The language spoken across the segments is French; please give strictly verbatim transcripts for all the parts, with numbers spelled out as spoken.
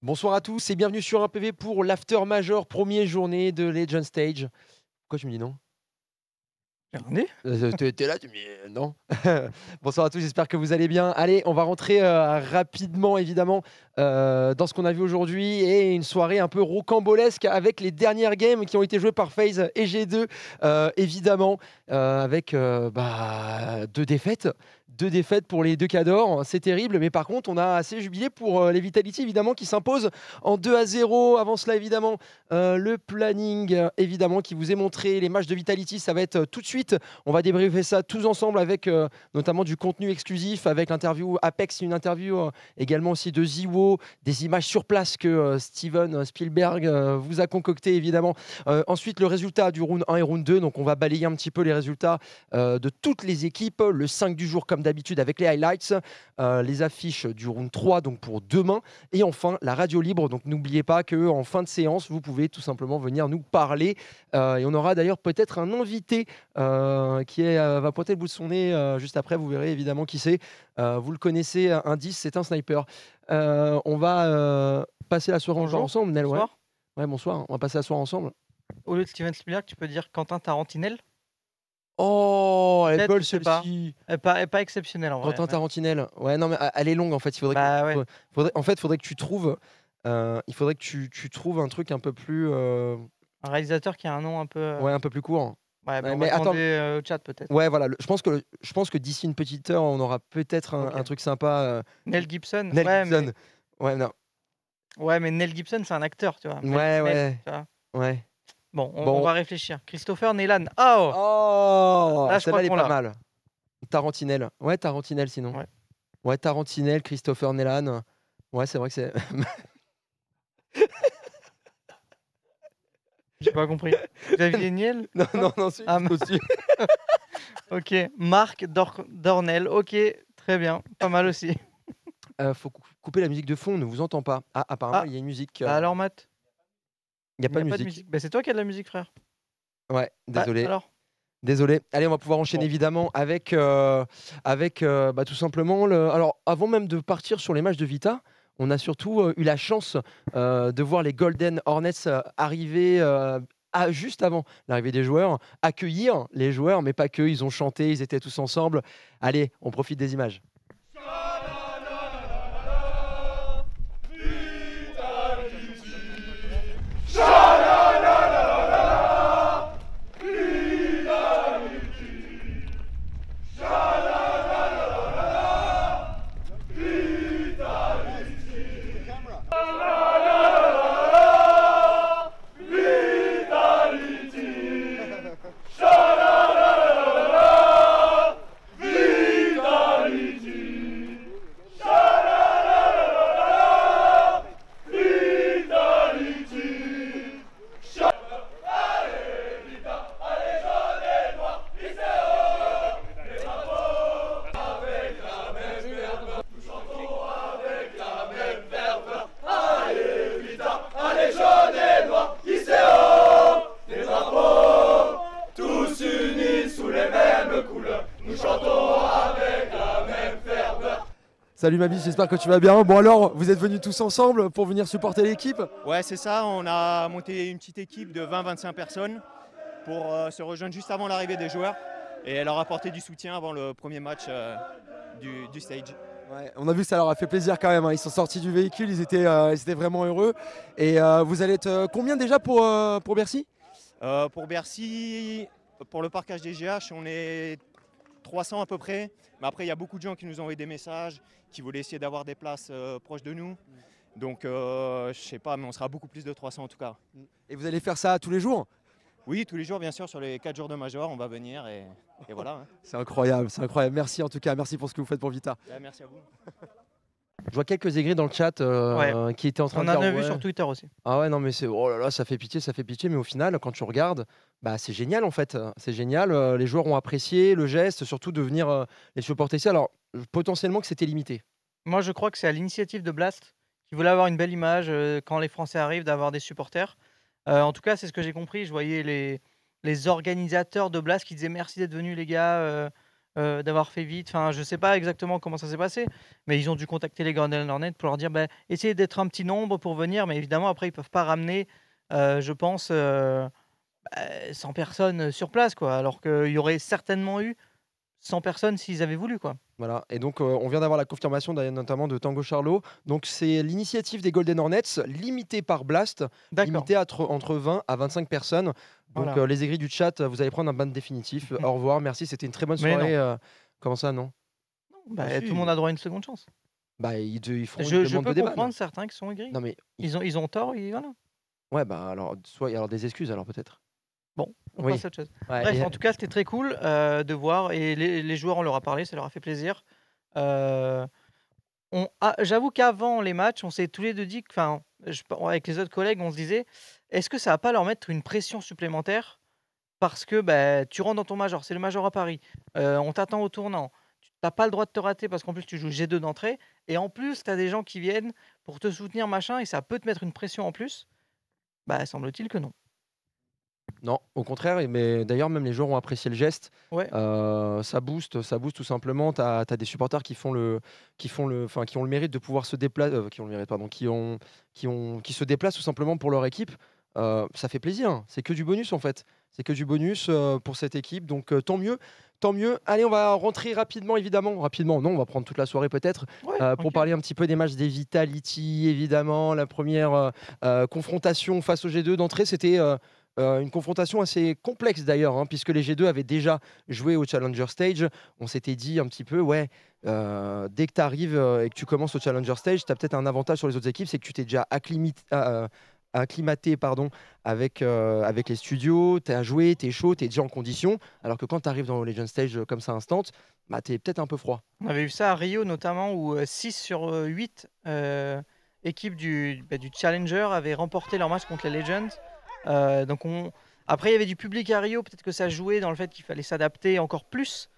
Bonsoir à tous et bienvenue sur un P V pour l'After Major, première journée de Legend Stage. Pourquoi tu me dis non? Regardez. Euh, T'es t'es là, tu me dis euh, non. Bonsoir à tous, j'espère que vous allez bien. Allez, on va rentrer euh, rapidement, évidemment, euh, dans ce qu'on a vu aujourd'hui et une soirée un peu rocambolesque avec les dernières games qui ont été jouées par FaZe et G deux, euh, évidemment, euh, avec euh, bah, deux défaites. Deux défaites pour les deux cadors, c'est terrible, mais par contre, on a assez jubilé pour euh, les Vitality, évidemment, qui s'imposent en deux à zéro. Avant cela, évidemment, euh, le planning, euh, évidemment, qui vous est montré. Les matchs de Vitality, ça va être euh, tout de suite. On va débriefer ça tous ensemble avec euh, notamment du contenu exclusif, avec l'interview Apex, une interview euh, également aussi de Ziwo, des images sur place que euh, Steven Spielberg euh, vous a concocté, évidemment. Euh, ensuite, le résultat du round un et round deux. Donc, on va balayer un petit peu les résultats euh, de toutes les équipes. Le cinq du jour, comme d'habitude, avec les highlights, euh, les affiches du round trois, donc pour demain. Et enfin, la radio libre. Donc, n'oubliez pas qu'en fin de séance, vous pouvez tout simplement venir nous parler. Euh, et on aura d'ailleurs peut-être un invité euh, qui est, euh, va pointer le bout de son nez euh, juste après. Vous verrez évidemment qui c'est. Euh, vous le connaissez, un dix, c'est un sniper. Euh, on va euh, passer la soirée Bonjour. ensemble, Nel. Ouais. Bonsoir. Ouais, bonsoir. On va passer la soirée ensemble. Au lieu de Steven Spielberg, tu peux dire Quentin Tarantinel. Oh, elle est Peut-être, belle je sais pas. celle-ci. Elle est pas, elle est pas exceptionnelle en vrai. Quentin même. Tarantinel. Ouais, non, mais euh, elle est longue en fait. Il faudrait Bah que, ouais. faut- faudrait- en fait, il faudrait que tu trouves. euh, il faudrait que tu, tu trouves un truc un peu plus. euh, Un réalisateur qui a un nom un peu. euh, ouais, un peu plus court. Ouais, bah, Ouais, on mais va attends. demander euh, au chat peut-être. Ouais, voilà. le- je pense que, je pense que d'ici une petite heure, on aura peut-être un, Ok. un truc sympa. euh, Nell Gibson. Nel ouais, Gibson. Ouais, non. Mais... ouais, mais Nell Gibson, c'est un acteur, tu vois. Mel- Ouais, Mel, ouais. tu vois. Ouais. Bon, on, Bon. on va réfléchir. Christopher Nelan. Oh, Oh, Là, je celle-là, crois elle est qu'on pas l'a. mal. Tarantinel. Ouais, Tarantinel sinon. Ouais. Ouais, Tarantinel, Christopher Nelan. Ouais, c'est vrai que c'est. J'ai pas compris. Xavier Niel. non, non, non, c'est Ah, juste au-dessus. Ok. Marc Dor- Dornel. Ok, très bien. Pas mal aussi. Euh, faut cou- couper la musique de fond, on ne vous entend pas. Ah, apparemment, Ah. il y a une musique. Bah euh, alors, Matt. Il n'y a Il pas n'y a de pas de musique. musique. Bah, c'est toi qui as de la musique, frère. Ouais, Bah, désolé. alors. Désolé. Allez, on va pouvoir enchaîner Bon. évidemment avec, euh, avec euh, bah, tout simplement. Le... Alors, avant même de partir sur les matchs de Vita, on a surtout euh, eu la chance euh, de voir les Golden Hornets euh, arriver euh, à- juste avant l'arrivée des joueurs, accueillir les joueurs, mais pas que. Ils ont chanté, ils étaient tous ensemble. Allez, on profite des images. Salut Mabi, j'espère que tu vas bien. Bon alors, vous êtes venus tous ensemble pour venir supporter l'équipe? Ouais, c'est ça. On a monté une petite équipe de vingt à vingt-cinq personnes pour euh, se rejoindre juste avant l'arrivée des joueurs et leur apporter du soutien avant le premier match euh, du, du stage. Ouais, on a vu que ça leur a fait plaisir quand même. Hein. Ils sont sortis du véhicule, ils étaient, euh, ils étaient vraiment heureux. Et euh, vous allez être euh, combien déjà pour, euh, pour Bercy? Euh, pour Bercy, pour le parkage des G H, on est trois cents à peu près. Mais après, il y a beaucoup de gens qui nous ont envoyé des messages, qui voulaient essayer d'avoir des places euh, proches de nous. Donc, euh, je sais pas, mais on sera beaucoup plus de trois cents en tout cas. Et vous allez faire ça tous les jours? Oui, tous les jours, bien sûr, sur les quatre jours de Major, on va venir et, et voilà. Hein. C'est incroyable, c'est incroyable. Merci en tout cas, merci pour ce que vous faites pour Vita. Ouais, merci à vous. Je vois quelques aigris dans le chat euh, qui étaient en train On de en dire. a vu ouais. sur Twitter aussi. Ah ouais, non, mais c'est. Oh là là, ça fait pitié, ça fait pitié. Mais au final, quand tu regardes, bah, c'est génial en fait. C'est génial. euh, les joueurs ont apprécié le geste, surtout de venir euh, les supporter ici. Alors, potentiellement que c'était limité. Moi, je crois que c'est à l'initiative de Blast qui voulait avoir une belle image euh, quand les Français arrivent, d'avoir des supporters. Euh, en tout cas, c'est ce que j'ai compris. Je voyais les, les organisateurs de Blast qui disaient merci d'être venus, les gars. Euh, euh, d'avoir fait vite. Enfin, je sais pas exactement comment ça s'est passé, mais ils ont dû contacter les Golden Hornets pour leur dire bah, essayez d'être un petit nombre pour venir, mais évidemment, après, ils peuvent pas ramener, euh, je pense, euh, bah, cent personnes sur place, quoi, alors qu'il y aurait certainement eu cent personnes s'ils avaient voulu, quoi. Voilà, et donc euh, on vient d'avoir la confirmation d'ailleurs, notamment de Tango Charlot. Donc c'est l'initiative des Golden Hornets, limitée par Blast, D'accord, limitée à tr- entre vingt à vingt-cinq personnes. Donc voilà. euh, les aigris du chat, vous allez prendre un ban définitif. Au revoir, merci, c'était une très bonne Mais non, soirée. euh, Comment ça, non? bah, Ah tout le si, monde a droit à une seconde chance. bah ils, te- ils feront une Je, je demande de peux déban. comprendre certains qui sont aigris. Non mais, il Ils f- ont, ils ont tort, et voilà. ouais, bah alors, soit, alors des excuses alors peut-être. Bon, on Oui. passe à autre chose. Ouais, Bref, et- en tout cas, c'était très cool euh, de voir. Et les, les joueurs, on leur a parlé, ça leur a fait plaisir. Euh, on a- J'avoue qu'avant les matchs, on s'est tous les deux dit, que- enfin, je- avec les autres collègues, on se disait, est-ce que ça va pas leur mettre une pression supplémentaire parce que bah, tu rentres dans ton major, c'est le major à Paris, euh, on t'attend au tournant, tu n'as pas le droit de te rater parce qu'en plus tu joues G deux d'entrée, et en plus tu as des gens qui viennent pour te soutenir, machin, et ça peut te mettre une pression en plus. Bah, semble-t-il que non. Non, au contraire, et mais d'ailleurs, même les joueurs ont apprécié le geste. Ouais, Euh, ça booste, ça booste tout simplement. Tu as des supporters qui font le, qui font le, enfin, qui ont le mérite de pouvoir se déplacer, qui ont le mérite, pardon, qui ont, qui ont, qui se déplacent tout simplement pour leur équipe. Euh, ça fait plaisir. hein. C'est que du bonus en fait. C'est que du bonus euh, pour cette équipe. Donc euh, tant mieux, tant mieux. Allez, on va rentrer rapidement, évidemment. Rapidement, non, on va prendre toute la soirée peut-être ouais, euh, pour tranquille. parler un petit peu des matchs des Vitality, évidemment. La première euh, euh, confrontation face au G deux d'entrée, c'était euh, euh, une confrontation assez complexe d'ailleurs, hein, puisque les G deux avaient déjà joué au Challenger Stage. On s'était dit un petit peu, ouais, euh, dès que tu arrives euh, et que tu commences au Challenger Stage, tu as peut-être un avantage sur les autres équipes, c'est que tu t'es déjà acclimité, euh, acclimaté pardon, avec, euh, avec les studios, tu as joué, tu es chaud, tu es déjà en condition, alors que quand tu arrives dans le Legend Stage euh, comme ça instant, bah, tu es peut-être un peu froid. On avait vu ça à Rio notamment où six sur huit équipes du, bah, du Challenger avaient remporté leur match contre les Legends. Euh, donc on... Après, il y avait du public à Rio, peut-être que ça jouait dans le fait qu'il fallait s'adapter encore plus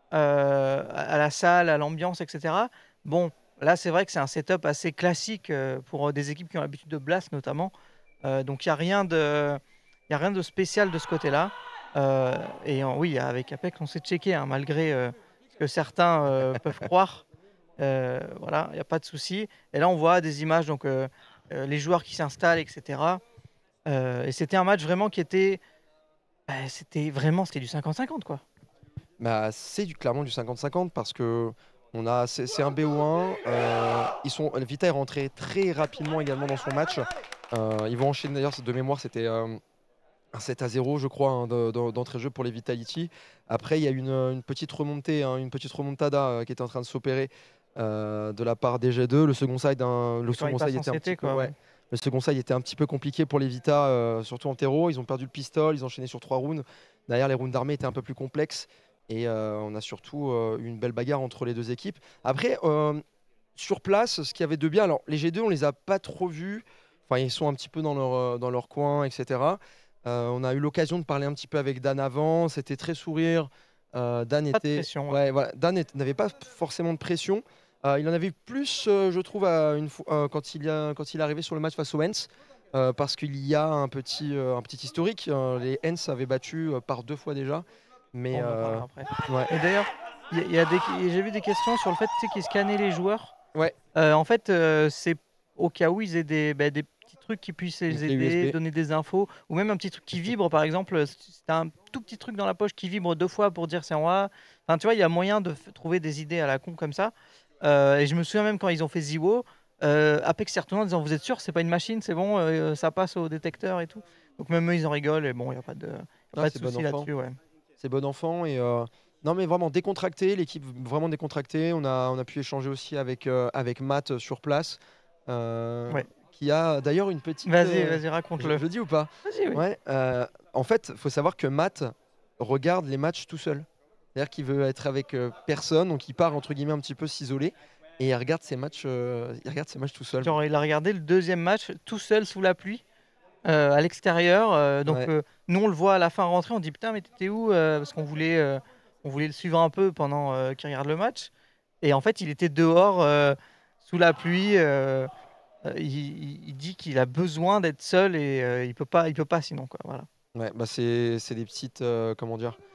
euh, à à la salle, à l'ambiance, et cetera. Bon, là, c'est vrai que c'est un setup assez classique euh, pour euh, des équipes qui ont l'habitude de Blast notamment. Euh, donc il n'y a rien de, il y a rien de spécial de ce côté-là. Euh, et en- oui, avec Apex, on s'est checké, hein, malgré euh, ce que certains euh, peuvent croire. Euh, voilà, il n'y a pas de souci. Et là, on voit des images, donc euh, euh, les joueurs qui s'installent, et cetera. Euh, et c'était un match vraiment qui était, bah, c'était vraiment, c'était du cinquante cinquante, quoi. Bah, c'est du, clairement du cinquante cinquante parce que on a, c'est c'est un B O un. euh, ils sont, Vita est rentré très rapidement également dans son match. Euh, ils vont enchaîner d'ailleurs, de mémoire, c'était euh, un sept à zéro, je crois, hein, de- de- d'entrée-jeu pour les Vitality. Après, il y a une, une petite remontée, hein, une petite remontada euh, qui était en train de s'opérer euh, de la part des G deux. Le second side, hein, le Et quand second il passe side en était un C T, petit peu, quoi, ouais. ouais. Le second side était un petit peu compliqué pour les Vita, euh, surtout en terreau. Ils ont perdu le pistol, ils ont enchaîné sur trois rounds. Derrière, les rounds d'armée étaient un peu plus complexes. Et euh, on a surtout euh, eu une belle bagarre entre les deux équipes. Après, euh, sur place, ce qu'il y avait de bien, alors les G deux, on les a pas trop vus. Enfin, ils sont un petit peu dans leur, euh, dans leur coin, et cetera. Euh, on a eu l'occasion de parler un petit peu avec Dan avant. C'était très sourire. Euh, Dan Pas de était, pression, ouais. ouais, voilà, Dan est- n'avait pas forcément de pression. Euh, il en avait eu plus, euh, je trouve, à une fois, euh, quand il a, quand il est arrivé sur le match face aux Hens, euh, parce qu'il y a un petit, euh, un petit historique. Euh, les Hens avaient battu euh, par deux fois déjà, mais On en euh, parlera après. ouais, Et d'ailleurs, il y a- il y a des- j'ai vu des questions sur le fait, tu sais, qu'ils scannaient les joueurs. ouais, Euh, en fait, euh, c'est au cas où ils aient des, bah, des petits trucs qui puissent une les clé aider, U S B. donner des infos, ou même un petit truc qui vibre, par exemple. Si t'as un tout petit truc dans la poche qui vibre deux fois pour dire c'est en A. Enfin, tu vois, il y a moyen de f- trouver des idées à la con comme ça. Euh, et je me souviens même quand ils ont fait Ziwo, euh, Apex s'est retourné en disant vous êtes sûr, c'est pas une machine, c'est bon, euh, ça passe au détecteur et tout. Donc même eux, ils en rigolent, et bon, il n'y a pas de, y a Ah, pas de c'est bon souci enfant. là-dessus, ouais. C'est bon enfant et euh, non mais vraiment décontracté, l'équipe vraiment décontractée. On a, on a pu échanger aussi avec, euh, avec Matt euh, sur place, euh, Ouais. qui a d'ailleurs une petite. Vas-y, euh, vas-y, je, raconte-le. je dis ou pas? Vas-y, oui. Ouais. euh, en fait, faut savoir que Matt regarde les matchs tout seul. C'est-à-dire qu'il veut être avec euh, personne, donc il part entre guillemets un petit peu s'isoler et il regarde ses matchs, euh, il regarde ses matchs tout seul. Genre, il a regardé le deuxième match tout seul sous la pluie, euh, à l'extérieur. euh, donc, Ouais. euh, nous, on le voit à la fin rentrer. On dit putain, mais t'étais où euh, Parce qu'on voulait, euh, on voulait le suivre un peu pendant euh, qu'il regarde le match. Et en fait, il était dehors euh, sous la pluie. euh, euh, il, il- il dit qu'il a besoin d'être seul et euh, il peut pas, il peut pas sinon, quoi. Voilà. Ouais, bah c'est c'est des petites, euh, comment dire,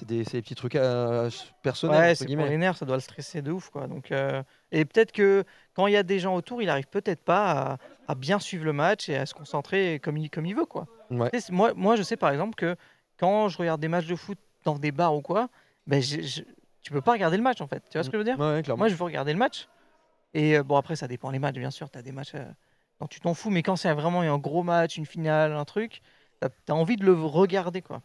C'est des, c'est des petits trucs euh, personnels, Ouais, entre c'est pour guillemets. les nerfs, ça doit le stresser de ouf, quoi. Donc, euh, et peut-être que quand il y a des gens autour, il arrive peut-être pas à, à bien suivre le match et à se concentrer comme il, comme il veut, quoi. Ouais. Tu sais, c'est- moi, moi, je sais par exemple que quand je regarde des matchs de foot dans des bars ou quoi, ben, j'ai- je- tu peux pas regarder le match en fait. Tu vois ce Mm. que je veux dire? Ouais, ouais, clairement. Moi, je veux regarder le match. Et euh, bon, après, ça dépend les matchs, bien sûr. Tu as des matchs euh, dont tu t'en fous, mais quand c'est vraiment un gros match, une finale, un truc, tu as envie de le regarder, quoi.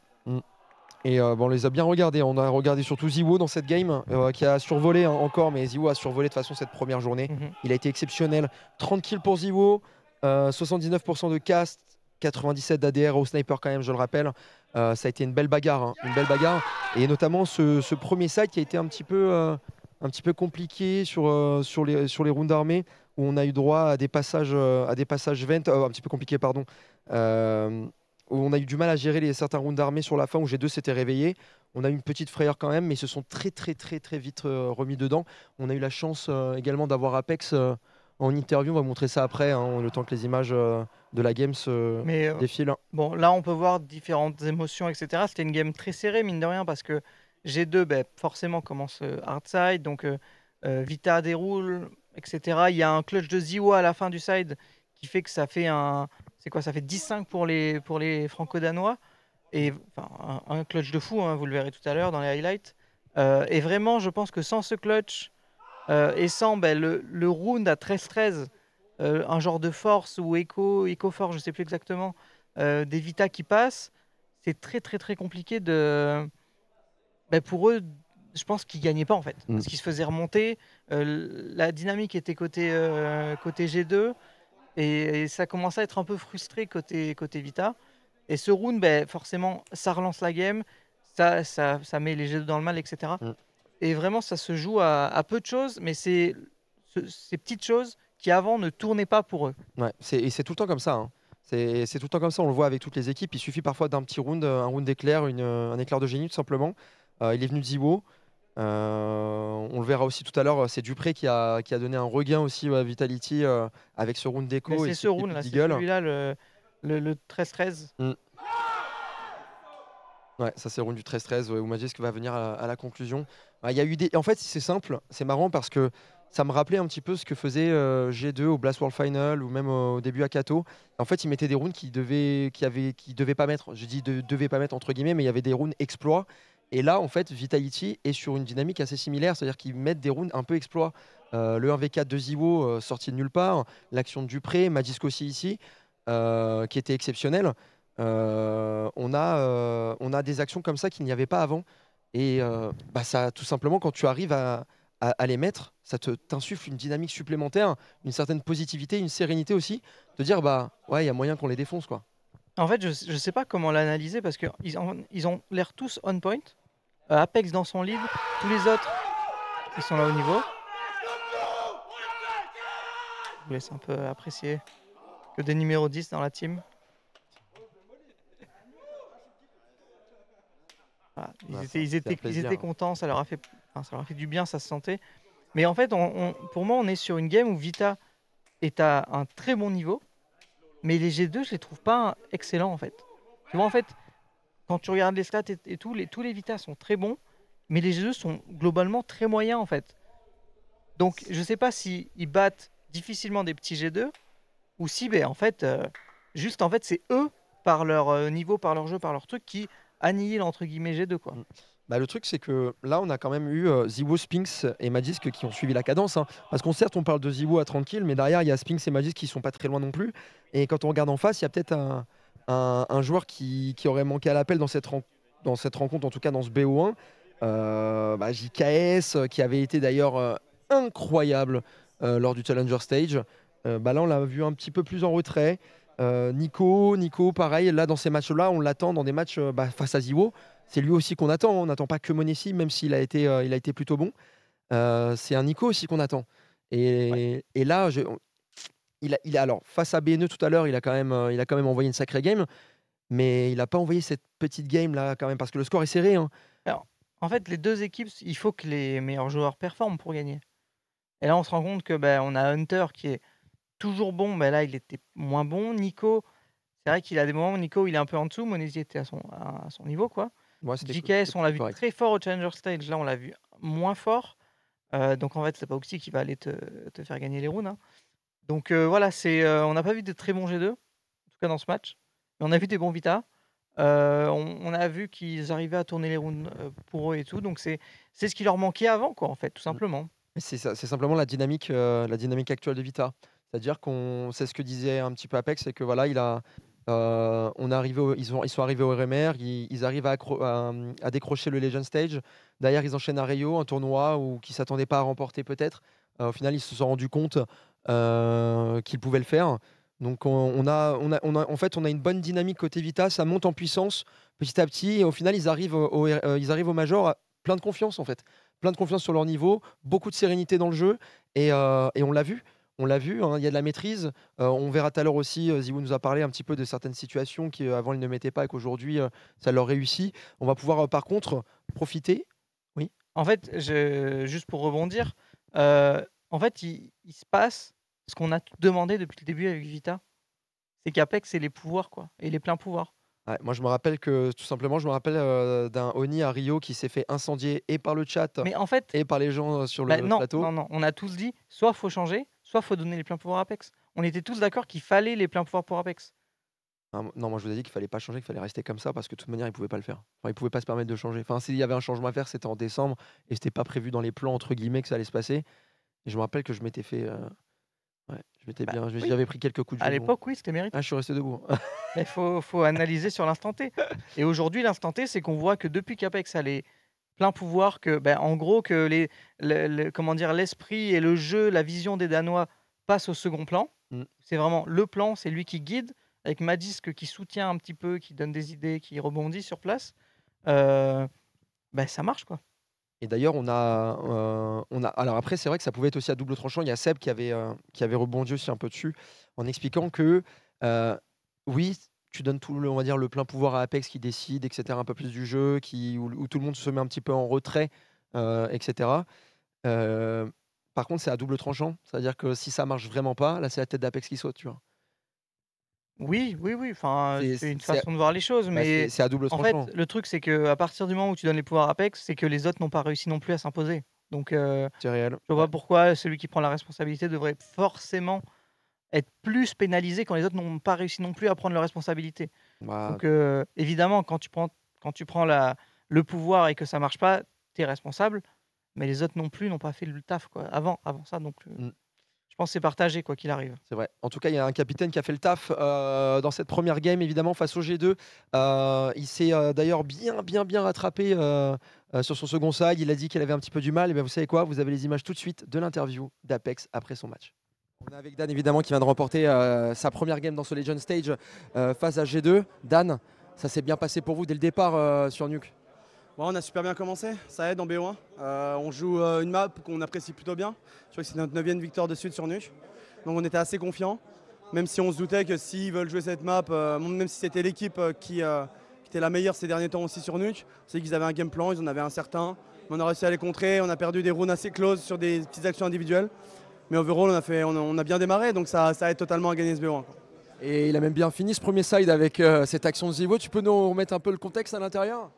Et euh, bon, on les a bien regardés. On a regardé surtout Ziwo dans cette game, euh, qui a survolé hein, encore, mais Ziwo a survolé de toute façon cette première journée. Mhm. Il a été exceptionnel. trente kills pour Ziwo, euh, soixante-dix-neuf pour cent de cast, quatre-vingt-dix-sept d'A D R au sniper quand même, je le rappelle. Euh, ça a été une belle bagarre, hein, une belle bagarre. Et notamment ce, ce premier side qui a été un petit peu, euh, un petit peu compliqué sur, euh, sur, les, sur les rounds armés, où on a eu droit à des passages, euh, à des passages vent, euh, un petit peu compliqué, pardon. Euh, où on a eu du mal à gérer les, certains rounds d'armée sur la fin où G deux s'était réveillé. On a eu une petite frayeur quand même, mais ils se sont très très très très vite euh, remis dedans. On a eu la chance euh, également d'avoir Apex euh, en interview, on va montrer ça après, hein, le temps que les images euh, de la game se Mais euh, défilent. bon, là, on peut voir différentes émotions, et cetera. C'était une game très serrée, mine de rien, parce que G deux, ben, forcément, commence euh, hard side, donc euh, euh, Vita déroule, et cetera. Il y a un clutch de Ziwa à la fin du side qui fait que ça fait un. C'est quoi? Ça fait dix cinq pour les, pour les franco-danois. Et enfin, un, un clutch de fou, hein, vous le verrez tout à l'heure dans les highlights. Euh, et vraiment, je pense que sans ce clutch euh, et sans ben, le, le round à treize treize, euh, un genre de force ou écho, écho force, je sais plus exactement, euh, des Vita qui passent, c'est très très très compliqué de. Ben, pour eux, je pense qu'ils gagnaient pas en fait, Mm. parce qu'ils se faisaient remonter. Euh, la dynamique était côté, euh, côté G deux et, et ça commençait à être un peu frustré côté, côté Vita. Et ce round, ben, forcément, ça relance la game, ça, ça, ça met les G deux dans le mal, et cetera. Mm. Et vraiment, ça se joue à, à peu de choses, mais c'est ce- ces petites choses qui avant ne tournaient pas pour eux. Ouais, c'est, et c'est tout le temps comme ça. hein. C'est, c'est tout le temps comme ça, on le voit avec toutes les équipes. Il suffit parfois d'un petit round, euh, un round d'éclair, une, euh, un éclair de génie tout simplement. Euh, il est venu de Ziwo. Euh, on le verra aussi tout à l'heure, c'est Dupré qui a, qui a donné un regain aussi à Vitality euh, avec ce round Mais d'écho et c'est ce ce clip round là, c'est d'Eagle. celui-là, le, le, le treize treize. Ouais, ça c'est le round du treize treize ouais, où Magisk va venir à, à la conclusion. Ah, il y a eu des... En fait, c'est simple, c'est marrant parce que ça me rappelait un petit peu ce que faisait euh, G deux au Blast World Final ou même au début à Kato. En fait, ils mettaient des rounds qui devaient, qui avaient, qui devaient pas mettre. Je dis de, devaient pas mettre entre guillemets, mais il y avait des rounds exploits. Et là, en fait, Vitality est sur une dynamique assez similaire, c'est-à-dire qu'ils mettent des rounds un peu exploits. Euh, le un v quatre de Ziwo euh, sorti de nulle part, l'action de Dupré, Magisk aussi ici, euh, qui était exceptionnelle. Euh, on, a, euh, on a des actions comme ça qu'il n'y avait pas avant. Et euh, bah ça, tout simplement, quand tu arrives à, à, à les mettre, ça te t'insuffle une dynamique supplémentaire, une certaine positivité, une sérénité aussi, de dire bah ouais, il y a moyen qu'on les défonce quoi. En fait, je ne sais pas comment l'analyser parce qu'ils ont, ils ont l'air tous on point. Euh, Apex dans son lead, tous les autres, ils sont là au niveau. Je vous laisse un peu apprécier que des numéros dix dans la team. Voilà. Ils, Ouais, étaient, ça ils, fait étaient, ils plaisir, étaient hein. contents, ça leur, a fait, enfin, ça leur a fait du bien, ça se sentait. Mais en fait, on, on- pour moi, on est sur une game où Vita est à un très bon niveau, mais les G deux, je les trouve pas excellents en fait. Tu vois, en fait, quand tu regardes les stats et, et tout, les, tous les Vita sont très bons, mais les G deux sont globalement très moyens en fait. Donc, je sais pas si ils battent difficilement des petits G deux ou si, ben, en fait, euh, juste en fait, c'est eux par leur euh, niveau, par leur jeu, par leur truc qui annihilent entre guillemets G deux quoi. Mm. Bah, le truc, c'est que là, on a quand même eu euh, Ziwo, Spinx et Magisk qui ont suivi la cadence. hein. Parce qu'on certes, on parle de Ziwo à trente kills, mais derrière, il y a Spinx et Magisk qui sont pas très loin non plus. Et quand on regarde en face, il y a peut-être un, un- un joueur qui, qui aurait manqué à l'appel dans cette, ren- dans cette rencontre, en tout cas dans ce B O un. Euh, bah, J K S, euh, qui avait été d'ailleurs euh, incroyable euh, lors du Challenger Stage. Euh, bah là, on l'a vu un petit peu plus en retrait. Euh, Nico, Nico, pareil, là, dans ces matchs-là, on l'attend dans des matchs euh, bah, face à Ziwo. C'est lui aussi qu'on attend. hein. On n'attend pas que Monesi, même s'il a été, euh, il a été plutôt bon. Euh, c'est un Nico aussi qu'on attend. Et, et là, je- on- il a, il a- alors face à B N E tout à l'heure, il a quand même, euh, il a quand même envoyé une sacrée game, mais il n'a pas envoyé cette petite game là quand même parce que le score est serré. hein. Alors, en fait, les deux équipes, il faut que les meilleurs joueurs performent pour gagner. Et là, on se rend compte que ben, on a Hunter qui est toujours bon, mais là, il était moins bon. Nico, c'est vrai qu'il a des moments où Nico, il est un peu en dessous. Monesi était à son, à son niveau, quoi. Ouais, c'était J co- K S, c'était on l'a vu correct. très fort au Challenger Stage. Là, on l'a vu moins fort. Euh, donc, en fait, c'est pas Oxy qui va aller te, te faire gagner les rounds, hein. Donc, euh, voilà, c'est, euh, on n'a pas vu de très bons G deux, en tout cas dans ce match. Mais on a vu des bons Vita. Euh, on, on a vu qu'ils arrivaient à tourner les rounds euh, pour eux et tout. Donc, c'est c'est ce qui leur manquait avant, quoi, en fait, tout Mm. simplement. Mais c'est ça, c'est simplement la dynamique, euh, la dynamique actuelle de Vita. C'est-à-dire qu'on, c'est ce que disait un petit peu Apex, c'est que voilà, il a, euh, on est arrivé au- ils, ont, ils sont arrivés au R M R, ils, ils arrivent à, accro- à, à décrocher le Legend Stage. Derrière, ils enchaînent à Rio, un tournoi où qui s'attendaient pas à remporter peut-être. Euh, au final, ils se sont rendus compte euh, qu'ils pouvaient le faire. Donc on, on a, on a, on a, en fait, on a une bonne dynamique côté Vita, ça monte en puissance petit à petit, et au final, ils arrivent au, au R- euh, ils arrivent au Major à- plein de confiance en fait, plein de confiance sur leur niveau, beaucoup de sérénité dans le jeu, et, euh, et on l'a vu. On l'a vu, hein, il y a de la maîtrise. Euh, on verra tout à l'heure aussi, euh, Ziwoo nous a parlé un petit peu de certaines situations qui euh, avant ils ne mettaient pas et qu'aujourd'hui euh, ça leur réussit. On va pouvoir euh, par contre profiter. Oui, En fait, je, juste pour rebondir, euh, en fait, il, il se passe ce qu'on a tout demandé depuis le début avec Vita. C'est qu'Apex, c'est les pouvoirs, quoi. Et les pleins pouvoirs. ouais, moi je me rappelle que tout simplement, je me rappelle euh, d'un Oni à Rio qui s'est fait incendier et par le chat Mais en fait, et par les gens euh, sur bah le non, plateau. non, non. On a tous dit, soit faut changer, soit faut donner les pleins pouvoirs à Apex. On était tous d'accord qu'il fallait les pleins pouvoirs pour Apex. Ah, m- non, moi je vous ai dit qu'il fallait pas changer, qu'il fallait rester comme ça parce que de toute manière ils pouvaient pas le faire. Enfin, ils pouvaient pas se permettre de changer. Enfin, s'il y avait un changement à faire, c'était en décembre et c'était pas prévu dans les plans entre guillemets que ça allait se passer. Et je me rappelle que je m'étais fait, euh, ouais, je m'étais Bah bien, je- oui, j'avais pris quelques coups de à genou. l'époque, oui, c'était Ah, mérité. je suis resté debout. Mais il faut, faut analyser sur l'instant T. Et aujourd'hui, l'instant T, c'est qu'on voit que depuis qu'Apex a les pleins pouvoirs, que, ben, en gros, que les, le- le- comment dire, l'esprit et le jeu, la vision des Danois passent au second plan. Mm. C'est vraiment le plan, c'est lui qui guide, avec Madisque qui soutient un petit peu, qui donne des idées, qui rebondit sur place. Euh, ben, ça marche, quoi. Et d'ailleurs, on a, euh, on a. Alors après, c'est vrai que ça pouvait être aussi à double tranchant. Il y a Seb qui avait, euh, qui avait rebondi aussi un peu dessus en expliquant que euh, oui, tu donnes tout le, on va dire, le plein pouvoir à Apex qui décide, et cetera. Un peu plus du jeu, qui, où, où tout le monde se met un petit peu en retrait, euh, et cetera. Euh, par contre, c'est à double tranchant. C'est-à-dire que si ça marche vraiment pas, là, c'est la tête d'Apex qui saute, tu vois. Oui, oui, oui. Enfin, C'est c'est une c'est- façon de voir les choses, bah, c'est- mais c'est à double en fait, tranchant. le truc, c'est que à partir du moment où tu donnes les pouvoirs à Apex, c'est que les autres n'ont pas réussi non plus à s'imposer. Donc, euh, C'est réel. je vois pourquoi celui qui prend la responsabilité devrait forcément être plus pénalisé quand les autres n'ont pas réussi non plus à prendre leurs responsabilités. Bah, Donc, euh, évidemment, quand tu prends, quand tu prends la, le pouvoir et que ça marche pas, tu es responsable, mais les autres non plus n'ont pas fait le taf, quoi, avant, avant ça. Donc, euh, Mm. je pense que c'est partagé, quoi qu'il arrive. c'est vrai. En tout cas, il y a un capitaine qui a fait le taf euh, dans cette première game, évidemment, face au G deux. Euh, il s'est euh, d'ailleurs bien, bien, bien rattrapé euh, euh, sur son second side. Il a dit qu'il avait un petit peu du mal. Et bien, vous savez quoi? Vous avez les images tout de suite de l'interview d'Apex après son match. On est avec Dan, évidemment, qui vient de remporter euh, sa première game dans ce Legend Stage euh, face à G deux. Dan, ça s'est bien passé pour vous dès le départ euh, sur Nuke? Ouais, on a super bien commencé, ça aide en B O un. Euh, on joue euh, une map qu'on apprécie plutôt bien. Je crois que c'est notre neuvième victoire de suite sur Nuke. Donc on était assez confiants, même si on se doutait que s'ils veulent jouer cette map, euh, même si c'était l'équipe euh, qui, euh, qui était la meilleure ces derniers temps aussi sur Nuke, on sait qu'ils avaient un game plan, ils en avaient un certain. Mais on a réussi à les contrer, on a perdu des rounds assez close sur des petites actions individuelles. Mais overall, on a, fait, on a, on a bien démarré, donc ça, ça aide totalement à gagner ce B O un. Quoi. Et il a même bien fini ce premier side avec euh, cette action de Zivo. Tu peux nous remettre un peu le contexte à l'intérieur?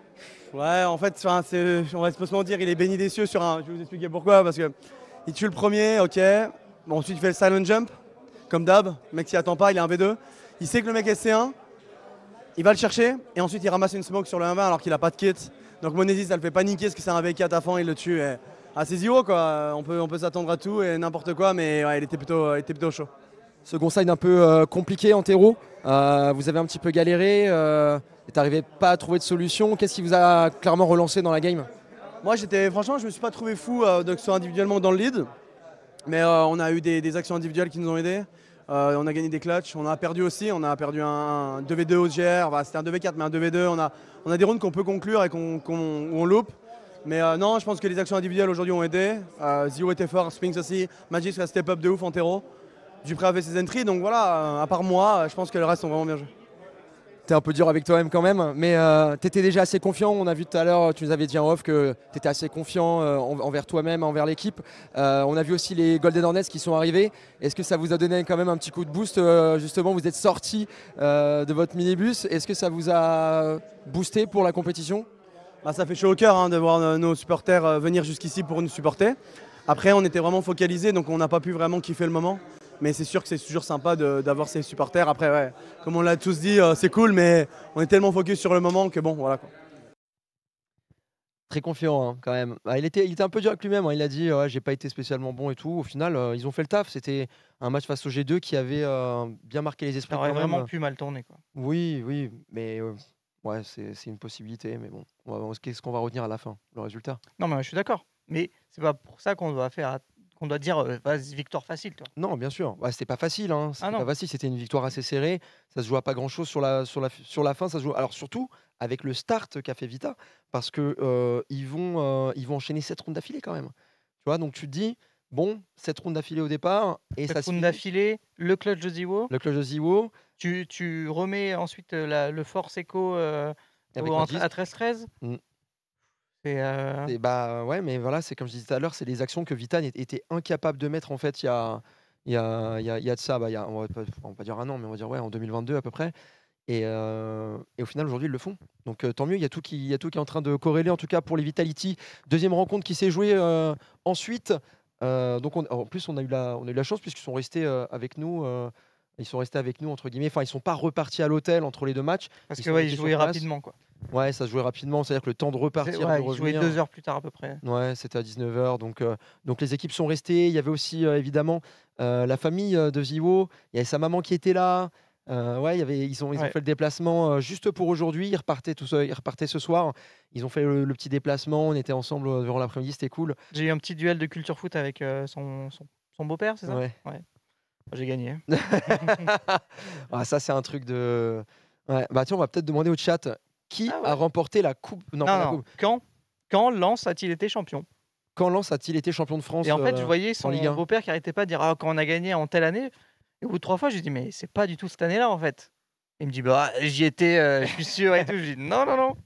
Ouais, en fait, enfin, c'est- on va se mentir, il est béni des cieux sur un. Je vais vous expliquer pourquoi. Parce que il tue le premier, ok. Bon, ensuite, il fait le silent jump, comme d'hab. Le mec s'y attend pas, il est un V deux. Il sait que le mec est C un. Il va le chercher et ensuite il ramasse une smoke sur le un vingt alors qu'il a pas de kit. Donc Monesi, ça le fait paniquer parce que c'est un V quatre à fond, il le tue. Et... Ah, c'est zéro quoi. On peut, on peut s'attendre à tout et n'importe quoi, mais ouais, il était plutôt, il était plutôt chaud. Second side un peu euh, compliqué en terreau. Euh, vous avez un petit peu galéré. Euh, et t'arrivais pas à trouver de solution. Qu'est-ce qui vous a clairement relancé dans la game? Moi, j'étais, franchement, je me suis pas trouvé fou euh, de que ce soit individuellement dans le lead. Mais euh, on a eu des, des actions individuelles qui nous ont aidés. Euh, on a gagné des clutches. On a perdu aussi. On a perdu un deux v deux au G R. Enfin, c'était un deux v quatre, mais un deux v deux. On a, on a des rounds qu'on peut conclure et qu'on, qu'on, où on loupe. Mais euh, non, je pense que les actions individuelles aujourd'hui ont aidé. Euh, Zio était fort, Spinks aussi. Magic a step up de ouf en terreau. Dupré avait ses entries. Donc voilà, euh, à part moi, je pense que le reste sont vraiment bien joués. es un peu dur avec toi-même quand même, mais euh, tu étais déjà assez confiant. On a vu tout à l'heure, tu nous avais dit en off que tu étais assez confiant euh, en, envers toi-même, envers l'équipe. Euh, on a vu aussi les Golden Hornets qui sont arrivés. Est-ce que ça vous a donné quand même un petit coup de boost euh, justement, vous êtes sorti euh, de votre minibus. Est-ce que ça vous a boosté pour la compétition? Bah, ça fait chaud au cœur hein, de voir euh, nos supporters euh, venir jusqu'ici pour nous supporter. Après, on était vraiment focalisés, donc on n'a pas pu vraiment kiffer le moment. Mais c'est sûr que c'est toujours sympa d'avoir ces supporters. Après, ouais, comme on l'a tous dit, euh, c'est cool, mais on est tellement focus sur le moment que bon, voilà quoi. Très confiant hein, quand même. Ah, il, était, il était un peu dur avec lui-même. Hein. Il a dit ouais, j'ai pas été spécialement bon et tout. Au final, euh, ils ont fait le taf. C'était un match face au G deux qui avait euh, bien marqué les esprits. Ça aurait quand vraiment même. pu mal tourner, quoi. Oui, oui, mais euh, ouais, c'est une possibilité. Mais bon, qu'est-ce qu'on va retenir à la fin? Le résultat? Non, mais je suis d'accord. Mais c'est pas pour ça qu'on doit faire, qu'on doit dire euh, vas-y, victoire facile, toi. Non, bien sûr. Ouais, c'était pas facile. Hein. C'était Ah non. pas facile. C'était une victoire assez serrée. Ça se joue à pas grand-chose sur la, sur, la, sur la fin. Ça se joue. Alors surtout avec le start qu'a fait Vita, parce que euh, ils vont euh, ils vont enchaîner sept rounds d'affilée quand même. Tu vois, donc tu te dis bon, sept rounds d'affilée au départ et Sept ça se rounds finit. d'affilée, le clutch de Ziwo. Le clutch de Ziwo. Tu, tu remets ensuite euh, la- le force echo euh, Avec au- un en- disque. à treize treize. Mm. C'est euh, Et bah ouais, mais voilà, c'est comme je disais tout à l'heure, c'est des actions que Vita n'était- était incapable de mettre en fait il y a, il y a, il y a, il y a de ça, bah, il y a, on va pas, on va pas dire un an, mais on va dire ouais, en deux mille vingt-deux à peu près. Et, euh, et au final, aujourd'hui, ils le font. Donc euh, tant mieux, il y, a tout qui, il y a tout qui est en train de corréler, en tout cas pour les Vitality. Deuxième rencontre qui s'est jouée euh, ensuite. Euh, donc on- en plus, on a eu la, on a eu la chance puisqu'ils sont restés euh, avec nous. euh, ils sont restés avec nous, entre guillemets. Enfin, ils sont pas repartis à l'hôtel entre les deux matchs. parce Ils que sont ouais, restés ils sur jouaient place. rapidement, quoi. Ouais, ça se jouait rapidement. C'est-à-dire que le temps de C'est- repartir, ouais, de ils jouaient revenir. deux heures plus tard à peu près. Ouais, c'était à dix-neuf heures. Donc, euh, donc les équipes sont restées. Il y avait aussi euh, évidemment euh, la famille euh, de Ziwo. Il y avait sa maman qui était là. Euh, ouais, il y avait, ils, ont, ils ont Ouais. fait le déplacement euh, juste pour aujourd'hui. Ils repartaient, tout ce, ils repartaient ce soir. Ils ont fait le, le petit déplacement. On était ensemble euh, durant l'après-midi. C'était cool. J'ai eu un petit duel de culture foot avec euh, son, son, son beau-père, c'est ça? Ouais. J'ai gagné. Ah, ça, c'est un truc de. Ouais. Bah, tiens, on va peut-être demander au chat qui Ah ouais. a remporté la coupe. Non, Non, pas la non. coupe. Quand, quand Lens a-t-il été champion? Quand Lens a-t-il été champion de France Et en fait, je euh, voyais en son Ligue un? beau-père qui arrêtait pas de dire ah, quand on a gagné en telle année. Et au bout de trois fois, j'ai dit mais c'est pas du tout cette année-là en fait. Il me dit bah j'y étais, euh, je suis sûr et tout. Je dis non non non.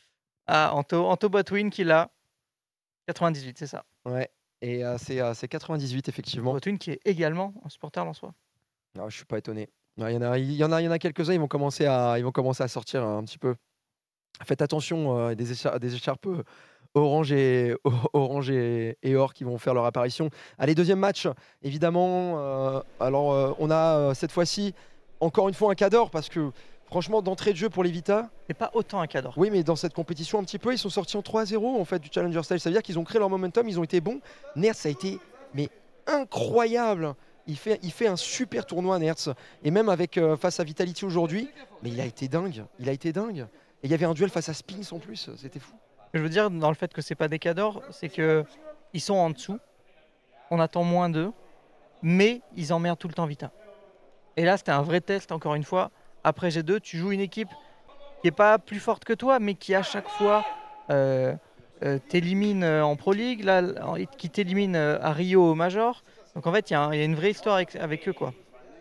Ah Anto, Anto Botwin qui l'a. quatre-vingt-dix-huit, c'est ça. Ouais. Et euh, c'est euh, c'est quatre-vingt-dix-huit, effectivement. Botwin qui est également un supporter lensois. Ah, je suis pas étonné. Ouais, Il y en a, il y en a, il y en a quelques-uns. Ils vont commencer à, ils vont commencer à sortir un petit peu. Faites attention, euh, des, échar- des écharpes euh, orange et orange et, et or qui vont faire leur apparition. Allez, deuxième match, évidemment. euh, alors, euh, on a euh, cette fois-ci encore une fois un Cador parce que franchement, d'entrée de jeu pour les Vita. C'est pas autant un cadre. Oui, mais dans cette compétition un petit peu, ils sont sortis en trois zéro en fait du Challenger Stage. Ça veut dire qu'ils ont créé leur momentum, ils ont été bons. Nertz, ça a été mais incroyable. Il fait, il fait un super tournoi, Nertz. Et même avec euh, face à Vitality aujourd'hui, mais il a été dingue. Il a été dingue. Et il y avait un duel face à Spinks en plus. C'était fou. Ce que je veux dire dans le fait que c'est pas des cadors, c'est que ils sont en dessous. On attend moins d'eux, mais ils emmerdent tout le temps Vita. Et là, c'était un vrai test encore une fois. Après G deux, tu joues une équipe qui est pas plus forte que toi, mais qui à chaque fois euh, euh, t'élimine euh, en Pro League, là, en- qui t'élimine euh, à Rio au Major. Donc en fait, il y, a un- il y a une vraie histoire avec, avec eux, quoi.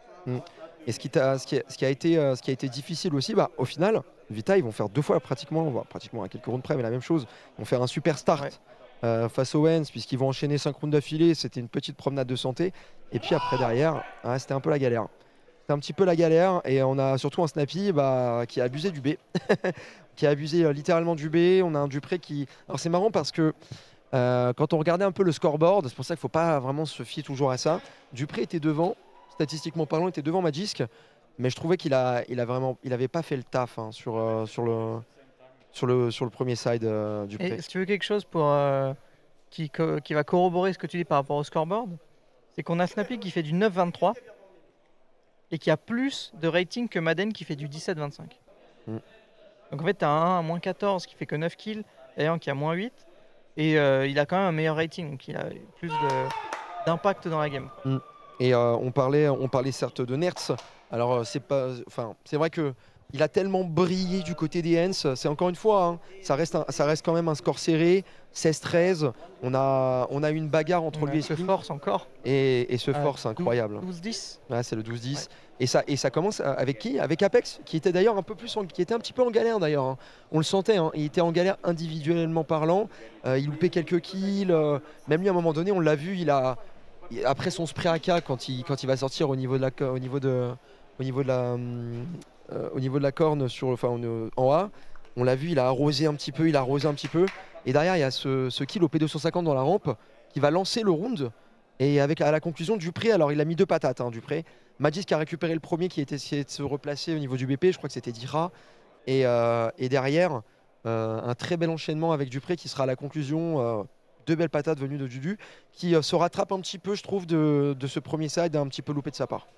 Et ce qui, t'a- ce qui, a, ce qui a été, euh, ce qui a été difficile aussi, bah, au final, Vita, ils vont faire deux fois pratiquement, voire pratiquement à quelques rounds près, mais la même chose. Ils vont faire un super start Ouais. euh, face aux Wens, puisqu'ils vont enchaîner cinq rounds d'affilée. C'était une petite promenade de santé. Et puis après, derrière, ouais, c'était un peu la galère. C'était un petit peu la galère. Et on a surtout un Snappy bah, qui a abusé du B. qui a abusé euh, littéralement du B. On a un Dupré qui. Alors c'est marrant parce que euh, quand on regardait un peu le scoreboard, c'est pour ça qu'il ne faut pas vraiment se fier toujours à ça. Dupré était devant, statistiquement parlant, il était devant Magisk. Mais je trouvais qu'il a, il a vraiment, il avait pas fait le taf hein, sur, euh, sur, le, sur, le, sur le premier side euh, du Et pré. si tu veux quelque chose pour, euh, qui, co- qui va corroborer ce que tu dis par rapport au scoreboard, c'est qu'on a Snappy qui fait du neuf vingt-trois et qui a plus de rating que Madden qui fait du dix-sept vingt-cinq. Mm. Donc en fait, tu as un à moins quatorze qui fait que neuf kills et un qui a moins huit. Et euh, il a quand même un meilleur rating, donc il a plus de- d'impact dans la game. Et euh, on, parlait, on parlait certes de Nertz. Alors euh, c'est pas, enfin, c'est vrai que il a tellement brillé du côté des Hens. C'est encore une fois, hein, ça, reste un- ça reste quand même un score serré, seize treize. On a, on a eu une bagarre entre On lui et a ce Spink. force encore. Et, et ce Euh, force incroyable. douze dix. Ouais, c'est le douze dix. Et, ça, et ça commence euh, avec qui? Avec Apex, qui était d'ailleurs un peu plus en- qui était un petit peu en galère d'ailleurs. hein. On le sentait, hein. Il était en galère individuellement parlant. Euh, il loupait quelques kills. euh, même lui, à un moment donné, on l'a vu, il a. il- Après son spray A K, quand il, quand il va sortir au niveau de la, co- au niveau de, au niveau de la, hum, euh, au niveau de la corne sur, enfin, en, en A, on l'a vu, il a arrosé un petit peu, il a arrosé un petit peu. Et derrière, il y a ce, ce kill au P deux cent cinquante dans la rampe qui va lancer le round. Et avec à la conclusion, Dupré, alors il a mis deux patates, hein, Dupré. Magis qui a récupéré le premier, qui était essayé de se replacer au niveau du B P, je crois que c'était Dira. Et, euh, et derrière, euh, un très bel enchaînement avec Dupré qui sera à la conclusion. euh, deux belles patates venues de Dudu, qui euh, se rattrape un petit peu, je trouve, de, de ce premier side, un petit peu loupé de sa part.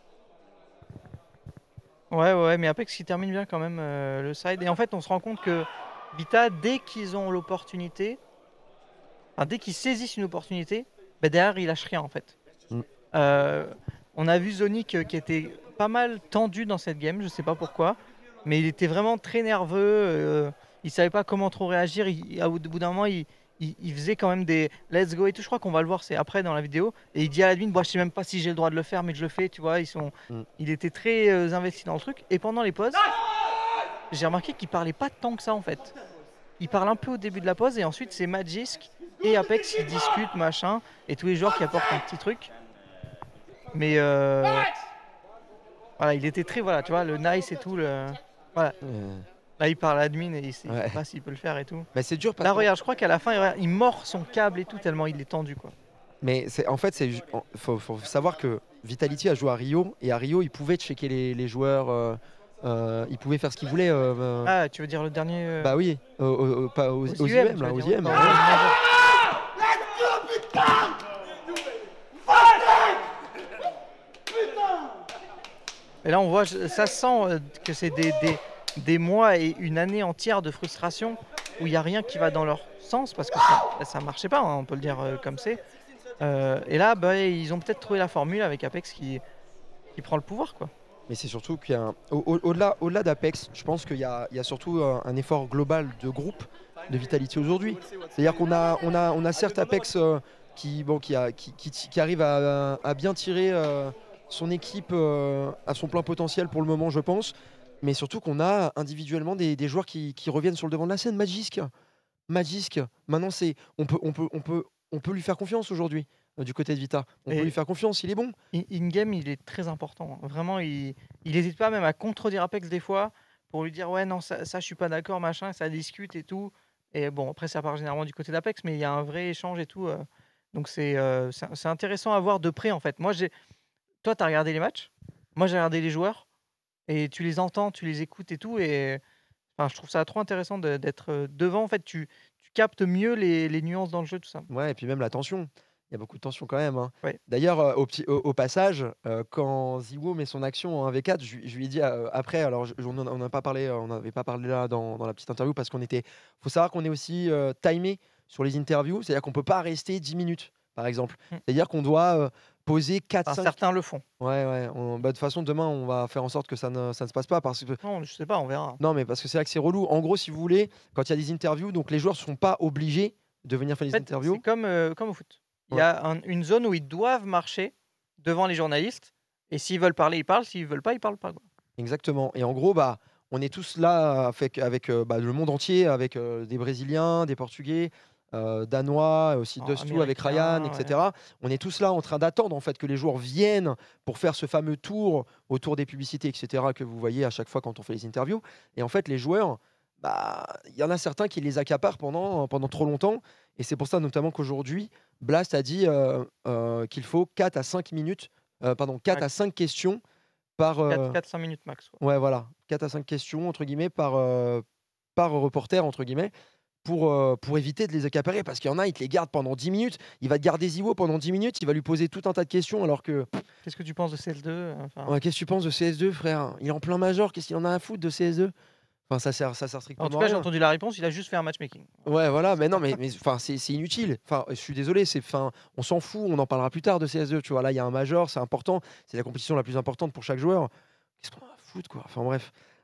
Ouais, ouais, mais Apex qui termine bien quand même euh, le side. Et en fait, on se rend compte que Vita, dès qu'ils ont l'opportunité, enfin, dès qu'ils saisissent une opportunité, bah, derrière, ils lâchent rien en fait. Mm. Euh, on a vu Zonic euh, qui était pas mal tendu dans cette game, je sais pas pourquoi, mais il était vraiment très nerveux. Euh, il savait pas comment trop réagir. Il, au bout d'un moment, il, il, il faisait quand même des let's go et tout. Je crois qu'on va le voir, c'est après dans la vidéo. Et il dit à l'admin, bon, je sais même pas si j'ai le droit de le faire, mais je le fais. Tu vois, ils sont, Mm. il était très euh, investi dans le truc. Et pendant les pauses, j'ai remarqué qu'il parlait pas tant que ça en fait. Il parle un peu au début de la pause et ensuite c'est Magisk et Apex qui discutent machin et tous les joueurs qui apportent un petit truc. Mais euh, voilà, il était très voilà, tu vois, le nice et tout. Le, voilà. Euh, Là, il parle à l'admin et il sait Ouais. pas s'il peut le faire et tout. Mais c'est dur parce Là, que- regarde, je crois qu'à la fin, il- il mord son câble et tout tellement il est tendu quoi. Mais c'est- en fait, il faut, faut savoir que Vitality a joué à Rio, et à Rio, il pouvait checker les, les joueurs, euh, euh, il pouvait faire ce qu'il voulait. euh, euh, Ah, tu veux dire le dernier euh, Bah oui, au- au- au- pas aux, aux aux I U M, I U M, tu là, veux aux dire, I U M. ouais, ouais. ouais. Et là, on voit, ça sent euh, que c'est des, des, des mois et une année entière de frustration où il n'y a rien qui va dans leur sens parce que ça ne marchait pas, hein, on peut le dire euh, comme c'est. Euh, et là, bah, ils ont peut-être trouvé la formule avec Apex qui, qui prend le pouvoir. Quoi. Mais c'est surtout qu'il y a un- au- au- au-delà, au-delà d'Apex, je pense qu'il y a, il y a surtout un, un effort global de groupe de Vitality aujourd'hui. C'est-à-dire qu'on a, on a, on a certes Apex euh, qui, bon, qui, a, qui, qui- qui arrive à, à bien tirer euh, son équipe euh, à son plein potentiel pour le moment, je pense. Mais surtout qu'on a individuellement des, des joueurs qui, qui reviennent sur le devant de la scène. Magisk, Magisk. Maintenant, c'est, on peut, on peut, on peut, on peut lui faire confiance aujourd'hui euh, du côté de Vita. On Et- peut lui faire confiance. Il est bon. In- In-game, il est très important. hein. Vraiment, il n'hésite pas même à contredire Apex des fois pour lui dire ouais, non, ça, ça je suis pas d'accord, machin, ça discute et tout. Et bon, après, ça part généralement du côté d'Apex, mais il y a un vrai échange et tout. euh. Donc, c'est euh, c'est c'est intéressant à voir de près en fait. Moi, j'ai. Toi, tu as regardé les matchs, moi, j'ai regardé les joueurs et tu les entends, tu les écoutes et tout. Et enfin, je trouve ça trop intéressant de- d'être euh, devant. En fait, tu, tu captes mieux les, les nuances dans le jeu, tout ça. Ouais, et puis même la tension. Il y a beaucoup de tension quand même. hein. Ouais. D'ailleurs, euh, au, petit- au- au passage, euh, quand Ziwo met son action en un v quatre, je, lui- je lui ai dit euh, après, alors je- on n'en a pas parlé, euh, on n'avait pas parlé là dans, dans la petite interview parce qu'on était. faut savoir qu'on est aussi euh, timé sur les interviews, c'est-à-dire qu'on peut pas rester dix minutes, par exemple. Mm. C'est-à-dire qu'on doit euh, poser quatre Enfin, cinq. certains le font. Ouais, ouais. on- bah, de toute façon, demain, on va faire en sorte que ça ne, ça ne se passe pas parce que. Non, je sais pas, on verra. Non, mais parce que c'est là que c'est relou. En gros, si vous voulez, quand il y a des interviews, donc les joueurs ne sont pas obligés de venir faire En des fait, interviews. c'est comme, euh, comme au foot. Il y Ouais. a un- une zone où ils doivent marcher devant les journalistes. Et s'ils veulent parler, ils parlent. S'ils veulent pas, ils parlent pas. quoi. Exactement. Et en gros, bah, on est tous là avec, avec euh, bah, le monde entier, avec euh, des Brésiliens, des Portugais, euh, Danois, aussi Oh, Dustou avec Ryan, Américains, et cetera. On est tous là en train d'attendre en fait que les joueurs viennent pour faire ce fameux tour autour des publicités, et cetera que vous voyez à chaque fois quand on fait les interviews. Et en fait, les joueurs, bah, il y en a certains qui les accaparent pendant, pendant trop longtemps. Et c'est pour ça notamment qu'aujourd'hui, Blast a dit euh, euh, qu'il faut quatre à cinq minutes, euh, pardon, quatre Ouais. à cinq questions par. euh, quatre à cinq minutes max. quoi. Ouais, voilà, quatre à cinq questions entre guillemets par, euh, par reporter entre guillemets pour, euh, pour éviter de les accaparer parce qu'il y en a, il te les garde pendant dix minutes, il va te garder Ziwo pendant dix minutes, il va lui poser tout un tas de questions alors que Qu'est-ce que tu penses de C S deux enfin, ouais, qu'est-ce que tu penses de C S deux frère? Il est en plein major, qu'est-ce qu'il en a à foutre de C S deux? Enfin ça sert ça sert En strictement tout à cas, j'ai rien. entendu la réponse. Il a juste fait un matchmaking. Ouais, voilà, mais non mais mais enfin c'est c'est inutile. Enfin, je suis désolé, c'est enfin on s'en fout, on en parlera plus tard de C S deux, tu vois. Là, il y a un major, c'est important, c'est la compétition la plus importante pour chaque joueur. Qu'est-ce qu'on a à foutre quoi? Enfin bref.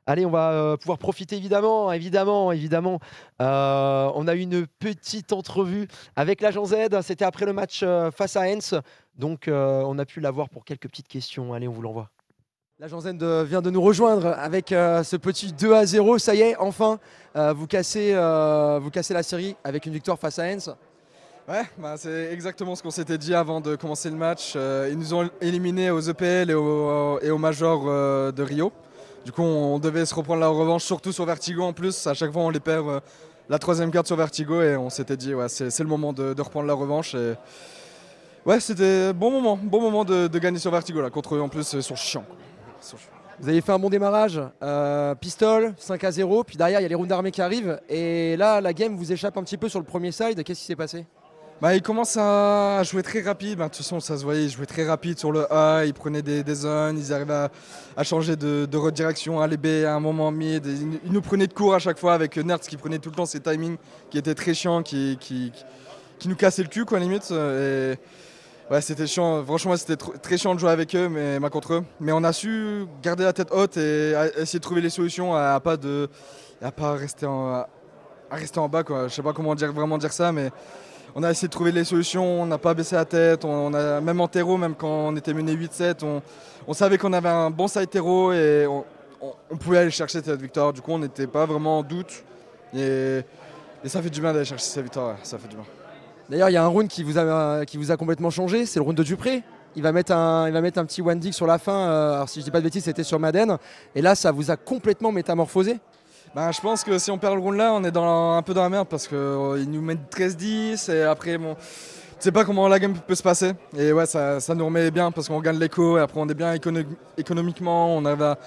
Allez, on va euh, pouvoir profiter évidemment, évidemment, évidemment. Euh, on a eu une petite entrevue avec l'agent Z. C'était après le match euh, face à Hens. Donc, euh, on a pu l'avoir pour quelques petites questions. Allez, on vous l'envoie. L'agent Z euh, vient de nous rejoindre avec euh, ce petit deux à zéro. Ça y est, enfin, euh, vous, cassez, euh, vous cassez la série avec une victoire face à Hens. Ouais, bah c'est exactement ce qu'on s'était dit avant de commencer le match. Euh, ils nous ont éliminés aux E P L et aux, et aux Majors euh, de Rio. Du coup, on devait se reprendre la revanche, surtout sur Vertigo en plus. À chaque fois, on les perd euh, la troisième carte sur Vertigo et on s'était dit, ouais, c'est le moment de, de reprendre la revanche. Et... ouais, c'était bon moment, bon moment de, de gagner sur Vertigo là. Contre eux en plus, ils sont chiants. Ils sont chiants. Vous avez fait un bon démarrage, euh, pistol, cinq à zéro, puis derrière il y a les rounds d'armée qui arrivent. Et là, la game vous échappe un petit peu sur le premier side. Qu'est-ce qui s'est passé? Bah, il commence à jouer très rapide. Bah, de toute façon, ça se voyait, il jouait très rapide sur le A. Il prenait des, des zones, ils arrivaient à, à changer de, de redirection, aller B à un moment mid. Ils il nous prenaient de court à chaque fois avec Nerds qui prenait tout le temps ses timings qui étaient très chiants, qui, qui, qui, qui nous cassaient le cul, quoi, limite. Et ouais, c'était chiant. Franchement, c'était très chiant de jouer avec eux, mais pas contre eux. Mais on a su garder la tête haute et essayer de trouver les solutions à, à pas de, à pas rester en, à rester en bas, quoi. Je sais pas comment dire, vraiment dire ça, mais. On a essayé de trouver les solutions, on n'a pas baissé la tête, on a, même en terreau, même quand on était mené huit sept, on, on savait qu'on avait un bon side terreau et on, on, on pouvait aller chercher cette victoire. Du coup, on n'était pas vraiment en doute et, et ça fait du bien d'aller chercher cette victoire, ouais, ça fait du bien. D'ailleurs, il y a un round qui vous a, qui vous a complètement changé, c'est le round de Dupré. Il va mettre un, il va mettre un petit one dig sur la fin, euh, alors si je dis pas de bêtises, c'était sur Madden. Et là, ça vous a complètement métamorphosé. Ben, je pense que si on perd le round là, on est dans, un peu dans la merde parce qu'ils euh, nous mettent treize dix et après, bon, tu sais pas comment la game peut se passer. Et ouais, ça, ça nous remet bien parce qu'on gagne l'écho et après on est bien écono économiquement. On arrive à...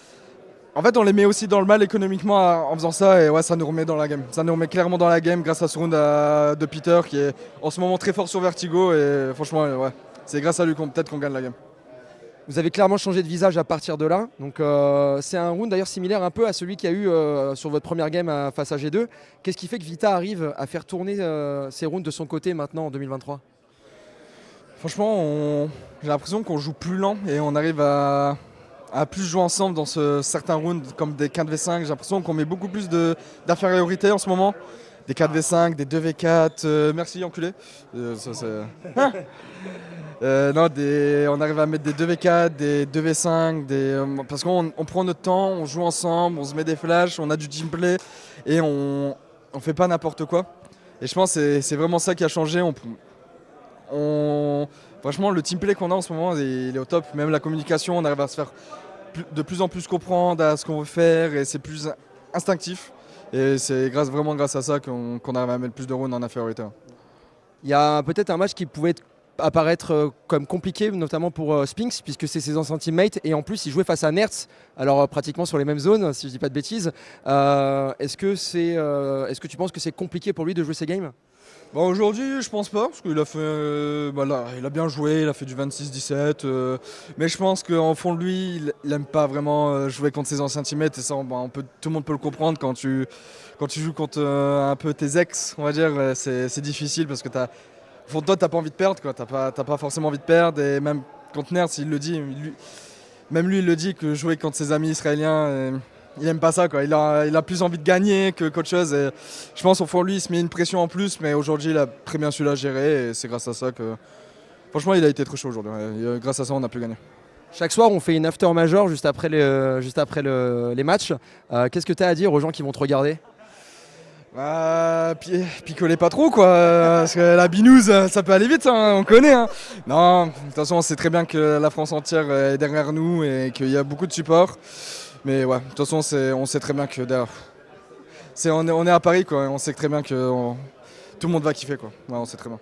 En fait, on les met aussi dans le mal économiquement en faisant ça et ouais, ça nous remet dans la game. Ça nous remet clairement dans la game grâce à ce round à, de Peter qui est en ce moment très fort sur Vertigo et franchement, ouais, c'est grâce à lui qu'on peut-être qu'on gagne la game. Vous avez clairement changé de visage à partir de là. Donc euh, c'est un round d'ailleurs similaire un peu à celui qu'il y a eu euh, sur votre première game à, face à G deux. Qu'est-ce qui fait que Vita arrive à faire tourner euh, ces rounds de son côté maintenant en deux mille vingt-trois? Franchement, on... j'ai l'impression qu'on joue plus lent et on arrive à, à plus jouer ensemble dans ce, certains rounds comme des quatre v cinq. J'ai l'impression qu'on met beaucoup plus d'infériorité en ce moment. Des quatre v cinq, des deux v quatre, euh, merci enculé. Euh, ça, euh, non, des, on arrive à mettre des deux v quatre, des deux v cinq, des, euh, parce qu'on on prend notre temps, on joue ensemble, on se met des flashs, on a du teamplay et on ne fait pas n'importe quoi. Et je pense que c'est vraiment ça qui a changé. On, on, franchement, le teamplay qu'on a en ce moment, il est au top. Même la communication, on arrive à se faire plus, de plus en plus comprendre à ce qu'on veut faire et c'est plus instinctif. Et c'est grâce, vraiment grâce à ça qu'on qu'on arrive à mettre plus de rounds en infériorité. Il y a peut-être un match qui pouvait apparaître euh, comme compliqué, notamment pour euh, Spinks, puisque c'est ses anciens teammates. Et en plus, il jouait face à Nerds, alors euh, pratiquement sur les mêmes zones, si je dis pas de bêtises. Euh, Est-ce que, c'est, euh, est-ce que tu penses que c'est compliqué pour lui de jouer ces games? Bon, aujourd'hui, je pense pas, parce qu'il a fait, euh, bah là, il a bien joué, il a fait du vingt-six dix-sept. Euh, mais je pense qu'en fond de lui, il, il aime pas vraiment euh, jouer contre ses anciens teammates. Et ça, bah, on peut, tout le monde peut le comprendre quand tu, quand tu joues contre euh, un peu tes ex, on va dire. C'est difficile parce que t'as, au fond de toi, t'as pas envie de perdre, quoi. T'as pas, t'as pas forcément envie de perdre. Et même contre Nerds, il le dit, lui, même lui, il le dit que jouer contre ses amis israéliens. Et, il aime pas ça, quoi. Il a, il a plus envie de gagner que qu'autre chose. Et je pense au fond lui, il se met une pression en plus, mais aujourd'hui, il a très bien su la gérer et c'est grâce à ça que. Franchement, il a été très chaud aujourd'hui. Grâce à ça, on a pu gagner. Chaque soir, on fait une after major juste après, les, juste après le, les matchs. Euh, Qu'est-ce que tu as à dire aux gens qui vont te regarder? Bah, picolez pas trop, quoi. Parce que la binouse, ça peut aller vite, hein, on connaît. Hein. Non, de toute façon, on sait très bien que la France entière est derrière nous et qu'il y a beaucoup de support. Mais ouais, de toute façon, on sait très bien que derrière, est, on, est, on est à Paris, quoi. On sait très bien que on, tout le monde va kiffer, quoi. Ouais, on sait très bien.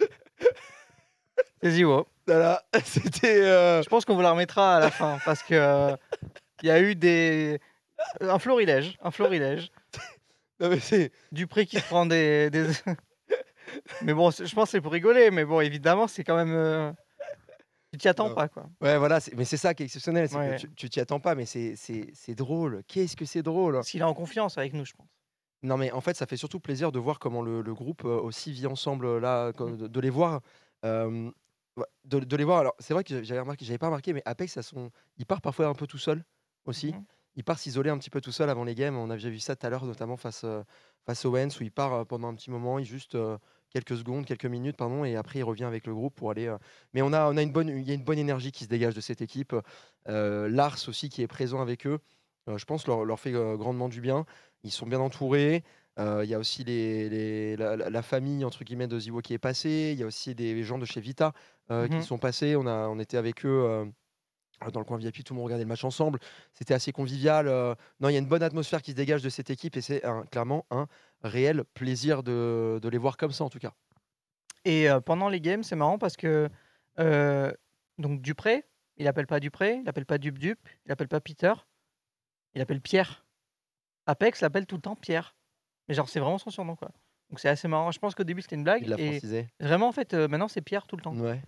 C'est Ziwo. Voilà, c'était. Euh... Je pense qu'on vous la remettra à la fin parce que il euh, y a eu des un florilège, un florilège. Non mais c'est Dupré qui se prend des. des... mais bon, je pense que c'est pour rigoler, mais bon, évidemment, c'est quand même. Euh... Tu t'y attends non. pas, quoi. Ouais, voilà, mais c'est ça qui est exceptionnel, c'est ouais. que tu t'y attends pas, mais c'est drôle. Qu'est-ce que c'est drôle? Parce qu'il est en confiance avec nous, je pense. Non, mais en fait, ça fait surtout plaisir de voir comment le, le groupe euh, aussi vit ensemble, là, de, de les voir. Euh, de, de les voir. Alors, c'est vrai que j'avais remarqué, j'avais pas remarqué, mais Apex, ça son... il part parfois un peu tout seul aussi. Mm-hmm. il part s'isoler un petit peu tout seul avant les games. On a déjà vu ça tout à l'heure, notamment face, euh, face au Owens, où il part euh, pendant un petit moment, il juste euh, quelques secondes, quelques minutes, pardon, et après il revient avec le groupe pour aller. euh, Mais on a, on a une bonne, il y a une bonne énergie qui se dégage de cette équipe. Euh, Lars aussi qui est présent avec eux, euh, je pense leur, leur fait euh, grandement du bien. Ils sont bien entourés. Euh, Il y a aussi les, les- la, la- la famille entre guillemets de Ziwo qui est passée. Il y a aussi des gens de chez Vita euh, qui Mhm. sont passés. On a, on était avec eux. euh, dans le coin V I P, tout le monde regardait le match ensemble. C'était assez convivial. euh, Non, il y a une bonne atmosphère qui se dégage de cette équipe et c'est un- clairement un réel plaisir de, de les voir comme ça en tout cas. Et euh, pendant les games, c'est marrant parce que euh, donc Dupré, il appelle pas Dupré, il appelle pas Dup Dup, il appelle pas Peter, il appelle Pierre. Apex l'appelle tout le temps Pierre. Mais genre, c'est vraiment son surnom, quoi. Donc c'est assez marrant. Je pense qu'au début, c'était une blague. Il l'a Et francisé. vraiment, en fait, euh, maintenant, c'est Pierre tout le temps. Ouais.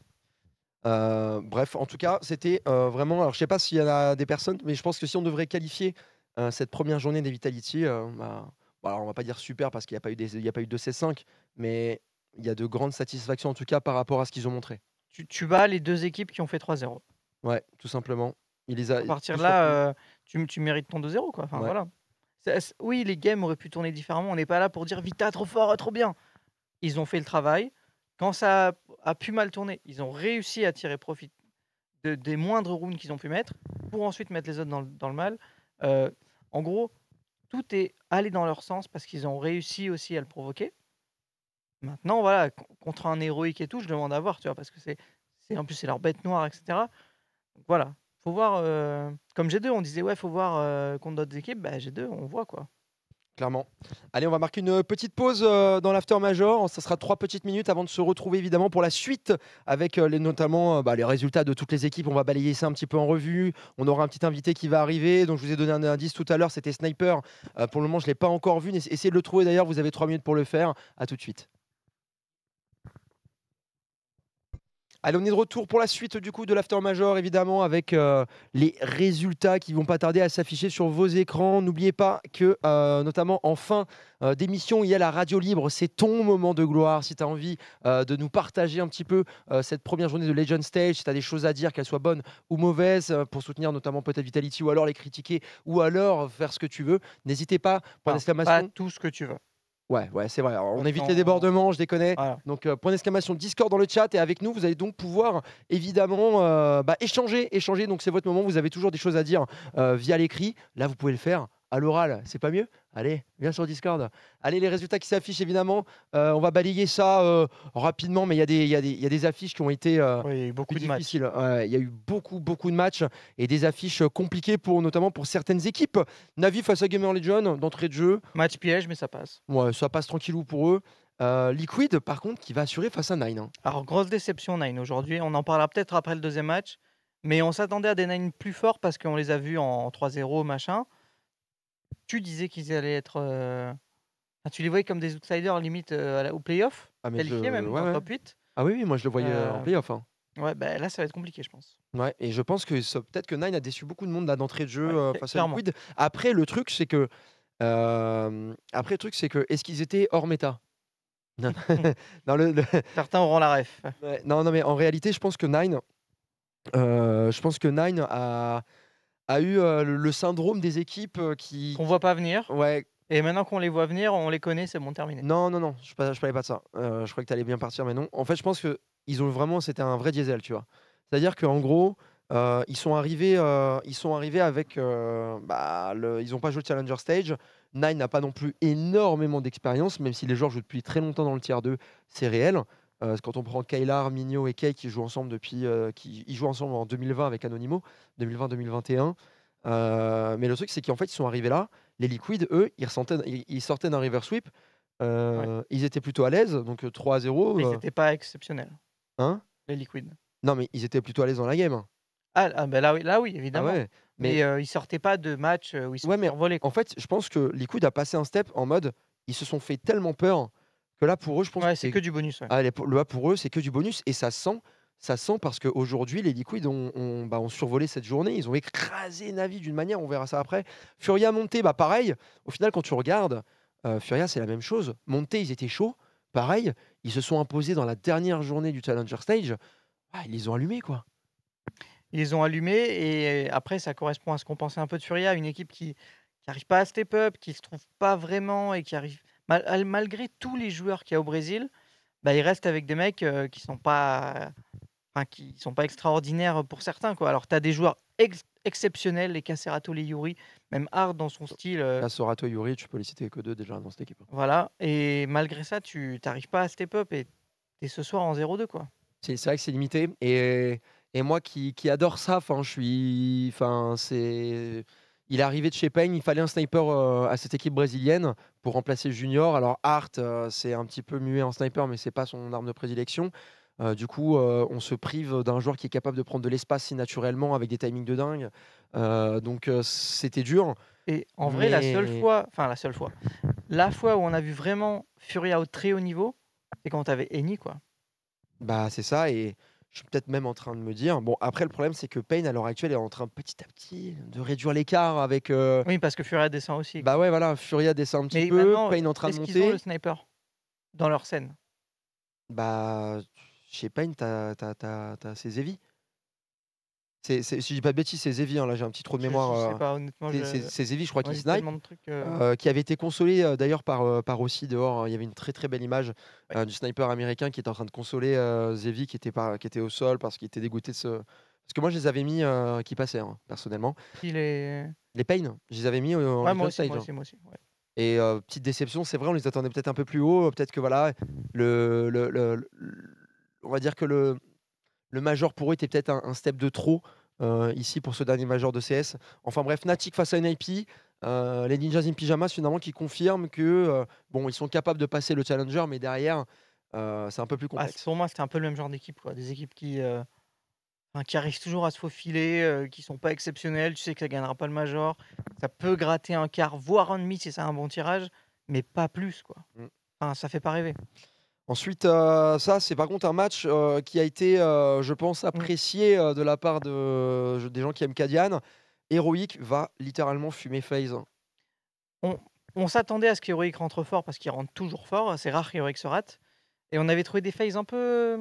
Euh, bref, en tout cas, c'était euh, vraiment. Alors, je sais pas s'il y en a des personnes, mais je pense que si on devrait qualifier euh, cette première journée des Vitality, euh, bah, bon, alors on va pas dire super parce qu'il n'y a pas eu des, il y a pas eu de C cinq, mais il y a de grandes satisfactions en tout cas par rapport à ce qu'ils ont montré. Tu, tu bats les deux équipes qui ont fait trois zéro. Ouais, tout simplement. Il les a. À partir tout de là, simplement. euh, tu, tu mérites ton deux zéro, quoi. Enfin, Ouais. voilà. C'est- c'est- oui, les games auraient pu tourner différemment. On n'est pas là pour dire Vita, trop fort, trop bien. Ils ont fait le travail. Quand ça a, a pu mal tourner, ils ont réussi à tirer profit de- des moindres rounds qu'ils ont pu mettre pour ensuite mettre les autres dans le, dans le mal. Euh, en gros, tout est allé dans leur sens parce qu'ils ont réussi aussi à le provoquer. Maintenant, voilà, co- contre un héroïque et tout, je demande à voir, tu vois, parce que c'est, c'est en plus c'est leur bête noire, et cetera. Donc voilà, faut voir. euh, Comme G deux, on disait ouais, faut voir euh, contre d'autres équipes. Bah, G deux, on voit quoi. Clairement. Allez, on va marquer une petite pause euh, dans l'after major. Ça sera trois petites minutes avant de se retrouver évidemment pour la suite avec euh, les, notamment euh, bah, les résultats de toutes les équipes. On va balayer ça un petit peu en revue. On aura un petit invité qui va arriver. Donc je vous ai donné un indice tout à l'heure, c'était Sniper. Euh, pour le moment, je ne l'ai pas encore vu. Essayez de le trouver d'ailleurs. Vous avez trois minutes pour le faire. À tout de suite. Allez, on est de retour pour la suite du coup de l'after major, évidemment, avec euh, les résultats qui vont pas tarder à s'afficher sur vos écrans. N'oubliez pas que, euh, notamment en fin euh, d'émission, il y a la radio libre. C'est ton moment de gloire. Si tu as envie euh, de nous partager un petit peu euh, cette première journée de Legend Stage, si tu as des choses à dire, qu'elles soient bonnes ou mauvaises, euh, pour soutenir notamment peut-être Vitality ou alors les critiquer ou alors faire ce que tu veux, n'hésitez pas. Point Enfin, d'exclamation. pas tout ce que tu veux. Ouais, ouais, c'est vrai. Alors, on Parce évite qu'on- les débordements, je déconne. Voilà. Donc, euh, point d'exclamation Discord dans le chat et avec nous, vous allez donc pouvoir évidemment euh, bah, échanger, échanger. Donc, c'est votre moment. Vous avez toujours des choses à dire euh, via l'écrit. Là, vous pouvez le faire à l'oral. C'est pas mieux? Allez, viens sur Discord. Allez, les résultats qui s'affichent évidemment. Euh, on va balayer ça euh, rapidement, mais il y, a des- il y, a des- il y a des affiches qui ont été euh, Oui, il y a eu beaucoup plus de matchs. difficiles. Ouais, il y a eu beaucoup, beaucoup de matchs et des affiches compliquées pour notamment pour certaines équipes. Navi face à Gamer Legion d'entrée de jeu. Match piège, mais ça passe. Ouais, ça passe tranquillou pour eux. Euh, Liquid, par contre, qui va assurer face à Nine. hein. Alors, grosse déception, Nine, aujourd'hui. On en parlera peut-être après le deuxième match. Mais on s'attendait à des Nine plus forts parce qu'on les a vus en trois zéro, machin. Tu disais qu'ils allaient être. euh, enfin, tu les voyais comme des outsiders, limite euh, à la- au playoff, Ah, mais je- qualifiés même, ouais, dans le ouais. top huit. Ah oui, oui, moi je le voyais euh, en Euh, playoff. hein. Ouais, bah, là, ça va être compliqué, je pense. Ouais, et je pense que ça- peut-être que Nine a déçu beaucoup de monde là d'entrée de jeu Ouais, euh, cl- face clairement. à Liquid. Après, le truc, c'est que. euh, Après, le truc, c'est que. Est-ce qu'ils étaient hors méta? Non, non, le- le- Certains auront la ref. ouais, non, non, mais en réalité, je pense que Nine. euh, je pense que Nine a, a eu euh, le, le syndrome des équipes euh, qui. Qu'on voit pas venir. Ouais, Et maintenant qu'on les voit venir, on les connaît, c'est bon, terminé. non, non, non, je ne parlais pas de ça. Euh, je crois que tu allais bien partir, mais non. En fait, je pense que ils ont vraiment, c'était un vrai diesel, tu vois. C'est-à-dire qu'en gros, euh, ils sont arrivés, euh, ils sont arrivés avec, euh, bah, le- ils n'ont pas joué le Challenger Stage. Nine n'a pas non plus énormément d'expérience, même si les joueurs jouent depuis très longtemps dans le tier deux, c'est réel. Euh, parce que quand on prend Kailar, Migno et Kay qui jouent ensemble depuis, euh, qui ils jouent ensemble en deux mille vingt avec Anonymo, deux mille vingt deux mille vingt et un. Euh, mais le truc, c'est qu'en fait, ils sont arrivés là. Les Liquid, eux, ils, ressentaient- ils- ils sortaient d'un river sweep. Euh, Ils étaient plutôt à l'aise, donc euh, trois à zéro. Mais euh, c'était pas exceptionnel, hein les Liquid. non, mais ils étaient plutôt à l'aise dans la game. Ah, ah, bah là, oui, là, oui, Ah évidemment. ouais. Mais, Mais euh, ils sortaient pas de match euh, où ils sont Ouais, mais survolés. en fait, je pense que Liquid a passé un step en mode ils se sont fait tellement peur que là, pour eux, je pense Ouais, que c'est que du bonus. Ouais. Ah, les- le là, pour eux, c'est que du bonus et ça sent. Ça sent parce qu'aujourd'hui, les Liquid ont, ont, bah, ont survolé cette journée. Ils ont écrasé Navi d'une manière, on verra ça après. Furia monté, bah pareil. Au final, quand tu regardes, euh, Furia, c'est la même chose. Monté, ils étaient chauds. Pareil, ils se sont imposés dans la dernière journée du Challenger Stage. Ah, ils les ont allumés, quoi. Ils les ont allumés et après, ça correspond à ce qu'on pensait un peu de Furia, une équipe qui n'arrive pas à step up, qui se trouve pas vraiment et qui arrive mal- al- malgré tous les joueurs qu'il y a au Brésil, bah, ils restent avec des mecs euh, qui sont pas, enfin, qui sont pas extraordinaires pour certains, quoi. Alors, tu as des joueurs ex- exceptionnels, les Cacerato, les Yuri, même Hard dans son style, euh, Là, Sorato et Yuri, tu peux les citer que deux déjà dans cette équipe. voilà. Et malgré ça, tu n'arrives pas à step up et tu es ce soir en zéro deux, quoi. C'est c'est vrai que c'est limité. Et, et moi qui, qui adore ça, enfin, je suis. Enfin, c'est. Il est arrivé de chez Payne, il fallait un sniper euh, à cette équipe brésilienne pour remplacer Junior. Alors Hart, euh, c'est un petit peu muet en sniper, mais c'est pas son arme de prédilection. Euh, du coup, euh, on se prive d'un joueur qui est capable de prendre de l'espace si naturellement avec des timings de dingue. Euh, donc euh, c'était dur. Et en vrai, la seule Mais- fois, enfin la seule fois, la fois où on a vu vraiment Furia au très haut niveau, c'est quand t'avais Eni, quoi. Bah, c'est ça, et je suis peut-être même en train de me dire, bon, après le problème c'est que Payne à l'heure actuelle est en train petit à petit de réduire l'écart avec, euh, Oui, parce que Furia descend aussi. bah ouais, voilà, Furia descend un petit Mais peu, maintenant, Payne en train de est-ce qu'ils ont monter. le sniper dans leur scène? Bah, chez Payne, t'as t'as t'as t'as ses Evi. C'est, c'est- si je dis pas de bêtises, c'est Zevi, hein, là j'ai un petit trou de Je, mémoire. je sais euh, pas, honnêtement, c'est je... c'est- c'est Zevi, je crois moi, qu'il j'ai snipe. tellement de trucs. euh, Euh, qui avait été consolé euh, d'ailleurs par, euh, par aussi dehors, hein. Il y avait une très très belle image Ouais. euh, du sniper américain qui était en train de consoler euh, Zevi qui était, pas, qui était au sol parce qu'il était dégoûté de ce. Parce que moi je les avais mis euh, qui passaient, hein, personnellement. Il est... Les Payne, je les avais mis euh, en Ouais, Legend moi aussi, Stage, moi hein. aussi, moi aussi. Ouais. Et euh, petite déception, c'est vrai, on les attendait peut-être un peu plus haut. Peut-être que voilà, le, le, le- le- on va dire que le, le major pour eux était peut-être un, un step de trop euh, ici pour ce dernier major de C S. Enfin bref, Fnatic face à N I P, euh, les Ninjas in Pyjamas finalement qui confirment que euh, bon, ils sont capables de passer le challenger, mais derrière, euh, c'est un peu plus Ah, complexe. pour moi, c'était un peu le même genre d'équipe, quoi. Des équipes qui, euh, enfin, qui arrivent toujours à se faufiler, euh, qui sont pas exceptionnelles. Tu sais que ça gagnera pas le major. Ça peut gratter un quart, voire un demi si c'est un bon tirage, mais pas plus, quoi. Mm. Enfin, ça fait pas rêver. Ensuite, euh, ça, c'est par contre un match euh, qui a été, euh, je pense, apprécié euh, de la part de, je- des gens qui aiment Cadian. Heroic va littéralement fumer FaZe. On s'attendait à ce qu'Heroic rentre fort parce qu'il rentre toujours fort. C'est rare qu'Heroic se rate. Et on avait trouvé des phases un peu.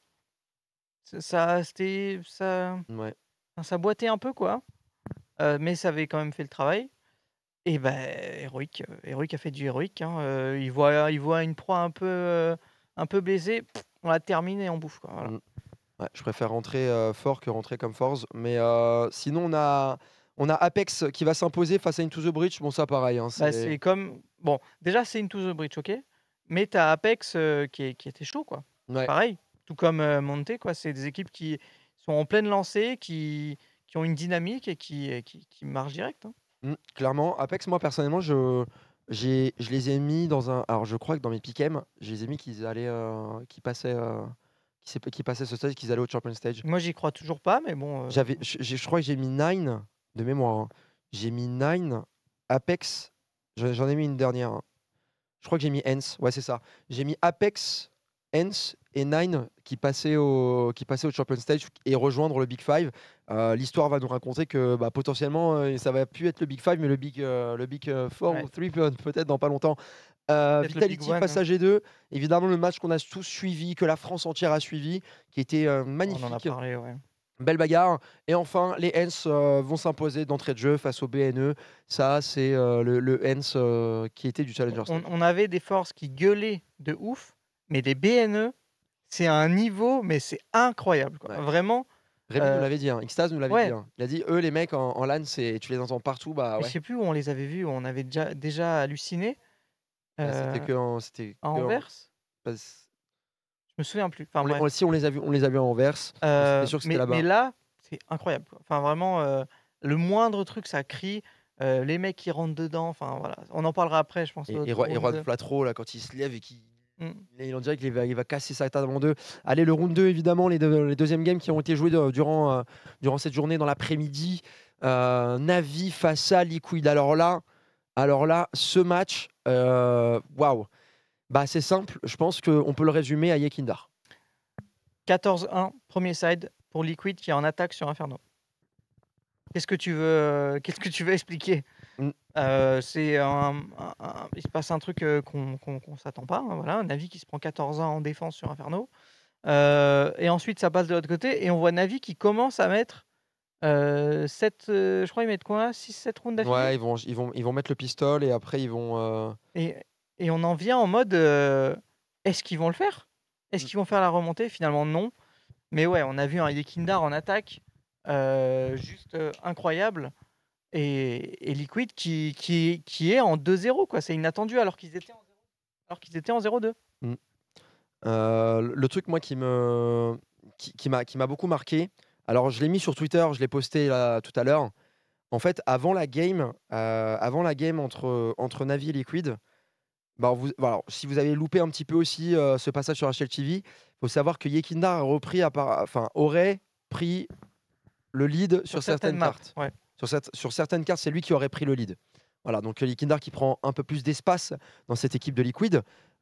Ça, ça, c'était, ça, Ouais. enfin, ça boitait un peu, quoi. Euh, mais ça avait quand même fait le travail. Et ben, Heroic, euh, Heroic a fait du Heroic, hein. Euh, il, voit, il voit une proie un peu, euh, un peu blessée. Pff, on la termine et on bouffe, quoi. Voilà. Mm. Ouais, je préfère rentrer euh, fort que rentrer comme Force. Mais euh, sinon, on a, on a Apex qui va s'imposer face à Into the Breach. Bon, ça, pareil, hein, Bah, c'est- c'est comme. Bon, déjà, c'est Into the Breach, ok. Mais t'as Apex euh, qui, est- qui était chaud, quoi. Ouais. Pareil, tout comme euh, Monte, quoi. C'est des équipes qui sont en pleine lancée, qui, qui ont une dynamique et qui, et qui, qui marchent direct, hein. Mm, clairement, Apex, moi personnellement, je, j'ai, je les ai mis dans un. Alors, je crois que dans mes pick'em, je les ai mis qu'ils allaient, euh, qu'ils passaient, euh, qu'ils s'est- qu'ils passaient ce stage, qu'ils allaient au Champion Stage. Moi, j'y crois toujours pas, mais bon. euh, J'avais, je, j'ai- je crois que j'ai mis neuf de mémoire, hein. J'ai mis neuf Apex. J'en j'en ai mis une dernière, hein. Je crois que j'ai mis Hens. Ouais, c'est ça. J'ai mis Apex, Hens et neuf qui passaient au, qui passaient au Champion Stage et rejoindre le Big Five. Euh, L'histoire va nous raconter que bah, potentiellement, euh, ça va plus être le Big Five, mais le Big, euh, le Big euh, Four Ouais. ou Three peut- peut-être dans pas longtemps. Euh, Peut-être le Vitality Big One, face hein. à G deux. Évidemment, le match qu'on a tous suivi, que la France entière a suivi, qui était euh, On en a magnifique. parlé, ouais. Belle bagarre. Et enfin, les Hens euh, vont s'imposer d'entrée de jeu face au B N E. Ça, c'est euh, le, le Hens euh, qui était du Challenger On, Stage. on avait des forces qui gueulaient de ouf, mais les B N E, c'est un niveau, mais c'est incroyable, quoi. Ouais. Vraiment. Rémi nous Euh, l'avait dit, hein. Xtase nous l'avait ouais. dit, hein. Il a dit, eux, les mecs en, en LAN, c'est, tu les entends partout. Bah mais ouais. Je sais plus où on les avait vus, où on avait déjà, déjà halluciné. Bah, Euh, c'était que en, c'était à que en- Anvers. bah, c- Je me souviens plus. Enfin, on les- bref. on- si on les a vus, on les a vus à Anvers. Euh, C'était sûr que mais, c'était là-bas. mais là, c'est incroyable, quoi. Enfin, vraiment, euh, le moindre truc, ça crie. Euh, les mecs qui rentrent dedans. Enfin, voilà. On en parlera après, je pense. Et, au- et, Ro- et au Juan round Flatro, là, quand il se lève et qu'il deux. Mm. il, on dirait qu'il va, il va casser sa table en deux. Allez, le round deux, évidemment, les, deux, les deuxièmes games qui ont été joués de- durant, euh, durant cette journée dans l'après-midi. Euh, Navi face à Liquid. Alors là, alors là ce match, euh, waouh. Bah, c'est simple, je pense qu'on peut le résumer à Yekindar. quatorze un, premier side pour Liquid qui est en attaque sur Inferno. Qu'est-ce que tu veux, euh, qu'est-ce que tu veux expliquer? Mm. Euh, c'est un, un- un- il se passe un truc euh, qu'on qu'on, qu'on s'attend pas, hein, voilà, un Navi qui se prend quatorze un en défense sur Inferno. Euh, et ensuite, ça passe de l'autre côté et on voit Navi qui commence à mettre Euh, sept, euh, je crois ils mettent quoi? six sept rounds d'affilée. Ouais, ils vont, ils, vont, ils vont mettre le pistolet et après ils vont. euh, Et, et on en vient en mode euh, est-ce qu'ils vont le faire? Est-ce Mm. qu'ils vont faire la remontée? Finalement, non. Mais ouais, on a vu un Yekindar en attaque euh, juste euh, incroyable. Et, et Liquid qui, qui, qui est en deux zéro, quoi. C'est inattendu alors qu'ils étaient en zéro alors qu'ils étaient en zéro deux. Mm. Euh, le truc, moi, qui me, qui, qui m'a, qui m'a beaucoup marqué. Alors, je l'ai mis sur Twitter, je l'ai posté là, tout à l'heure. En fait, avant la game, euh, avant la game entre, entre Navi et Liquid, bah, vous, voilà, si vous avez loupé un petit peu aussi euh, ce passage sur H L T V, il faut savoir que Yekindar a repris, à part- enfin, aurait pris le lead sur, Sur certaines, certaines maps. cartes. Ouais. Sur, cette- sur certaines cartes, c'est lui qui aurait pris le lead. Voilà, donc Yekindar qui prend un peu plus d'espace dans cette équipe de Liquid.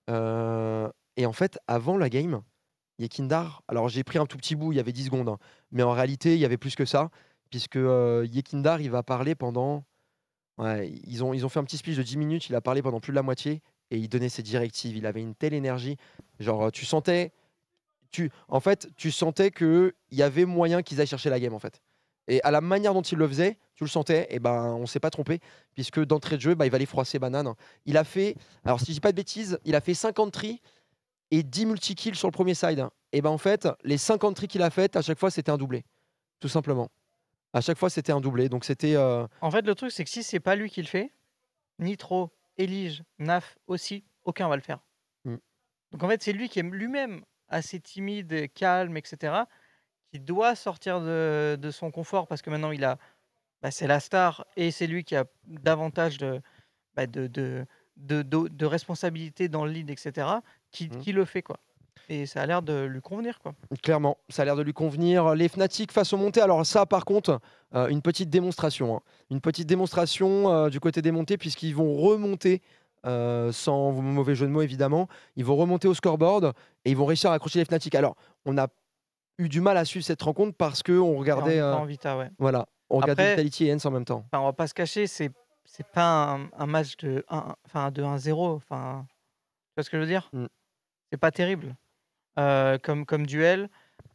Euh, et en fait, avant la game, Yekindar, alors j'ai pris un tout petit bout, il y avait dix secondes, hein, mais en réalité, il y avait plus que ça, puisque euh, Yekindar, il va parler pendant. Ouais, ils, ont, ils ont fait un petit speech de dix minutes, il a parlé pendant plus de la moitié, et il donnait ses directives. Il avait une telle énergie. Genre, tu sentais. Tu, en fait, tu sentais qu'il y avait moyen qu'ils aillent chercher la game, en fait. Et à la manière dont il le faisait, tu le sentais, et ben on s'est pas trompé, puisque d'entrée de jeu, bah, il va aller froisser Banane. Il a fait, alors si je dis pas de bêtises, il a fait cinquante tris et dix multi-kills sur le premier side. Et ben en fait, les cinquante tris qu'il a fait, à chaque fois, c'était un doublé. Tout simplement. À chaque fois, c'était un doublé. Donc c'était. euh, En fait, le truc, c'est que si c'est pas lui qui le fait, Nitro, Elige, Naf aussi, aucun va le faire. Mm. Donc en fait, c'est lui qui est lui-même assez timide, calme, et cetera, qui doit sortir de, de son confort parce que maintenant il a, bah, c'est la star et c'est lui qui a davantage de, bah, de, de, de, de- de responsabilités dans le lead, et cetera, qui, Mm. qui le fait quoi. Et ça a l'air de lui convenir quoi. Clairement, ça a l'air de lui convenir. Les Fnatic face aux montées, alors ça par contre, euh, une petite démonstration. hein. Une petite démonstration euh, du côté des montées, puisqu'ils vont remonter, euh, sans mauvais jeu de mots évidemment, ils vont remonter au scoreboard et ils vont réussir à accrocher les Fnatic. Alors, on a eu du mal à suivre cette rencontre parce qu'on regardait, En, euh, en Vita, ouais. voilà, on regardait Après, Vitality et Hens en même temps. enfin, on va pas se cacher, c'est c'est pas un, un match de un, enfin de un zéro. Enfin, tu vois ce que je veux dire? Mm. C'est pas terrible euh, comme, comme duel.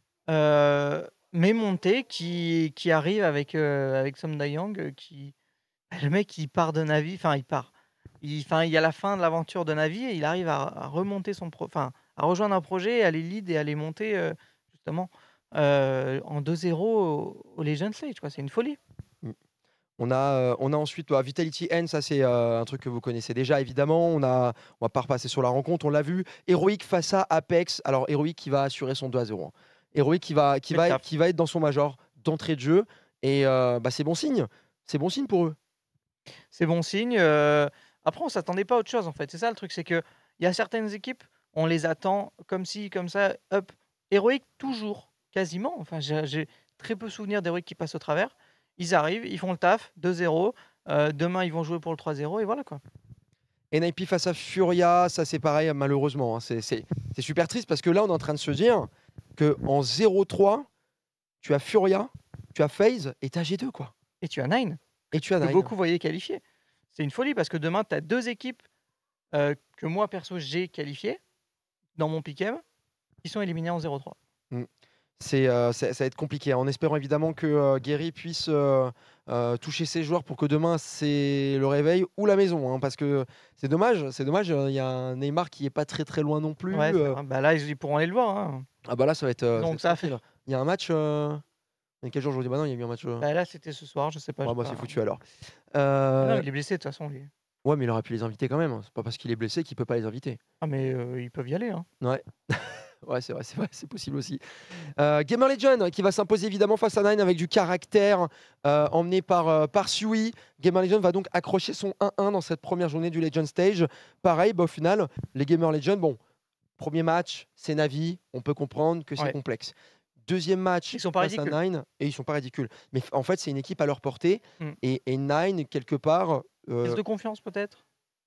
Euh, mais Monté qui, qui arrive avec, euh, avec Som Dayang, euh, qui le mec il part de Navi, enfin il part. Il, enfin, il y a la fin de l'aventure de Navi et il arrive à, à remonter son pro, enfin à rejoindre un projet, à aller lead et à aller monter euh, justement euh, en deux zéro au, au Legend Stage. quoi. C'est une folie. Mm. On a, euh, on a ensuite bah, Vitality N, ça c'est euh, un truc que vous connaissez déjà évidemment. On a, on va pas repasser sur la rencontre, on l'a vu. Heroic face à Apex. Alors Heroic qui va assurer son deux à zéro. hein. Heroic qui va, qui, Fait le va, taf. qui va être dans son major d'entrée de jeu. Et euh, bah, c'est bon signe. C'est bon signe pour eux. C'est bon signe. euh, Après, on s'attendait pas à autre chose en fait. C'est ça le truc, c'est que il y a certaines équipes, on les attend comme si, comme ça, hop. Héroïque toujours, quasiment. Enfin, j'ai j'ai très peu souvenir d'Héroïque qui passent au travers. Ils arrivent, ils font le taf, deux zéro. euh, demain, ils vont jouer pour le trois zéro et voilà quoi. N I P face à Furia, ça c'est pareil malheureusement. hein. C'est c'est- c'est super triste parce que là on est en train de se dire qu'en zéro trois, tu as Furia, tu as FaZe et tu as G deux quoi. Et tu as Nine, Et tu as que Nine. beaucoup voyaient qualifier. C'est une folie parce que demain, tu as deux équipes euh, que moi, perso, j'ai qualifiées dans mon pick-em qui sont éliminées en zéro trois. C'est, euh, c'est- ça va être compliqué, en espérant évidemment que euh, Guerry puisse euh, euh, toucher ses joueurs pour que demain c'est le réveil ou la maison, hein, parce que c'est dommage, c'est dommage. Il y a un Neymar qui est pas très très loin non plus. Ouais, c'est euh. vrai. Bah là, ils ils pourront aller le voir. hein. Ah bah là ça va être. euh, Donc ça va ça être fait- tranquille. Il y a un match. Euh... Il y a quel jour aujourd'hui? Bah non, il y a eu un match. euh. Bah là, c'était ce soir, je sais pas. Ah j'ai bah pas- c'est foutu alors. Ah Euh, non, il est blessé de toute façon, lui. Ouais, mais il aurait pu les inviter quand même. C'est pas parce qu'il est blessé qu'il peut pas les inviter. Ah, mais euh, ils peuvent y aller. Hein. Ouais. Ouais, c'est vrai, c'est vrai, c'est possible aussi. Euh, Gamer Legend qui va s'imposer évidemment face à Nine avec du caractère, euh, emmené par, euh, par Sui. Gamer Legend va donc accrocher son un un dans cette première journée du Legend Stage. Pareil, bah, au final, les Gamer Legend, bon, premier match, c'est Navi, on peut comprendre que c'est Ouais. complexe. Deuxième match, Ils sont pas face à ridicules. Nine, et ils sont pas ridicules. Mais f- en fait, c'est une équipe à leur portée, Mm. et, et Nine, quelque part, euh, Prise de confiance, peut-être.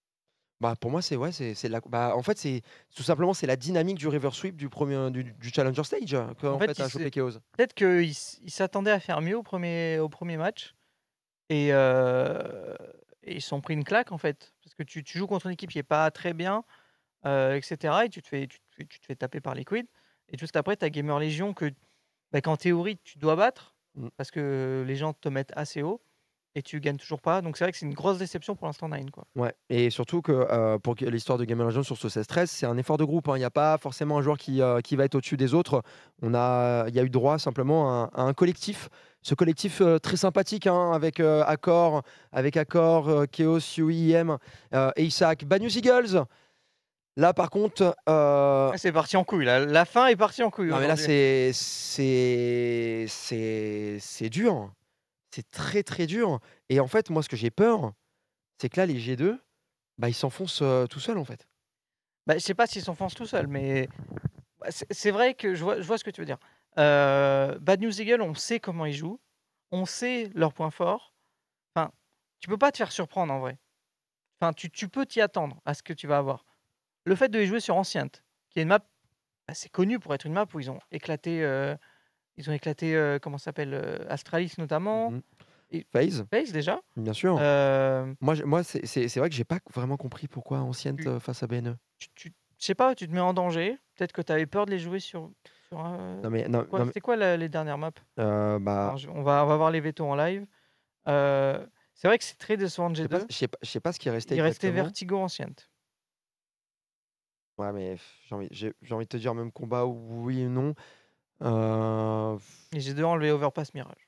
bah, pour moi, c'est ouais, c'est c'est la. Bah, en fait, c'est tout simplement c'est la dynamique du river sweep du premier du, du challenger stage euh, que, En en fait, fait, il a se- chopé Chaos. Peut-être qu'ils s- ils s'attendaient à faire mieux au premier, au premier match. Et, euh, et ils se sont pris une claque, en fait. Parce que tu, tu joues contre une équipe qui est pas très bien, euh, et cetera. Et tu te, fais, tu, te fais, tu te fais taper par Liquid. Et juste après, tu as Gamer Legion que, bah, qu'en théorie, tu dois battre. Mm. parce que les gens te mettent assez haut et tu gagnes toujours pas. Donc c'est vrai que c'est une grosse déception pour l'instant Nine, quoi. Ouais, et surtout que euh, pour que l'histoire de Game of Legends sur ce seize treize, c'est un effort de groupe, hein. Il n'y a pas forcément un joueur qui, euh, qui va être au-dessus des autres. On a, il y a eu droit simplement à, un à un collectif. Ce collectif euh, très sympathique, hein, avec euh, Accor, avec Accor, euh, Chaos, Yui, I M euh, et Isaac. Bad News Eagles. Là, par contre, euh, Ah, c'est parti en couille, là. La fin est partie en couille non mais là aujourd'hui. c'est c'est c'est c'est dur. C'est très très dur. Et en fait, moi, ce que j'ai peur, c'est que là, les G deux, bah, ils s'enfoncent euh, tout seuls en fait. Bah, je sais pas s'ils s'enfoncent tout seuls, mais bah, c'est c'est vrai que je vois, je vois ce que tu veux dire. Euh, Bad News Eagle, on sait comment ils jouent, on sait leurs points forts. Enfin, tu peux pas te faire surprendre en vrai. Enfin, tu, tu peux t'y attendre à ce que tu vas avoir. Le fait de les jouer sur Ancient, qui est une map assez connue pour être une map où ils ont éclaté, euh, ils ont éclaté, euh, comment ça s'appelle, euh, Astralis notamment, Mhm. et FaZe, FaZe déjà. bien sûr. Euh, Moi, j'ai- moi c'est c'est- c'est vrai que j'ai pas vraiment compris pourquoi Ancienne tu, euh, face à B N E. tu, tu- je sais pas, tu te mets en danger. Peut-être que tu avais peur de les jouer sur. sur un- Non mais non, quoi, non, mais, c'était quoi la- les dernières maps? euh, bah, Alors, je- on, va, on va voir les vétos en live. Euh, c'est vrai que c'est très décevant de je sais pas, G deux. je sais pas, je sais pas ce qui est resté Il restait exactement. Vertigo Ancient. Ouais, mais pff, j'ai envie, j'ai j'ai envie de te dire même combat, oui ou non. Euh, Et G deux a enlevé Overpass Mirage.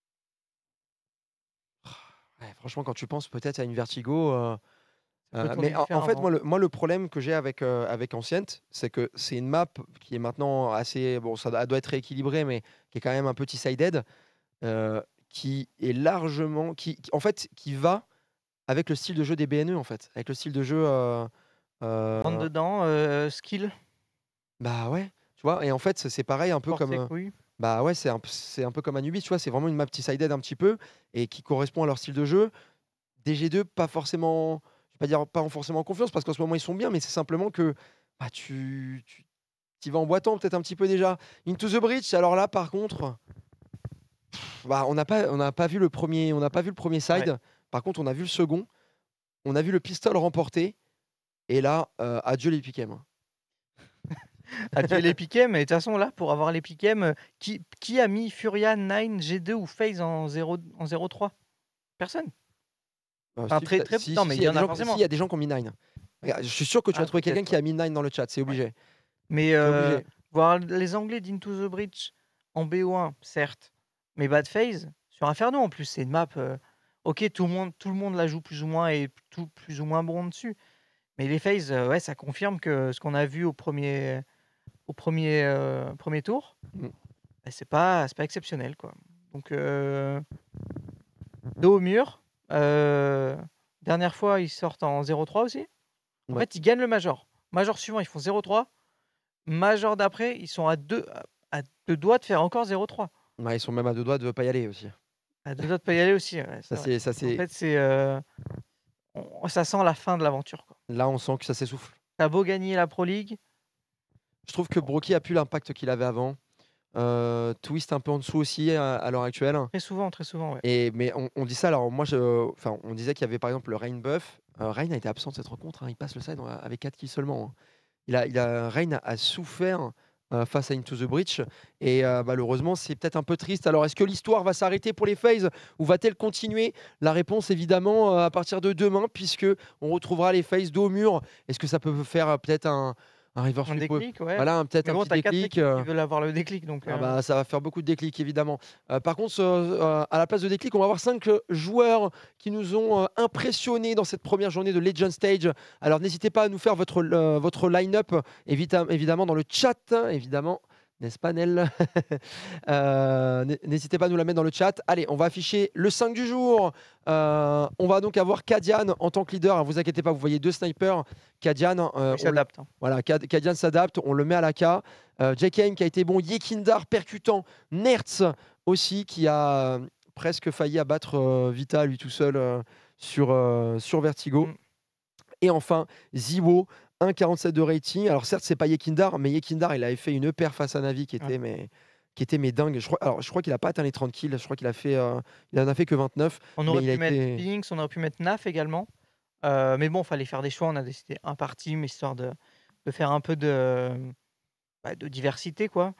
ouais, franchement, quand tu penses peut-être à une Vertigo. euh, Ça peut Euh, tourner mais en, en fait, moi différemment. le, moi, le problème que j'ai avec, euh, avec Ancient, c'est que c'est une map qui est maintenant assez. Bon, ça doit elle doit être rééquilibrée, mais qui est quand même un petit sided, euh, qui est largement. Qui, qui- en fait, qui va avec le style de jeu des B N E, en fait. Avec le style de jeu. euh, Rentre euh, dedans, euh, skill, bah ouais, tu vois. Et en fait, c'est c'est pareil, un peu porte comme. les euh, couilles. Bah ouais, c'est un, p- c'est un peu comme Anubis, tu vois. C'est vraiment une map multi-sided un petit peu et qui correspond à leur style de jeu. Des G deux, pas forcément, je vais pas dire pas en forcément en confiance parce qu'en ce moment ils sont bien, mais c'est simplement que bah, tu, tu y vas en boitant peut-être un petit peu déjà. Into the Breach, alors là par contre, pff, bah, on n'a pas, on n'a pas vu le premier, on n'a pas vu le premier side. Ouais. Par contre, on a vu le second, on a vu le pistol remporté, et là, euh, adieu les piquets. Adieu les piquets, mais de toute façon, là, pour avoir les piquets, euh, qui, qui a mis Furia, Nine, G deux ou FaZe en zéro en zéro trois? Personne. Euh, Enfin, si, très, peut- très... si, Non, si, mais si, il il y y a en des a gens, forcément. si, il y a des gens qui ont mis nine. Regarde, je suis sûr que tu Ah, as trouvé quelqu'un peut-être, qui a ouais. mis nine dans le chat, c'est obligé. Mais C'est euh, obligé. voir les Anglais d'Into the Breach en B O un, certes, mais Bad FaZe, sur Inferno en plus, c'est une map. euh, Ok, tout le, monde, tout le monde la joue plus ou moins et tout plus ou moins bon dessus. Mais les FaZe, euh, ouais, ça confirme que ce qu'on a vu au premier, au premier, euh, premier tour, Mm. bah, c'est pas, c'est pas exceptionnel, quoi. Donc, euh, dos au mur. euh, dernière fois, ils sortent en zéro trois aussi. En Ouais. fait, ils gagnent le Major. Major suivant, ils font zéro trois. Major d'après, ils sont à deux, à deux doigts de faire encore zéro trois. Ouais, ils sont même à deux doigts de pas y aller aussi. À deux doigts de pas y aller aussi. Ouais, c'est Ça, vrai. c'est, ça, En c'est... fait, c'est, euh, on- ça sent la fin de l'aventure, quoi. Là, on sent que ça s'essouffle. T'as beau gagner la Pro League, Je trouve que Broky a plus l'impact qu'il avait avant. Euh, Twist un peu en dessous aussi à, à l'heure actuelle. très souvent, très souvent, ouais. Et, mais on, on dit ça, alors moi, je, enfin, on disait qu'il y avait par exemple le Rain buff. Euh, Rain a été absent de cette rencontre, hein. Il passe le side avec quatre kills seulement, hein. Il a, il a, Rain a, a souffert euh, face à Into the Breach. Et euh, malheureusement, c'est peut-être un peu triste. Alors, est-ce que l'histoire va s'arrêter pour les FaZe ou va-t-elle continuer? La réponse, évidemment, euh, à partir de demain, puisque on retrouvera les FaZe dos au mur. Est-ce que ça peut faire euh, peut-être un, un reverse Un repo? déclic, ouais. Voilà, un- peut-être Mais un bon, petit t'as quatre déclic. équipes euh, qui veulent avoir le déclic, donc. ah euh, bah, ça va faire beaucoup de déclics, évidemment. Euh, par contre, euh, euh, à la place de déclic, on va avoir cinq euh, joueurs qui nous ont euh, impressionnés dans cette première journée de Legend Stage. Alors, n'hésitez pas à nous faire votre, euh, votre line-up, évita- évidemment, dans le chat, hein, évidemment. N'est-ce pas, Nel? Euh, n- N'hésitez pas à nous la mettre dans le chat. Allez, on va afficher le cinq du jour. Euh, on va donc avoir Kadian en tant que leader. Ne vous inquiétez pas, vous voyez deux snipers. Kadian, euh, il on le- s'adapte, hein. voilà, Kad- Kadian s'adapte, on le met à la K. Euh, J K M qui a été bon, Yekindar percutant, Nertz aussi qui a euh, presque failli abattre euh, Vita lui tout seul euh, sur, euh, sur Vertigo. Mm. Et enfin, Ziwo, un virgule quarante-sept de rating. Alors certes, c'est pas Yekindar, mais Yekindar, il avait fait une E P R face à Navi qui était, Ouais. mais, qui était mais dingue. Je crois, alors, je crois qu'il a pas atteint les trente kills, je crois qu'il a fait, euh, il en a fait que vingt-neuf. On mais aurait il a pu mettre été- Pinx, on aurait pu mettre Naf également. Euh, mais bon, fallait faire des choix. On a décidé un par team, histoire de, de faire un peu de, bah, de diversité, quoi.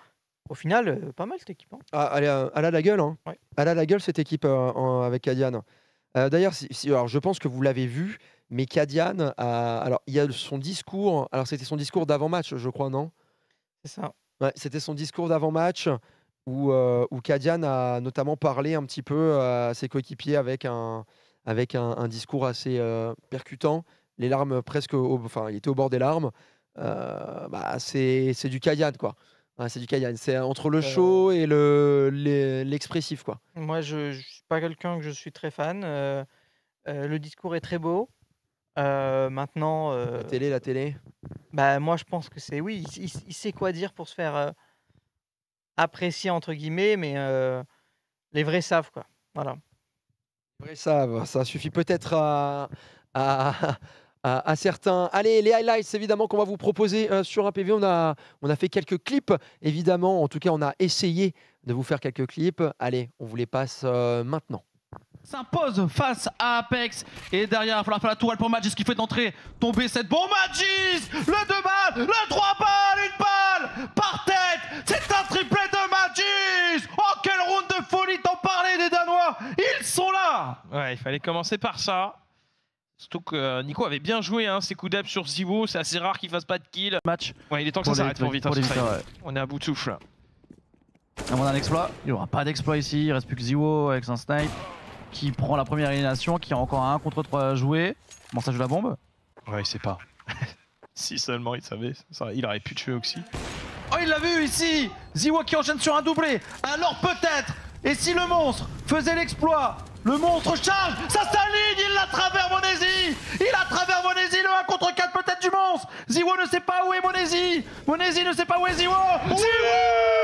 Au final, euh, pas mal cette équipe. Hein. Ah, elle, a, elle a la gueule, hein. Ouais. Elle a la gueule cette équipe euh, en- avec Kadian. Euh, D'ailleurs, si, si- alors je pense que vous l'avez vu, mais Kadian, a, alors il y a son discours. Alors c'était son discours d'avant-match, je crois, non? C'est ça. Ouais, c'était son discours d'avant-match où, euh, où Kadian a notamment parlé un petit peu à ses coéquipiers avec un, avec un, un discours assez euh, percutant. Les larmes presque, au- enfin, il était au bord des larmes. Euh, bah, c'est c'est du Kadian, quoi. Ouais, c'est du Kadian. C'est entre le Euh, show et le les- l'expressif, quoi. Moi, je ne suis pas quelqu'un que je suis très fan. euh, euh, le discours est très beau. Euh, maintenant, euh, La télé, la télé. bah, moi, je pense que c'est oui, il, il- il sait quoi dire pour se faire euh, apprécier, entre guillemets, mais euh, les vrais savent, quoi. Voilà. Vrai, ça, va, ça suffit peut-être à, à, à- à certains. Allez, les highlights, évidemment, qu'on va vous proposer euh, sur un P V. On a, on a fait quelques clips, évidemment. En tout cas, on a essayé de vous faire quelques clips. Allez, on vous les passe euh, maintenant. S'impose face à Apex et derrière il va falloir faire la tourelle pour Magis qui fait d'entrée tomber cette bombe. Magis, le deux balles, le trois balles, une balle par tête, c'est un triplé de Magis. Oh quel round de folie, t'en parlais des Danois, ils sont là. Ouais, il fallait commencer par ça. Surtout que euh, Nico avait bien joué hein, ses coups d'ab sur Zivo, c'est assez rare qu'il fasse pas de kill. Match. Ouais, il est temps que Pour ça les- s'arrête pour vite. pour hein, les ce victoires, side. On est à bout de souffle. là. À mon un exploit, il n'y aura pas d'exploit ici, il reste plus que Ziwo avec son snipe qui prend la première élimination, qui a encore un un contre trois à jouer. Comment ça joue la bombe? Ouais, il sait pas. Si seulement il savait, ça, il aurait pu tuer Oxy. Oh il l'a vu ici, Ziwo qui enchaîne sur un doublé. Alors peut-être, et si le monstre faisait l'exploit, le monstre charge, ça s'aligne, il la travers Monesi. Il a travers Monesi, le un contre quatre peut-être du monstre. Ziwo ne sait pas où est Monesi. Monesi ne sait pas où est Ziwo. Ziwo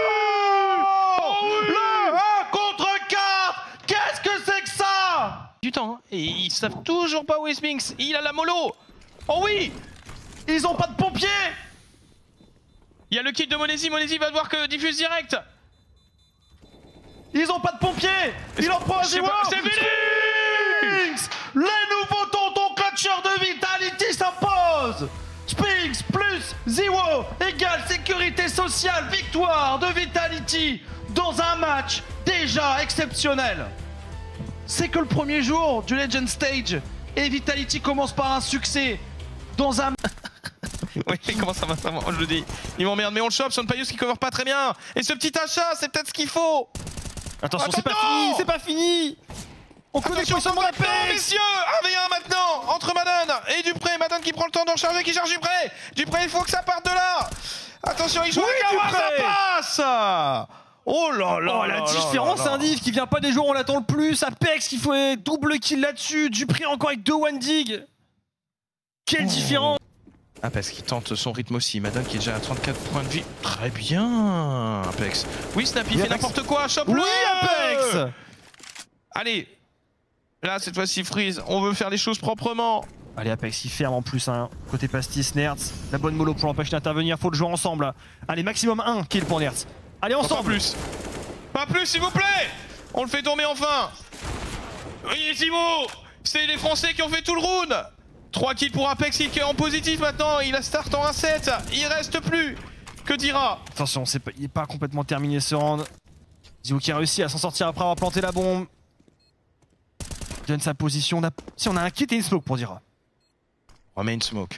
Le un contre quatre. Qu'est-ce que c'est que ça? Du temps, hein, et ils savent toujours pas où est Sphinx. Il a la mollo. Oh oui. Ils ont pas de pompiers. Il y a le kit de Monesi, Monesi va devoir que diffuse direct. Ils ont pas de pompiers. Il en prend un Je sais Ziwo. pas, c'est fini. Sphinx, les nouveaux tontons clutcheurs de Vitality s'imposent. Sphinx plus Ziwo égale sécurité sociale, victoire de Vitality dans un match déjà exceptionnel. C'est que le premier jour du Legend Stage et Vitality commence par un succès dans un... Oui, comment ça va, ça va, je le dis. Il m'emmerde, mais on le chope sur une Payus qui cover pas très bien. Et ce petit achat, c'est peut-être ce qu'il faut. Attention, c'est pas fini, c'est pas fini. On connaît Attention, positionnement contre d'Apex. Apex, messieurs, un v un maintenant entre Madden et Dupré. Madden qui prend le temps de recharger, qui charge Dupré. Dupré, il faut que ça parte de là. Attention, il joue Oui, avec Kawa, Dupré. ça passe. Oh là là. Oh, la là différence, là là. un div qui vient pas des joueurs, on l'attend le plus. Apex qui fait double kill là-dessus. Dupré encore avec deux one dig. Quelle Oh. différence. Apex qui tente son rythme aussi. Madden qui est déjà à trente-quatre points de vie. Très bien, Apex. Oui, Snappy Oui, fait Apex. n'importe quoi. Chope-le. Oui, Apex. Allez. Là, cette fois-ci, Freeze. On veut faire les choses proprement. Allez, Apex, il ferme en plus, hein. Côté pastis, Nertz. La bonne mollo pour l'empêcher d'intervenir. Faut le jouer ensemble. Allez, maximum un kill pour Nertz. Allez, Pas ensemble. plus. Pas plus, s'il vous plaît. On le fait tourner enfin. Oui, Zimo. C'est les Français qui ont fait tout le round. trois kills pour Apex, il est en positif maintenant. Il a start en un sept. Il reste plus. Que dira? Attention, c'est pas, il est pas complètement terminé ce round. Ziwo qui a réussi à s'en sortir après avoir planté la bombe. Il donne sa position. On a... Si on a un kit et une smoke pour Dira. Remet une smoke.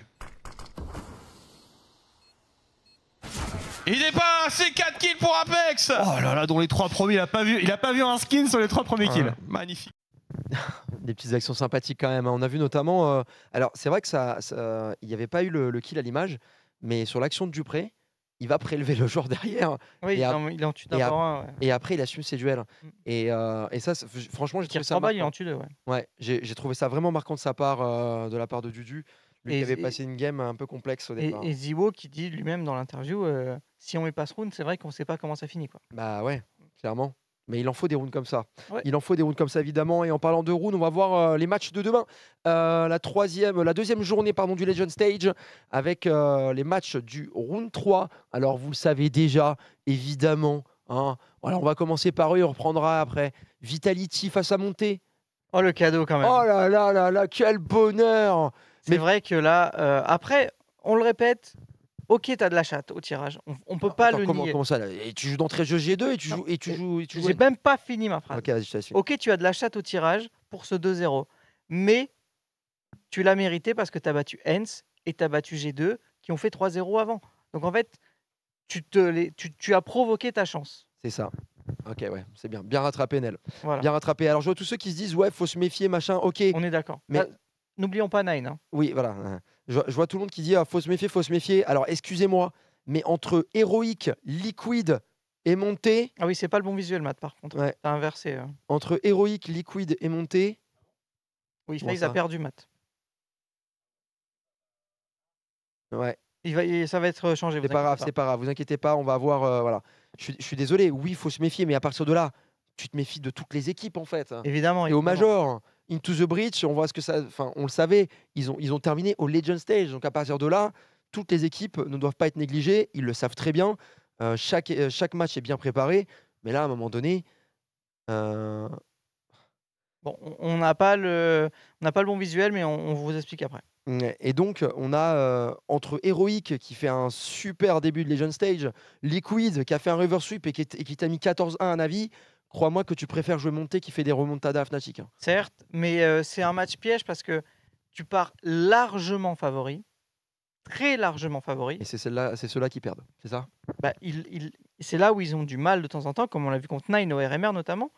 Il dépasse, c'est quatre kills pour Apex. Oh là là, dans les trois premiers, il a pas vu, il a pas vu un skin sur les trois premiers kills. Ouais, magnifique. Des petites actions sympathiques quand même, hein. On a vu notamment. euh, Alors, c'est vrai que ça, ça- il n'y avait pas eu le, le kill à l'image, mais sur l'action de Dupré, il va prélever le joueur derrière. Oui, Et il, est ap- en- il est en dessus et d'un ap- par un. Ouais. Et après, il assume ses duels. Mm. Et, euh, et ça, c'est- franchement, j'ai Qui trouvé ça trois balles, il est en marquant. dessus deux. Ouais. Ouais, j'ai j'ai trouvé ça vraiment marquant de sa part, euh, de la part de Dudu. Lui Et- qui avait et- passé une game un peu complexe au Et, départ. et Ziwo qui dit lui-même dans l'interview euh, si on met pas ce round, c'est vrai qu'on sait pas comment ça finit. Quoi. Bah ouais, clairement. Mais il en faut des rounds comme ça. Ouais. Il en faut des rounds comme ça, évidemment. Et en parlant de rounds, on va voir euh, les matchs de demain. Euh, la, troisième, la deuxième journée pardon, du Legend Stage avec euh, les matchs du round trois. Alors, vous le savez déjà, évidemment. Hein. Voilà, on va commencer par eux et on reprendra après. Vitality face à Monté. Oh le cadeau quand même. Oh là là là là, quel bonheur! c'est mais- vrai que là, euh, après, on le répète, Ok, t'as de la chatte au tirage. On, on peut Attends, pas attends, le comment, nier. comment ça là Et tu joues d'entrée jeu G deux et tu Non, joues et tu et- joues et tu joues. J'ai même pas fini ma phrase. Ok, vas-y, je te laisse finir. Ok, tu as de la chatte au tirage pour ce deux zéro. Mais tu l'as mérité parce que tu as battu Hens et tu as battu G deux qui ont fait trois zéro avant. Donc en fait, tu, te les- tu, tu as provoqué ta chance. C'est ça. Ok, ouais, c'est bien. Bien rattrapé, Nel. Voilà. Bien rattrapé. Alors, je vois tous ceux qui se disent, ouais, faut se méfier, machin. Ok. On est d'accord. Mais- Ah, N'oublions pas Nine. hein. Oui, voilà. euh, Je, je vois tout le monde qui dit, ah, faut se méfier, faut se méfier. Alors, excusez-moi, mais entre héroïque, liquide et monté, Ah oui, c'est pas le bon visuel, Matt, par contre. ouais, T'as inversé. euh. entre héroïque, liquide et monté, Oui, Comment FaZe a ça perdu, Matt. ouais, Il va, il- ça va être changé. c'est vous pas grave, inquiétez c'est pas grave. Vous inquiétez pas, on va voir. euh, voilà. Je suis- je suis désolé. Oui, il faut se méfier, mais à partir de là, tu te méfies de toutes les équipes en fait. Évidemment. Et au évidemment. Major, Into the Breach, on voit ce que ça. Enfin, on le savait, ils ont, ils ont terminé au Legend Stage. Donc à partir de là, toutes les équipes ne doivent pas être négligées. Ils le savent très bien. Euh, chaque, euh, chaque match est bien préparé. Mais là, à un moment donné. euh, Bon, on- on n'a pas le, on n'a pas le bon visuel, mais on, on vous explique après. Ouais, Et donc, on a euh, entre Heroic qui fait un super début de Legend Stage, Liquid qui a fait un reverse sweep et qui, est- et qui t'a mis quatorze un à Navi, crois-moi que tu préfères jouer Monté qui fait des remontadas à Fnatic. hein. Certes, mais euh, c'est un match piège parce que tu pars largement favori, très largement favori. Et c'est celle-là- c'est ceux-là qui perdent, c'est ça Bah, ils- ils- c'est là où ils ont du mal de temps en temps, comme on l'a vu contre Nine au R M R notamment.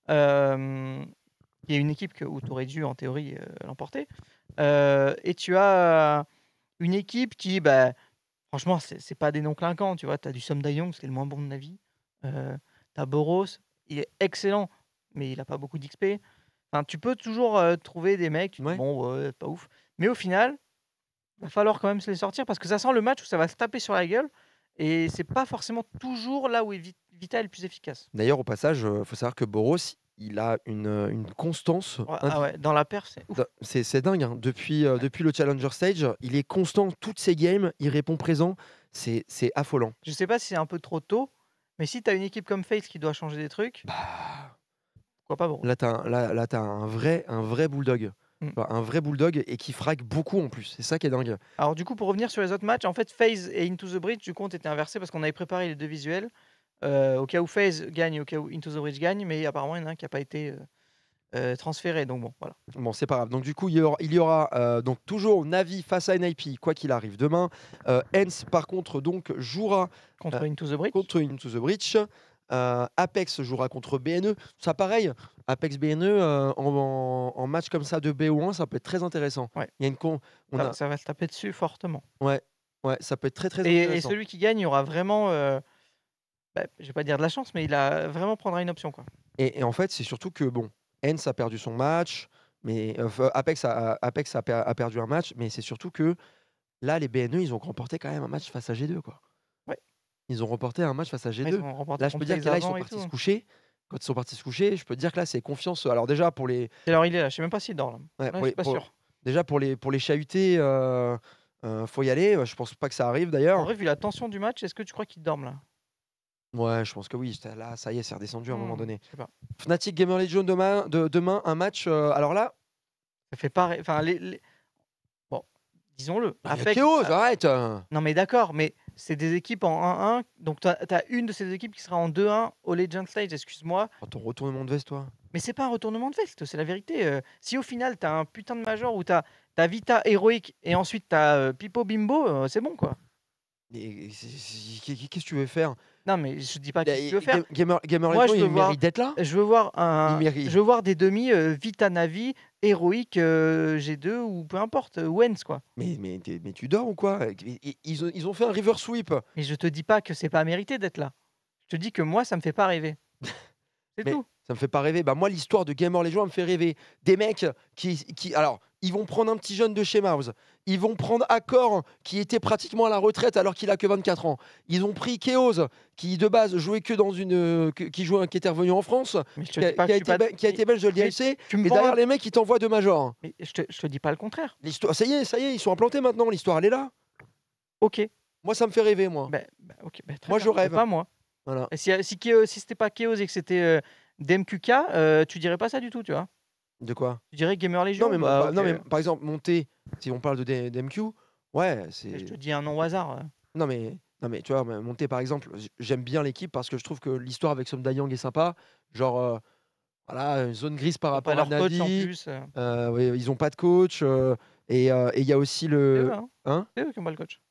Euh, Il y a une équipe que, où tu aurais dû en théorie euh, l'emporter. Euh, et tu as une équipe qui, bah, franchement, c'est c'est pas des noms clinquants. Tu vois, tu as du Somdayong, c'est le moins bon de Navi. Euh, tu as Boros, il est excellent, mais il a pas beaucoup d'X P. Enfin, tu peux toujours euh, trouver des mecs, tu te dis, Ouais. bon, ouais, pas ouf. Mais au final, il va falloir quand même se les sortir parce que ça sent le match où ça va se taper sur la gueule. Et c'est pas forcément toujours là où est Vit- Vita est le plus efficace. D'ailleurs, au passage, il faut savoir que Boros, il a une, euh, une constance. Ouais, indi- ah ouais, dans la perf, c'est ouf. Da- C'est c'est dingue. hein. Depuis, euh, depuis le Challenger Stage, il est constant. Toutes ses games, il répond présent. C'est c'est affolant. Je sais pas si c'est un peu trop tôt, mais si tu as une équipe comme FaZe qui doit changer des trucs, Bah, pourquoi pas Boros. Là, tu as, un- là, là, t'as un, vrai, un vrai bulldog. Mm. Enfin, Un vrai bulldog et qui frague beaucoup en plus. C'est ça qui est dingue. Alors du coup, pour revenir sur les autres matchs, en fait, FaZe et Into the Breach, du compte était inversé parce qu'on avait préparé les deux visuels. euh, au cas où FaZe gagne, au cas où Into the Breach gagne, mais apparemment, il y en a un qui n'a pas été euh, euh, transféré. Donc bon, voilà. Bon, c'est pas grave. Donc, du coup, il y aura, il y aura, euh, donc, toujours Navi face à N I P, quoi qu'il arrive demain. Euh, Hens, par contre, donc, jouera Contre Euh, Into the Breach. contre Into the Breach. Euh, Apex jouera contre B N E. Ça, pareil, Apex B N E euh, en, en- en match comme ça de B O un, ça peut être très intéressant. Ouais. Il y a une con. On ça, a, ça va se taper dessus fortement. ouais, ouais, ça peut être très très Et, et intéressant. celui qui gagne, il aura vraiment, euh, bah, je vais pas dire de la chance, mais il a vraiment prendra une option, quoi. Et, et en fait, c'est surtout que bon, Hens a perdu son match, mais euh, enfin, Apex, a, Apex a, per- a perdu un match, mais c'est surtout que là, les B N E, ils ont remporté quand même un match face à G deux, quoi. Ouais. Ils ont remporté un match face à Ouais, G ils deux. ont remporté Là, je peux contre dire que FaZe là, ils sont avant et partis tout. se coucher. Quand ils sont partis se coucher, je peux te dire que là, c'est confiance. Alors déjà pour les, Alors il est là, je sais même pas s'il dort là. ouais, Là, pour je les- suis pas pour- sûr. déjà pour les pour les chahutés, euh, euh, faut y aller. Je pense pas que ça arrive En d'ailleurs. vrai, vu la tension du match, est-ce que tu crois qu'il dorme là? Ouais, je pense que oui. C'était- Là, ça y est, c'est redescendu à un moment Hmm, donné. Je sais pas. Fnatic Gamer Legion demain, de, demain un match. euh, alors là, Ça fait pareil. Enfin, les, les- bon, disons-le. il y a Apex- Chaos, ah, arrête. euh. Non, mais d'accord, mais c'est des équipes en un un. Donc, tu as une de ces équipes qui sera en deux un au Legend Stage, excuse-moi. Oh, ton retournement de veste, toi. Mais c'est pas un retournement de veste, c'est la vérité. euh. Si au final, tu as un putain de major où tu as, Vita héroïque et ensuite tu as Pipo Bimbo, euh, c'est bon quoi. Et- et c'est- c'est- Qu'est-ce que tu veux faire? Non, mais je dis pas Bah, qu'est-ce que tu veux faire. Ga- Gamer, Gamer Moi, Legion, je veux il voir- mérite d'être là. Je veux voir un, Il mérite. je veux voir des demi euh, Vita Navi héroïque euh, G deux ou peu importe, euh, Wens quoi. Mais, mais, t'es- mais tu dors ou quoi? Ils- ils- Ils ont, ils ont fait un river sweep. Mais je te dis pas que c'est pas mérité d'être là. Je te dis que moi, ça me fait pas rêver. C'est Mais- tout. Ça me fait pas rêver. Bah moi, l'histoire de Gamer Legion elle me fait rêver. Des mecs qui, qui, alors, ils vont prendre un petit jeune de chez Mouse. Ils vont prendre Accor qui était pratiquement à la retraite alors qu'il a que vingt-quatre ans. Ils ont pris Chaos qui de base jouait que dans une, euh, que- qui jouait, qui était revenu en France, Mais je te qui a, dis pas qui a que je suis été, pas- be- qui a été belge de l'I L C. Tu me Et vends derrière un- les mecs, ils t'envoient de major. Mais je te, je te dis pas le contraire. L'histoire, ça y est, ça y est, ils sont implantés maintenant. L'histoire, elle est là. Ok. Moi, ça me fait rêver, moi. Bah, bah, ok. bah, très Moi, bien, je mais rêve. Pas moi. Voilà. Et si, si, Chaos- si c'était pas Chaos et que c'était euh, D M Q K, euh, tu dirais pas ça du tout, tu vois. De quoi? Tu dirais Gamer Legion. Non, mais, bah, bah, non, ok. mais par exemple, monter. Si on parle de D- d'M Q, ouais, c'est. Je te dis un nom au hasard. euh. Non mais, non mais tu vois, monter par exemple, j- j'aime bien l'équipe parce que je trouve que l'histoire avec Som Dayang est sympa. Genre, euh, voilà, une zone grise par Ils ont pas rapport à leur coach en Navi. plus. euh. Euh, ouais, ils ont pas de coach. euh, et euh, et il y a aussi C'est eux, le. hein. Hein C'est eux qui ont pas le coach.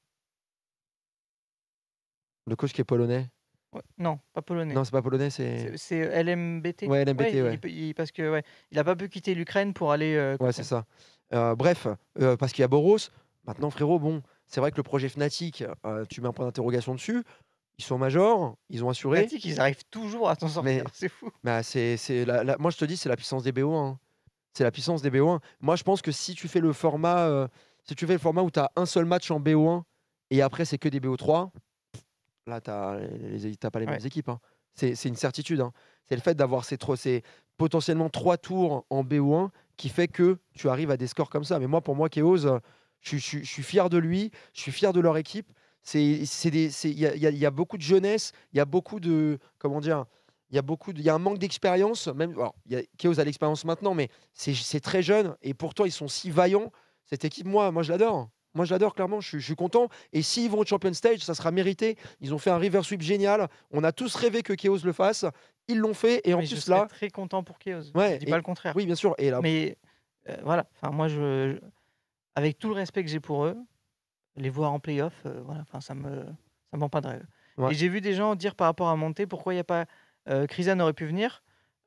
Le coach qui est polonais. Ouais. Non, pas polonais. Non, c'est pas polonais, c'est. C'est c'est L M B T. Ouais, L M B T, il- ouais. il peut- il- parce que ouais, il a pas pu quitter l'Ukraine pour aller. euh, Ouais, coacher. c'est ça. Euh, bref, euh, parce qu'il y a Boros. Maintenant, frérot, bon, c'est vrai que le projet Fnatic, euh, tu mets un point d'interrogation dessus. Ils sont majors, ils ont assuré. Fnatic, ils arrivent toujours à s'en sortir. Mais- C'est fou. Bah, c'est, c'est la- la- moi, je te dis, c'est la puissance des B O un. hein. C'est la puissance des B O un. Moi, je pense que si tu fais le format, euh, si tu fais le format où tu as un seul match en B O un et après, c'est que des B O trois, là, tu n'as pas les mêmes Ouais. équipes. hein. C'est c'est une certitude. hein. C'est le fait d'avoir ces, tro- ces potentiellement trois tours en B O un qui fait que tu arrives à des scores comme ça. Mais moi, pour moi, Chaos, euh, je, je- je suis fier de lui, je suis fier de leur équipe. C'est, c'est des, c'est- il y a, il y a- il y a beaucoup de jeunesse, il y a beaucoup de, comment dire, il y a beaucoup, de- il y a un manque d'expérience. Même, alors, il y a, Chaos a l'expérience maintenant, mais c'est, c'est très jeune et pourtant ils sont si vaillants. Cette équipe, moi, moi je l'adore. Moi, je l'adore clairement. Je suis, je suis content. Et s'ils vont au Champion Stage, ça sera mérité. Ils ont fait un river sweep génial. On a tous rêvé que Chaos le fasse. Ils l'ont fait et en Mais je plus serais là, très content pour Chaos. Ouais, je dis et- pas le contraire. oui, bien sûr. Et là, Mais euh, voilà. Enfin, moi, je, je- avec tout le respect que j'ai pour eux, les voir en playoff, euh, voilà. Enfin, ça me, ça me vend pas de rêve. Ouais. Et j'ai vu des gens dire par rapport à Monté, pourquoi il n'y a pas euh, Krisan aurait pu venir.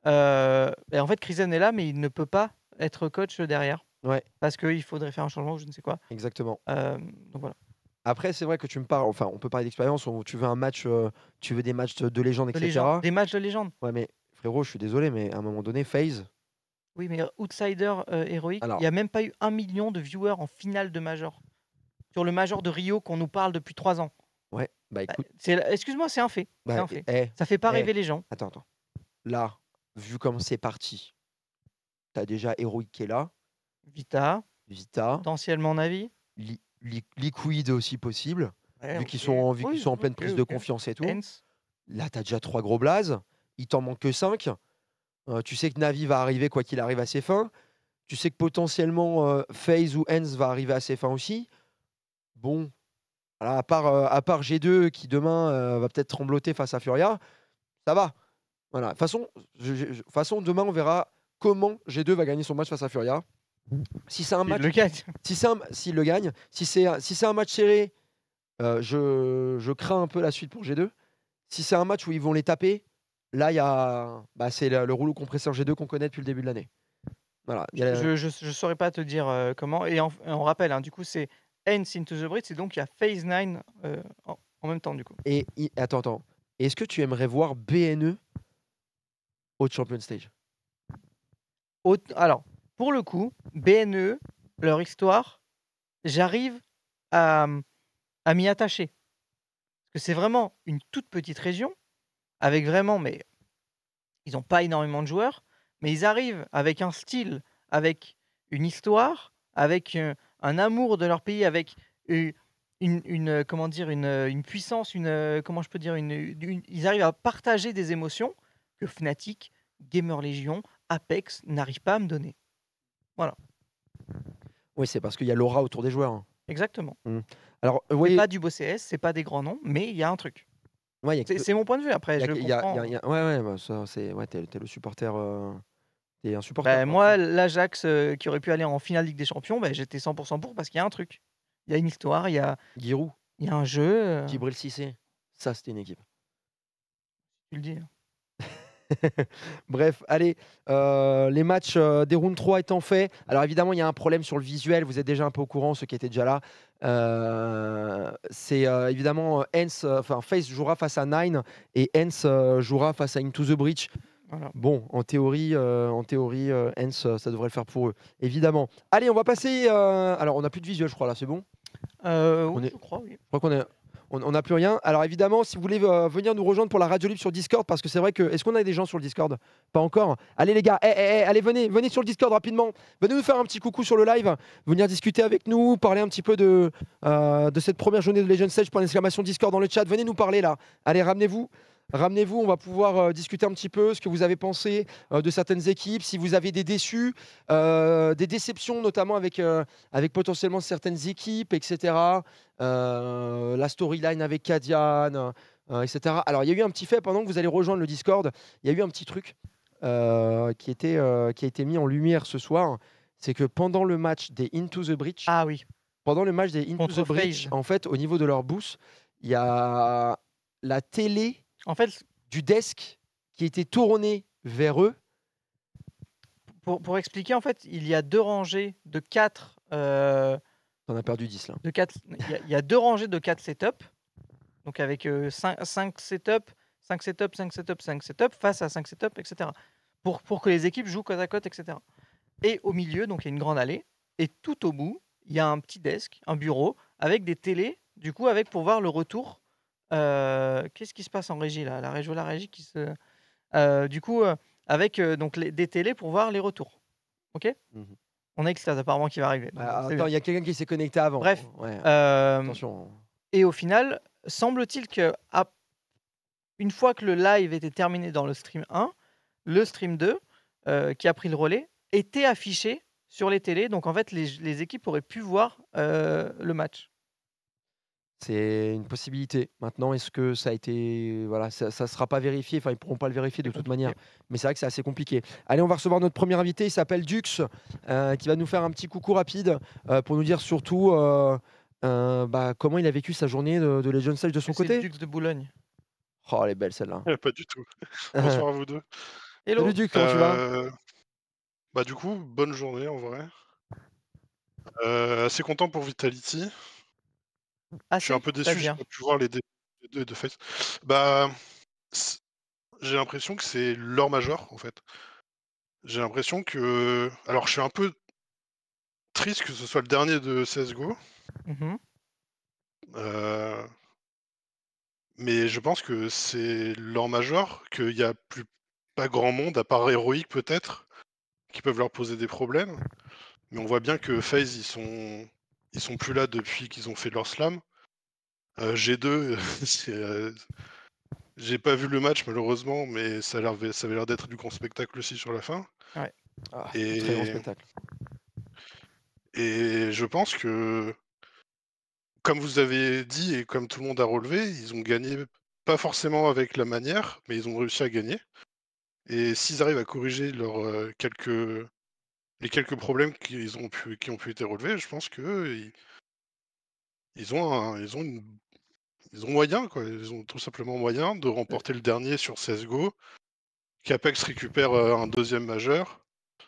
Euh, et en fait, Krisan est là, mais il ne peut pas être coach derrière. Ouais. Parce qu'il faudrait faire un changement ou je ne sais quoi. exactement. Euh, donc voilà. Après, c'est vrai que tu me parles. Enfin, on peut parler d'expérience. on- Tu veux un match, euh, tu veux des matchs de, de légende, De et cetera. légende. Des matchs de légende. Ouais, mais frérot, je suis désolé, mais à un moment donné, FaZe. Oui, mais outsider euh, héroïque, Alors. il n'y a même pas eu un million de viewers en finale de Major. Sur le Major de Rio qu'on nous parle depuis trois ans. Ouais. Bah Bah, écoute. c'est- Excuse-moi, c'est un fait. bah, c'est un fait. eh, Ça fait pas eh. rêver les gens. Attends, attends. Là, vu comme c'est parti, t'as déjà Heroic qui est là, Vita, Vita, potentiellement Navi. Li- Li- Liquid aussi possible, Ouais, vu qu'ils ok. sont, en- vu Oui, qu'ils sont en pleine ok, prise de ok. confiance et tout. Hens. Là, t'as déjà trois gros blazes. Il t'en manque que cinq. Euh, tu sais que Navi va arriver quoi qu'il arrive à ses fins. Tu sais que potentiellement euh, FaZe ou Hens va arriver à ses fins aussi. Bon, voilà, à, part, euh, à part G deux qui demain euh, va peut-être trembloter face à Furia, ça va. Voilà. De toute façon, je- je- je- façon, demain, on verra comment G deux va gagner son match face à Furia. Si c'est un Il match le gagne. si c'est un- s'il le gagne, si c'est un, si c'est un match serré, euh, je, je crains un peu la suite pour G deux. Si c'est un match où ils vont les taper, là, il y a, bah, c'est le, le rouleau compresseur G deux qu'on connaît depuis le début de l'année. Voilà. il y a- Je, je, je saurais pas te dire euh, comment. Et en- on rappelle, hein, du coup, c'est Hens into the Bridge. Et donc, il y a Phase neuf euh, en, en même temps, du coup. Et i- attends, attends. Est-ce que tu aimerais voir B N E au Champion Stage? Au- Alors, pour le coup, B N E, leur histoire, j'arrive à, à m'y attacher. Parce que c'est vraiment une toute petite région, avec vraiment, mais ils n'ont pas énormément de joueurs, mais ils arrivent avec un style, avec une histoire, avec euh, un amour de leur pays, avec euh, une, une, euh, comment dire, une, euh, une puissance, une, euh, comment je peux dire, une, une- ils arrivent à partager des émotions que Fnatic, Gamer Legion, Apex n'arrivent pas à me donner. Oui, c'est parce qu'il y a l'aura autour des joueurs. hein. Exactement. Alors, euh, C'est oui, pas du beau C S, c'est pas des grands noms, mais il y a un truc. ouais, il y a C'est que- c'est mon point de vue. Après, il y a je que- le il y a- comprends. il y a- il y a- ouais, ouais, bah, ça, c'est, ouais, t'es, t'es le supporter. euh, T'es un supporter. Bah, quoi. moi, l'Ajax euh, qui aurait pu aller en finale Ligue des Champions, bah, j'étais cent pour cent pour parce qu'il y a un truc. Il y a une histoire, il y a, Giroud, il y a un jeu. euh, Djibril Cissé, ça, c'était une équipe. tu le dis. Bref, allez, euh, les matchs euh, des rounds trois étant faits. Alors évidemment, il y a un problème sur le visuel. Vous êtes déjà un peu au courant, ceux qui étaient déjà là. Euh, c'est euh, évidemment euh, Hens, euh, enfin FaZe jouera face à Nine et Hens euh, jouera face à Into the Breach. Voilà. Bon, en théorie, euh, en théorie, euh, Hens, euh, ça devrait le faire pour eux, évidemment. Allez, on va passer. euh, Alors, on n'a plus de visuel, je crois là, c'est bon. Euh, On oui, est- je crois, oui. Je crois qu'on est. On on n'a plus rien. Alors évidemment, si vous voulez euh, venir nous rejoindre pour la radio libre sur Discord, parce que c'est vrai que... Est-ce qu'on a des gens sur le Discord? Pas encore. Allez les gars, eh, eh, eh, allez venez, venez sur le Discord rapidement. Venez nous faire un petit coucou sur le live, venir discuter avec nous, parler un petit peu de, euh, de cette première journée de Legend Stage, point d'exclamation Discord dans le chat. Venez nous parler là. Allez, ramenez-vous. Ramenez-vous, on va pouvoir euh, discuter un petit peu ce que vous avez pensé euh, de certaines équipes, si vous avez des déçus, euh, des déceptions notamment avec, euh, avec potentiellement certaines équipes, et cetera. Euh, la storyline avec Kadian, euh, et cetera. Alors il y a eu un petit fait, pendant que vous allez rejoindre le Discord, il y a eu un petit truc euh, qui, était, euh, qui a été mis en lumière ce soir. C'est que pendant le match des Into the Breach, Ah oui, pendant le match des Into contre the Breach, FaZe. en fait, au niveau de leur boost, il y a la télé En fait, du desk qui était tournée vers eux. pour, pour expliquer, en fait, il y a deux rangées de quatre. euh, T'en as perdu dix là. de quatre il, y a, il y a deux rangées de quatre setups. Donc avec euh, cinq setups, cinq setups, cinq setups, cinq setups, face à cinq setups, et cetera. Pour, pour que les équipes jouent côte à côte, et cetera. Et au milieu, donc il y a une grande allée. Et tout au bout, il y a un petit desk, un bureau, avec des télés, du coup, avec pour voir le retour. Euh, Qu'est-ce qui se passe en régie là? La régie, la régie qui se. Euh, du coup, euh, avec euh, donc les, des télés pour voir les retours. Ok. Mhm. On a Extase apparemment qui va arriver. donc Ah, c'est attends, bien. il y a quelqu'un qui s'est connecté avant. Bref, Ouais, Euh, attention. et au final, semble-t-il que à- une fois que le live était terminé dans le stream un, le stream deux, euh, qui a pris le relais, était affiché sur les télés. Donc en fait, les, les équipes auraient pu voir euh, le match. C'est une possibilité. Maintenant, est-ce que ça a été. Voilà, ça ne sera pas vérifié. Enfin, ils ne pourront pas le vérifier de C'est toute compliqué. manière. Mais c'est vrai que c'est assez compliqué. Allez, on va recevoir notre premier invité. Il s'appelle Dux, euh, qui va nous faire un petit coucou rapide euh, pour nous dire surtout euh, euh, bah, comment il a vécu sa journée de, de Legend Stage de son C'est le côté. Dux de Boulogne. Oh, elle est belle celle-là. Eh, pas du tout. Bonsoir à vous deux. Hello. Salut Dux, comment tu vas? Euh, Bah du coup, bonne journée en vrai. Euh, assez content pour Vitality. Ah Je si, suis un peu déçu, j'ai c'est-à-dire pas pu voir les deux de, de Face. Bah, c'est- j'ai l'impression que c'est leur major en fait. J'ai l'impression que, alors je suis un peu triste que ce soit le dernier de C S G O, Mhm. euh, mais je pense que c'est leur major, qu'il y a plus pas grand monde à part Héroïque peut-être, qui peuvent leur poser des problèmes. Mais on voit bien que FaZe, ils sont, ils sont plus là depuis qu'ils ont fait leur slam. Euh, G deux, c'est, euh, j'ai pas vu le match malheureusement, mais ça, a l'air, ça avait l'air d'être du grand spectacle aussi sur la fin. Ouais. Ah, Et- Très grand spectacle. Et je pense que, comme vous avez dit et comme tout le monde a relevé, ils ont gagné, pas forcément avec la manière, mais ils ont réussi à gagner. Et s'ils arrivent à corriger leurs euh, quelques, les quelques problèmes qu'ils ont pu, qui ont pu être relevés, je pense que ils, ils ont, un, ils ont une Ils ont moyen, quoi. Ils ont tout simplement moyen de remporter le dernier sur C S G O, qu'Apex récupère euh, un deuxième majeur,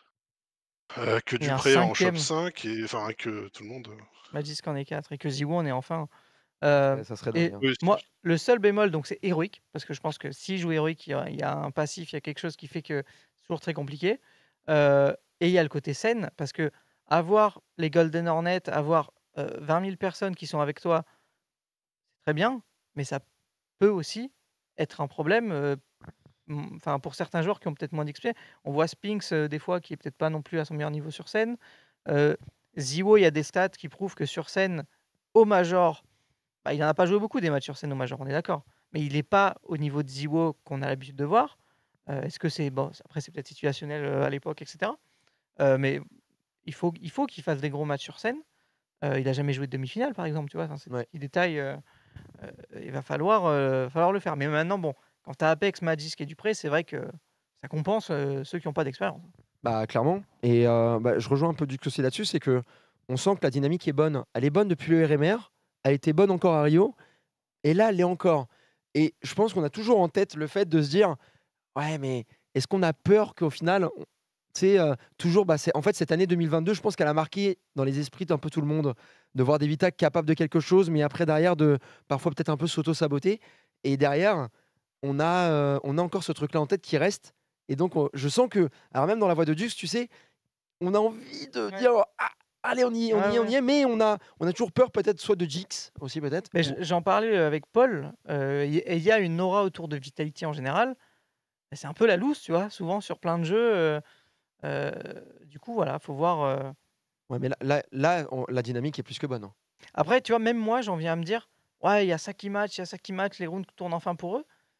euh, que Et un Dupré est en shop cinquième. cinq, et enfin que tout le monde. euh, Magisk en est quatre et que Ziwo en est enfin. Euh, Ouais, ça serait et dingue. hein. oui, moi, le seul bémol, donc c'est héroïque, parce que je pense que s'il joue héroïque, il y, a, il y a un passif, il y a quelque chose qui fait que c'est toujours très compliqué. Euh, et il y a le côté scène, parce que avoir les Golden Hornets, avoir euh, vingt mille personnes qui sont avec toi, c'est très bien, mais ça peut aussi être un problème. euh, m- Enfin, pour certains joueurs qui ont peut-être moins d'X P, on voit Spinks euh, des fois qui est peut-être pas non plus à son meilleur niveau sur scène. Euh, Ziwo, il y a des stats qui prouvent que sur scène, au Major, bah, il n'en a pas joué beaucoup des matchs sur scène au Major, on est d'accord. Mais il n'est pas au niveau de Ziwo qu'on a l'habitude de voir. Euh, Est-ce que c'est. Bon, après, c'est peut-être situationnel euh, à l'époque, et cetera. Euh, mais il faut, il faut qu'il fasse des gros matchs sur scène. Euh, il n'a jamais joué de demi-finale, par exemple, tu vois. Enfin, c'est Ouais. des petits détails. euh, euh, il va falloir, euh, falloir le faire. Mais maintenant, bon, quand tu as Apex, Magisk et Dupré, c'est vrai que ça compense euh, ceux qui n'ont pas d'expérience. Bah clairement. Et euh, bah, je rejoins un peu Dux aussi là-dessus, c'est que on sent que la dynamique est bonne. Elle est bonne depuis le R M R, elle était bonne encore à Rio, et là elle l'est encore. Et je pense qu'on a toujours en tête le fait de se dire, ouais mais est-ce qu'on a peur qu'au final, on- tu sais, euh, toujours, bah, c'est en fait cette année deux mille vingt-deux, je pense qu'elle a marqué dans les esprits d'un peu tout le monde de voir des Vita capables de quelque chose, mais après derrière de parfois peut-être un peu s'auto-saboter. Et derrière, on a, euh, on a encore ce truc-là en tête qui reste. Et donc, on- je sens que, alors même dans la voix de Dux, tu sais, on a envie de Ouais. dire, ah, allez, on y est, on Ouais, y est, on ouais. y est, mais on a, on a toujours peur peut-être soit de Jix aussi peut-être. Mais ou- j- j'en parlais avec Paul, euh, y- et il y a une aura autour de Vitality en général. C'est un peu la loose, tu vois, souvent sur plein de jeux. euh, euh, du coup, voilà, faut voir. euh. Ouais, mais là, là, là, on- la dynamique est plus que bonne. hein. Après, tu vois, même moi, j'en viens à me dire, ouais, il y a ça qui match, il y a ça qui match, les rounds tournent enfin pour eux.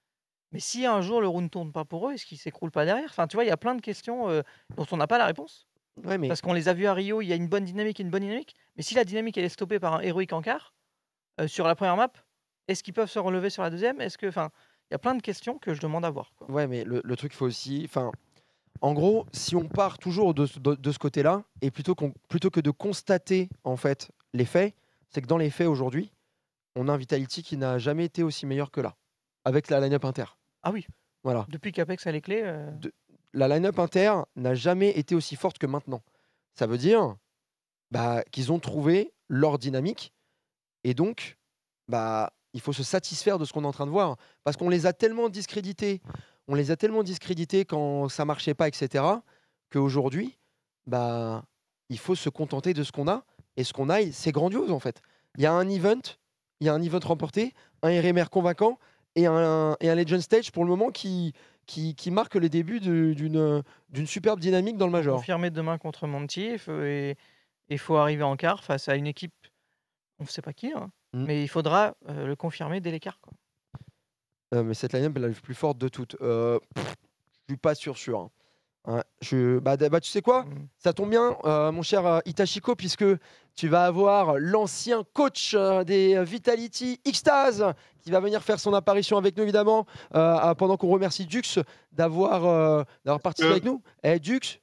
Mais si un jour le round ne tourne pas pour eux, est-ce qu'ils s'écroulent pas derrière? Enfin, tu vois, il y a plein de questions euh, dont on n'a pas la réponse. Ouais, mais Parce qu'on les a vus à Rio, il y a une bonne dynamique et une bonne dynamique. Mais si la dynamique elle est stoppée par un héroïque encart euh, sur la première map, est-ce qu'ils peuvent se relever sur la deuxième? Est-ce que, enfin, il y a plein de questions que je demande à voir, quoi. ouais, mais le, le truc, il faut aussi. Enfin, en gros, si on part toujours de, ce- de- de ce côté-là, et plutôt, qu'on- plutôt que de constater en fait les faits, c'est que dans les faits aujourd'hui, on a un Vitality qui n'a jamais été aussi meilleur que là, avec la line-up inter. Ah oui, Voilà. depuis qu'Apex a les clés. euh, De- la line-up inter n'a jamais été aussi forte que maintenant. Ça veut dire bah, qu'ils ont trouvé leur dynamique, et donc bah, il faut se satisfaire de ce qu'on est en train de voir, parce qu'on les a tellement discrédités, on les a tellement discrédités quand ça marchait pas, et cetera, qu'aujourd'hui, bah, il faut se contenter de ce qu'on a, et ce qu'on a, il- c'est grandiose en fait. Il y a un event, il y a un event remporté, un R M R convaincant et un, et un Legend Stage pour le moment qui, qui, qui marque les débuts de- d'une d'une superbe dynamique dans le Major. confirmé demain contre Monty. Et il faut arriver en quart face à une équipe, on ne sait pas qui, hein, Mm. mais il faudra euh, le confirmer dès l'écart, quoi. Euh, mais cette line-up est la plus forte de toutes. Euh, pff, je suis pas sûr, sûr. hein. Ouais, je... bah, d- bah, tu sais quoi? Mm. Ça tombe bien, euh, mon cher euh, Itachiko, puisque tu vas avoir l'ancien coach euh, des euh, Vitality, Xtaz, qui va venir faire son apparition avec nous, évidemment, euh, ah, pendant qu'on remercie Dux d'avoir euh, d'avoir participé Euh. avec nous. Eh, Dux?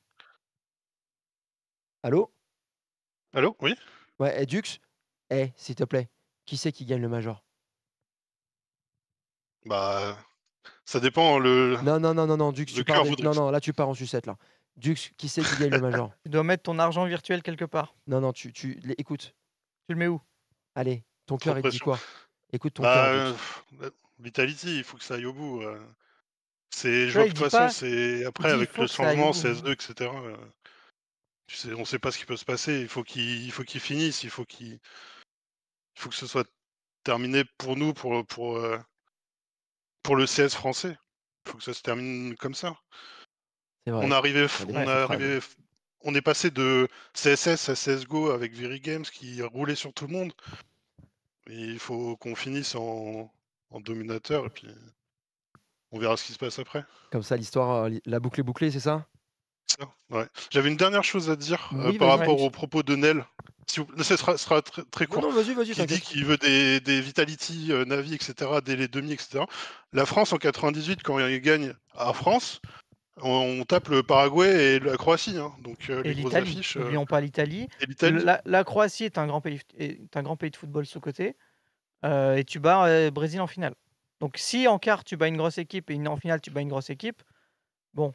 Allô? Allô? Oui? Ouais, eh, Dux? Eh, s'il te plaît, qui c'est qui gagne le Major? Bah, ça dépend. Le, Non, non, non, non, non, Dux, le tu cœur pars. des- voudrait Non, que- non, là, tu pars en sucette, là. Dux, qui c'est qui gagne le Major? Tu dois mettre ton argent virtuel quelque part. Non, non, tu, tu... les- écoute, Tu le mets où? allez, ton Trop cœur, il te dit pression. quoi? Écoute ton Bah, cœur, euh, Dux. pff, euh, Vitality, il faut que ça aille au bout. euh. C'est, je Tu vois vois, que il de dit toute façon, pas- c'est après dit, il avec faut le que ça aille au changement bout. C S deux, et cetera. euh, tu sais, on sait pas ce qui peut se passer. Il faut qu'il, il faut qu'il finisse. Il faut qu'il, il faut que ce soit terminé pour nous, pour pour euh, pour le C S français. Il faut que ça se termine comme ça. C'est vrai. On est arrivé, Elle est on belle, est cette phrase. arrivé, on est passé de C S S à C S G O avec Very Games qui roulait sur tout le monde. Et il faut qu'on finisse en, en dominateur et puis on verra ce qui se passe après. Comme ça, l'histoire, euh, li- la boucle est bouclée, c'est ça? Ça, ouais. J'avais une dernière chose à dire euh, Oui, par vas-y, rapport vas-y. aux propos de Nel. Si vous... Ce sera, sera très, très Non, court. non, vas-y, vas-y, Qui dit t'inquiète. qu'il veut des, des Vitality, euh, Navi, et cetera, dès les demi, et cetera. La France en quatre-vingt-dix-huit, quand il gagne à France, on, on tape le Paraguay et la Croatie. Hein. Donc euh, Et les grosses l'Italie. affiches. euh, N'oublions pas l'Italie. Et l'Italie. La, la Croatie est un grand pays, est un grand pays de football sous-côté. Euh, et tu bats euh, Brésil en finale. Donc si en quart tu bats une grosse équipe et en finale tu bats une grosse équipe, bon.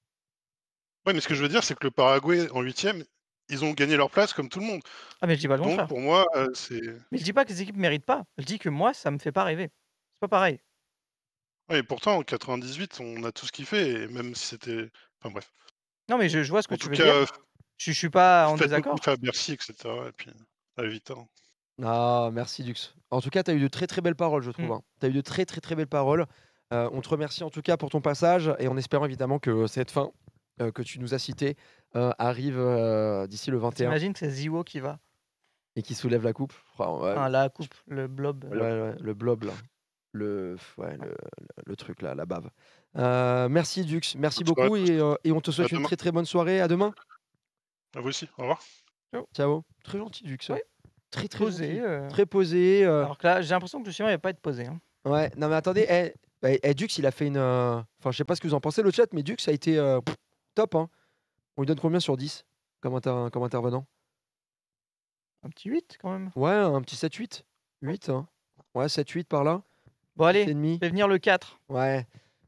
Ouais, mais ce que je veux dire, c'est que le Paraguay en huitième, ils ont gagné leur place comme tout le monde. Ah mais je dis pas le Donc contraire. pour moi, euh, c'est. Mais je dis pas que les équipes méritent pas. Je dis que moi ça me fait pas rêver. C'est pas pareil. Ouais, et pourtant en quatre-vingt-dix-huit, on a tout ce qu'il fait, et même si c'était. Enfin bref. Non mais je, je vois ce que En tu tout veux cas, dire. euh, Je, je suis pas en faites désaccord. beaucoup à Bercy, et cetera. Et puis, allez vite. hein. Ah, merci, Dux. En tout cas, tu as eu de très très belles paroles, je trouve. Mm. hein. Tu as eu de très très très belles paroles. Euh, on te remercie en tout cas pour ton passage et en espérant évidemment que cette fin euh, que tu nous as citée euh, arrive euh, d'ici le vingt et un T'imagines que c'est Ziwo qui va. et qui soulève la coupe. Oh, ouais, Enfin, la coupe, le blob. ouais, ouais, le blob là. Le, ouais, le, le- le truc là, la bave. Euh, merci Dux, merci Bonne soirée beaucoup à tous. et, euh, et on te souhaite À une demain. très très bonne soirée. À demain. À vous aussi. Au revoir. Ciao. Très gentil Dux. Ouais. Très très Posé. gentil. euh. Très posé. euh, Alors que là, j'ai l'impression que le suivant il va pas être posé. hein. Ouais, non mais attendez, eh, eh, eh, Dux il a fait une... euh, Enfin je sais pas ce que vous en pensez le chat, mais Dux a été euh, pff, top. Hein. On lui donne combien sur dix comme, inter- comme intervenant? Un petit huit quand même. Ouais, un petit sept huit. huit, hein. Ouais, sept huit par là. Bon allez, dix et demi. fais venir le quatre. Ouais.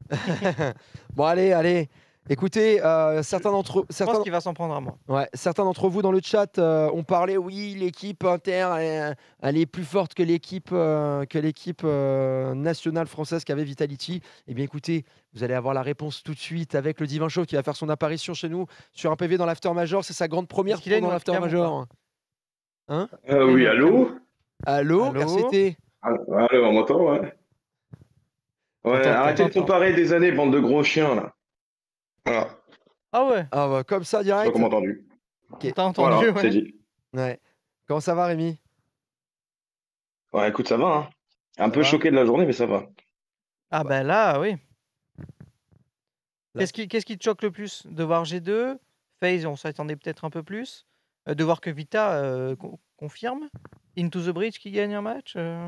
Bon allez, allez. Écoutez, euh, certains d'entre Je certains, pense qu'il va s'en prendre à moi. ouais, certains d'entre vous dans le chat euh, ont parlé, oui, l'équipe Inter, elle, est- elle est plus forte que l'équipe euh, que l'équipe euh, nationale française qu'avait Vitality. Eh bien, écoutez, vous allez avoir la réponse tout de suite avec le Divin Show qui va faire son apparition chez nous sur un P V dans l'After Major. C'est sa grande première Est-ce qu'il a tour une dans l'After webcam ou Major. Hein? Euh, oui, allô Allô, Allô R C T. Ah, Allô, on m'entend, ouais. Ouais, T'entends, arrêtez de t'entends. comparer des années, bande de gros chiens, là. Voilà, Ah ouais, Ah bah, comme ça je sais pas direct. comment entendu. Ok. t'as entendu, Voilà, ouais. c'est dit. Ouais. Comment ça va, Rémi? Ouais, écoute, ça va, hein. Un Ça peu va choqué de la journée, mais ça va. Ah bah là, oui. Là. Qu'est-ce qui, qu'est-ce qui te choque le plus? De voir G deux, FaZe, on s'attendait peut-être un peu plus. euh, de voir que Vita euh, con- confirme. Into the Bridge qui gagne un match. euh,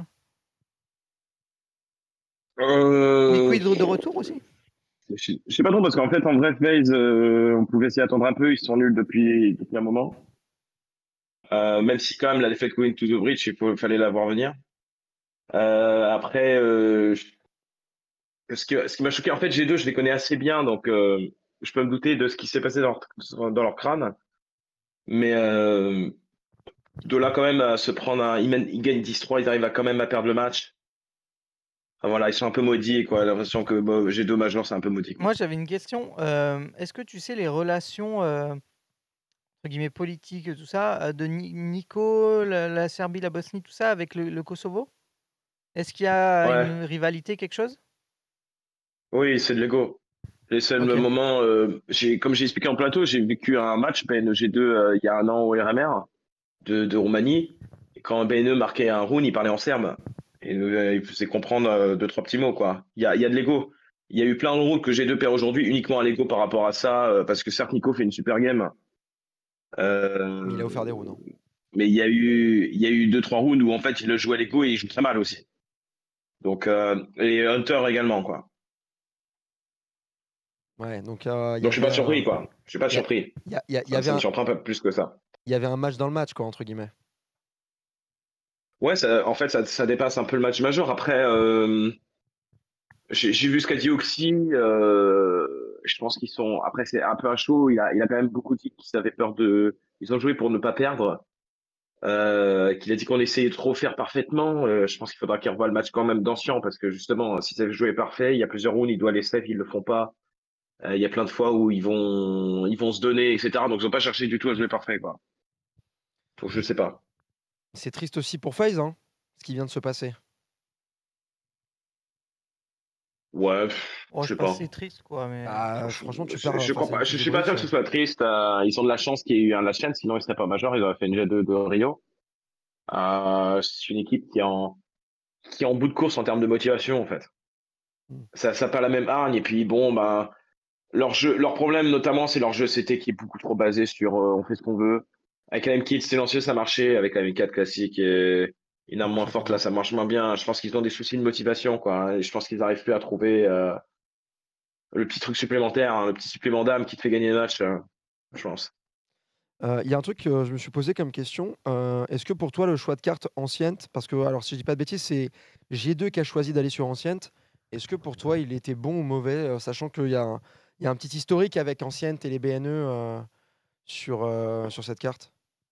Euh, Liquid de retour aussi. je je sais pas trop parce qu'en fait, en vrai, FaZe, euh, on pouvait s'y attendre un peu. Ils sont nuls depuis, depuis un moment. Euh, même si quand même la défaite Going to the Bridge, il faut, fallait la voir venir. Euh, après, euh, je- ce, que, ce qui m'a choqué, en fait, G deux, je les connais assez bien, donc euh, je peux me douter de ce qui s'est passé dans leur, dans leur crâne. Mais euh, de là quand même à se prendre un... Ils, mènent- ils gagnent dix trois, ils arrivent à quand même à perdre le match. Enfin, voilà, ils sont un peu maudits, quoi. J'ai l'impression que bon, G deux Major, c'est un peu maudit, quoi. Moi, j'avais une question. euh, Est-ce que tu sais les relations euh, entre guillemets politiques, tout ça, euh, de Ni- Nico, la, la Serbie, la Bosnie, tout ça, avec le, le Kosovo? Est-ce qu'il y a Ouais, une rivalité, quelque chose? oui, c'est de l'ego. Les seuls Ok. moments, euh, j'ai, comme j'ai expliqué en plateau, j'ai vécu un match P N E G deux euh, il y a un an au R M R de, de Roumanie. Et quand B N E marquait un round, il parlait en serbe. Et euh, il faisait comprendre euh, deux, trois petits mots, quoi. Il y a, il y a de l'ego. Il y a eu plein de rounds que G deux perd aujourd'hui uniquement à l'ego par rapport à ça, euh, parce que certes, Nico fait une super game. Euh, Mais il a offert des roues, non? mais il y a eu, il y a eu deux, trois rounds où en fait, il a joué à l'ego et il joue très mal aussi. Donc, euh, et Hunter également, quoi. Ouais, donc euh, il y Donc, je suis pas avait surpris, un, quoi. Je suis pas il y, a- surpris. il y a- il y a- il y Ça, avait ça me un, surprend pas plus que ça. il y avait un match dans le match, quoi, entre guillemets. Ouais, ça, en fait, ça, ça dépasse un peu le match majeur. Après, euh, j'ai j'ai vu ce qu'a dit Oxy. Euh, je pense qu'ils sont. Après, c'est un peu à chaud. Il a, il a quand même beaucoup dit qu'ils avaient peur de. Ils ont joué pour ne pas perdre. Euh, qu'il a dit qu'on essayait de trop faire parfaitement. Euh, je pense qu'il faudra qu'il revoie le match quand même d'ancien parce que justement, si ça joué parfait, il y a plusieurs rounds, il doit les save, ils le font pas. Euh, il y a plein de fois où ils vont, ils vont se donner, et cetera. Donc, ils ont pas cherché du tout à jouer parfait, quoi. Donc, je sais pas. C'est triste aussi pour FaZe, hein, ce qui vient de se passer. Ouais, pff, Oh, je je sais sais pas pas. si c'est triste, quoi, mais. Ah, franchement, tu Je, perds je, face crois à pas, je Into the suis pas sûr Bridge. que ce soit triste. euh, ils ont de la chance qu'il y ait eu un last chance, sinon ils seraient pas majeurs. Ils auraient fait une G deux de Rio. Euh, c'est une équipe qui est en qui est en bout de course en termes de motivation en fait. Mm. Ça ça a pas la même hargne et puis bon bah leur jeu, leur problème notamment c'est leur jeu C T qui est beaucoup trop basé sur euh, on fait ce qu'on veut. Avec la M K silencieux ça marchait, avec la M quatre classique et une arme Ça moins marche un peu forte là moins. ça marche moins bien. Je pense qu'ils ont des soucis de motivation quoi. Et je pense qu'ils arrivent plus à trouver euh, le petit truc supplémentaire, hein, le petit supplément d'âme qui te fait gagner le match. euh, je pense. Euh, Il y a un truc que je me suis posé comme question. euh, Est-ce que pour toi, le choix de carte ancienne, parce que, alors si je dis pas de bêtises, c'est G deux qui a choisi d'aller sur ancienne. Est-ce que pour toi, il était bon ou mauvais, euh, sachant qu'il y a un, il y a un petit historique avec ancienne et les B N E euh, sur, euh, sur cette carte?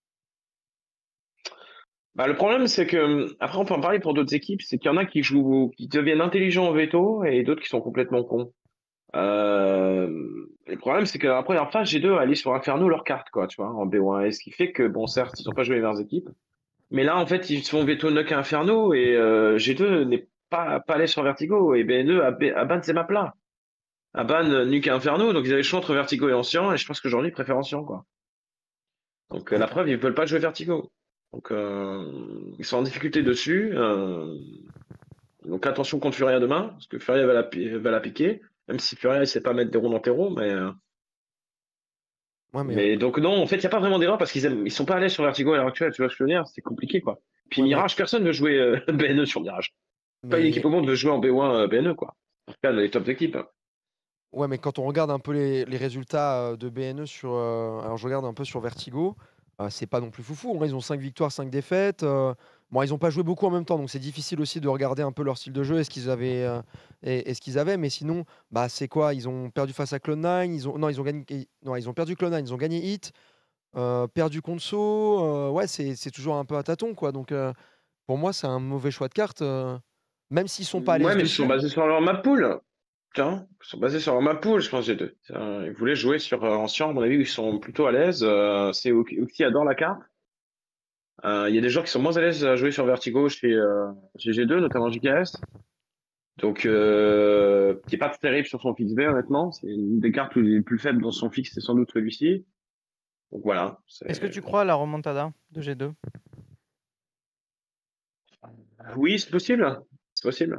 Bah, le problème, c'est que, après, on peut en parler pour d'autres équipes, c'est qu'il y en a qui jouent, qui deviennent intelligents au veto et d'autres qui sont complètement cons. Euh, le problème, c'est qu'après, en face, G deux a allé sur Inferno leur carte, quoi, tu vois, en B un. Et ce qui fait que, bon, certes, ils n'ont pas joué les meilleures équipes. Mais là, en fait, ils se font veto Nuck à Inferno et euh, G deux n'est pas, pas allé sur Vertigo et B N E a, ba- a ban ses maps là. A ban euh, Nuke à Inferno, donc ils avaient le choix entre Vertigo et Ancien et je pense qu'aujourd'hui, ils préfèrent Ancien, quoi. Donc, euh, Ouais. la preuve, ils veulent pas jouer Vertigo. Donc, euh, ils sont en difficulté dessus. euh, Donc attention contre Furia demain, parce que Furia va la, pi- va la piquer, même si Furia ne sait pas mettre des ronds en terreau, mais, euh, Ouais, mais, euh, mais donc non, en fait, il n'y a pas vraiment d'erreur parce qu'ils aiment, ils sont pas à l'aise sur Vertigo à l'heure actuelle, tu vois ce que je veux dire, c'est compliqué quoi. Puis ouais, mais, Mirage, personne ne veut jouer euh, B N E sur Mirage. Pas une mais, équipe au monde veut jouer en B un euh, B N E quoi. En tout cas, dans les top équipes. hein. ouais, mais quand on regarde un peu les, les résultats euh, de B N E sur. euh, alors, je regarde un peu sur Vertigo. euh, c'est pas non plus foufou, hein. Ils ont cinq victoires, cinq défaites. euh, Bon, ils n'ont pas joué beaucoup en même temps, donc c'est difficile aussi de regarder un peu leur style de jeu et ce qu'ils avaient. euh, et, et ce qu'ils avaient. Mais sinon, bah, c'est quoi? Ils ont perdu face à Cloud nine. Ils ont, non, ils ont gagné. Non, ils ont perdu Cloud nine. Ils ont gagné Hit. euh, perdu contre So. euh, ouais, c'est c'est toujours un peu à tâtons, quoi. Donc, euh, pour moi, c'est un mauvais choix de carte. euh, même s'ils sont pas à Ouais, l'aise mais ils sont dessus. basés sur leur map pool. Tiens, ils sont basés sur leur map pool, je pense, G deux. Tiens, Ils voulaient jouer sur euh, Ancien, à mon avis, ils sont plutôt à l'aise. Euh, c'est Oki adore la carte. Euh, Il y a des joueurs qui sont moins à l'aise à jouer sur Vertigo chez, euh, chez G deux, notamment J K S. Donc, euh, qui est pas terrible sur son fixe B, honnêtement. C'est une des cartes les plus faibles dans son fixe, c'est sans doute celui-ci. Donc voilà. c'est- Est-ce que tu crois à la remontada de G deux? Oui, c'est possible. C'est possible.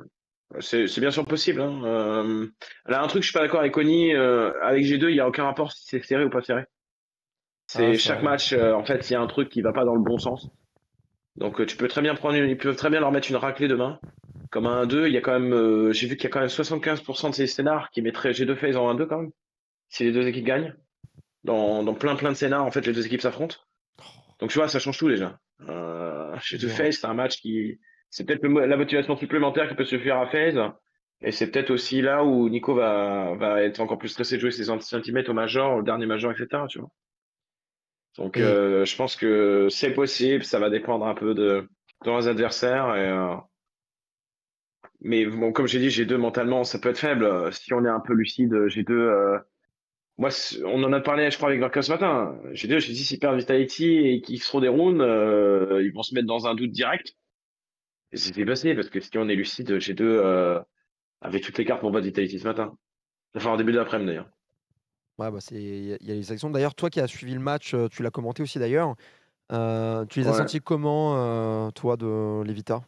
C'est c'est bien sûr possible. Hein. Euh, Là, un truc, je suis pas d'accord avec Oni. euh, avec G deux, il n'y a aucun rapport si c'est serré ou pas serré. Ah, C'est c'est chaque vrai. match, euh, en fait, il y a un truc qui va pas dans le bon sens. Donc, euh, tu peux très bien prendre, une- ils peuvent très bien leur mettre une raclée demain. Comme un un deux, il y a quand même, euh, j'ai vu qu'il y a quand même soixante-quinze pour cent de ces scénars qui mettraient G deux FaZe en un deux quand même. Si les deux équipes gagnent. Dans, dans plein plein de scénars, en fait, les deux équipes s'affrontent. Donc, tu vois, ça change tout déjà. Euh, G deux Dur. FaZe, c'est un match qui, c'est peut-être le mo- la motivation supplémentaire qui peut se faire à FaZe. Et c'est peut-être aussi là où Nico va, va être encore plus stressé de jouer ses anciens teammates au major, au dernier major, et cetera. Tu vois. Donc, Et euh, je pense que c'est possible, ça va dépendre un peu de, de leurs adversaires. Et, euh, mais bon, comme j'ai dit, G deux mentalement, ça peut être faible. Si on est un peu lucide, G deux, euh, moi, c'est- on en a parlé, je crois, avec Varka ce matin. G deux, j'ai dit, s'ils perdent Vitality et qu'ils feront des rounds, euh, ils vont se mettre dans un doute direct. Et c'est ce qui est passé, parce que si on est lucide, G deux euh, avait toutes les cartes pour battre Vitality ce matin. Enfin, en début d'après-midi d'ailleurs. ouais, bah, c'est il y a il y a les actions. D'ailleurs, toi qui as suivi le match, euh, tu l'as commenté aussi d'ailleurs. Euh, tu les as Ouais. sentis comment, euh, toi, de Levita?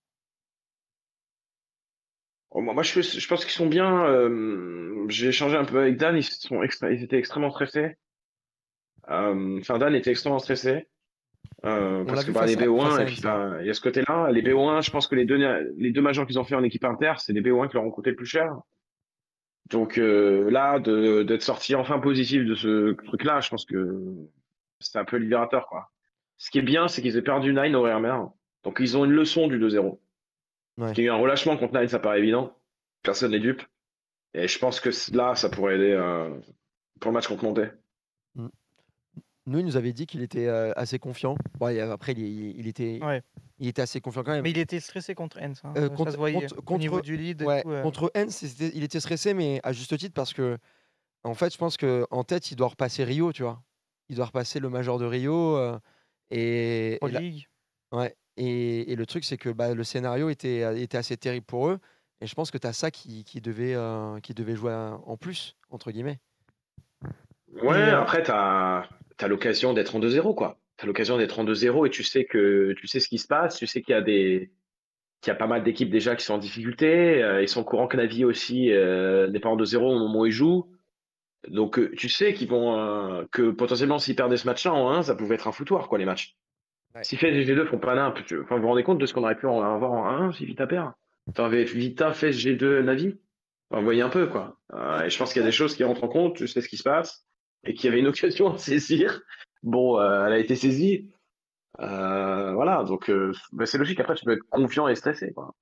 Oh, Moi, moi, je, je pense qu'ils sont bien. euh, j'ai échangé un peu avec Dan, ils, sont extra- ils étaient extrêmement stressés. Euh, Enfin, Dan était extrêmement stressé. euh, On l'a parce que vu bah, face les à, face B O un, à et puis N C, ouais. bah, il y a ce côté-là. Les B O un, je pense que les deux, les deux majors qu'ils ont fait en équipe inter, c'est des B O un qui leur ont coûté le plus cher. Donc euh, là, de- d'être sorti enfin positif de ce truc-là, je pense que c'est un peu libérateur, quoi. Ce qui est bien, c'est qu'ils aient perdu Nine au Rearmer. Donc ils ont une leçon du deux zéro. Parce Ouais. qu'il y a eu un relâchement contre Nine, ça paraît évident. Personne n'est dupe. Et je pense que là, ça pourrait aider euh, pour le match contre Monté. Mm. Nous, il nous avait dit qu'il était euh, assez confiant. Ouais, et après, il, il- il était, Ouais. il était assez confiant quand même. Mais il était stressé contre Hens. Hein. Euh, Ça contre, se voyait. contre, Au niveau contre- du lead et ouais, tout. euh. contre Hens, c'était- il était stressé, mais à juste titre, parce que, en fait, je pense qu'en tête, il doit repasser Rio, tu vois. Il doit repasser le Major de Rio. euh, et, Pro et, la- League. ouais, et, et le truc, c'est que bah, le scénario était, euh, était assez terrible pour eux. Et je pense que tu as ça qui, qui devait, euh, qui devait jouer en plus, entre guillemets. Ouais, Et euh, après, t'as as, l'occasion d'être en deux zéro, quoi. T'as l'occasion d'être en deux zéro et tu sais que tu sais ce qui se passe, tu sais qu'il y a des qu'il y a pas mal d'équipes déjà qui sont en difficulté. Euh, ils sont au courant que Navi aussi euh, n'est pas en deux zéro au moment où ils jouent. Donc euh, tu sais qu'ils vont euh, que potentiellement s'ils perdaient ce match-là en un, ça pouvait être un foutoir, quoi, les matchs. Ouais. Si FaZe et G deux font pas un, enfin, vous vous rendez compte de ce qu'on aurait pu en avoir en un si Vita perd? T'avais Vita, FaZe, G deux, Navi? Enfin, vous voyez un peu, quoi. Euh, et je pense qu'il y a des choses qui rentrent en compte, tu sais ce qui se passe, et qu'il y avait une occasion à saisir. Bon, euh, elle a été saisie. Euh, voilà, donc euh, bah, c'est logique. Après, tu peux être confiant et stressé, quoi.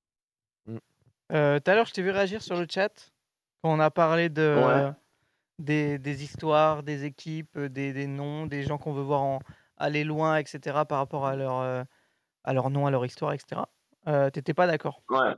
euh, tout à l'heure, je t'ai vu réagir sur le chat quand on a parlé de, Ouais. des, des histoires, des équipes, euh, des, des noms, des gens qu'on veut voir en, aller loin, et cetera par rapport à leur, euh, à leur nom, à leur histoire, et cetera. Euh, T'étais pas d'accord? Ouais.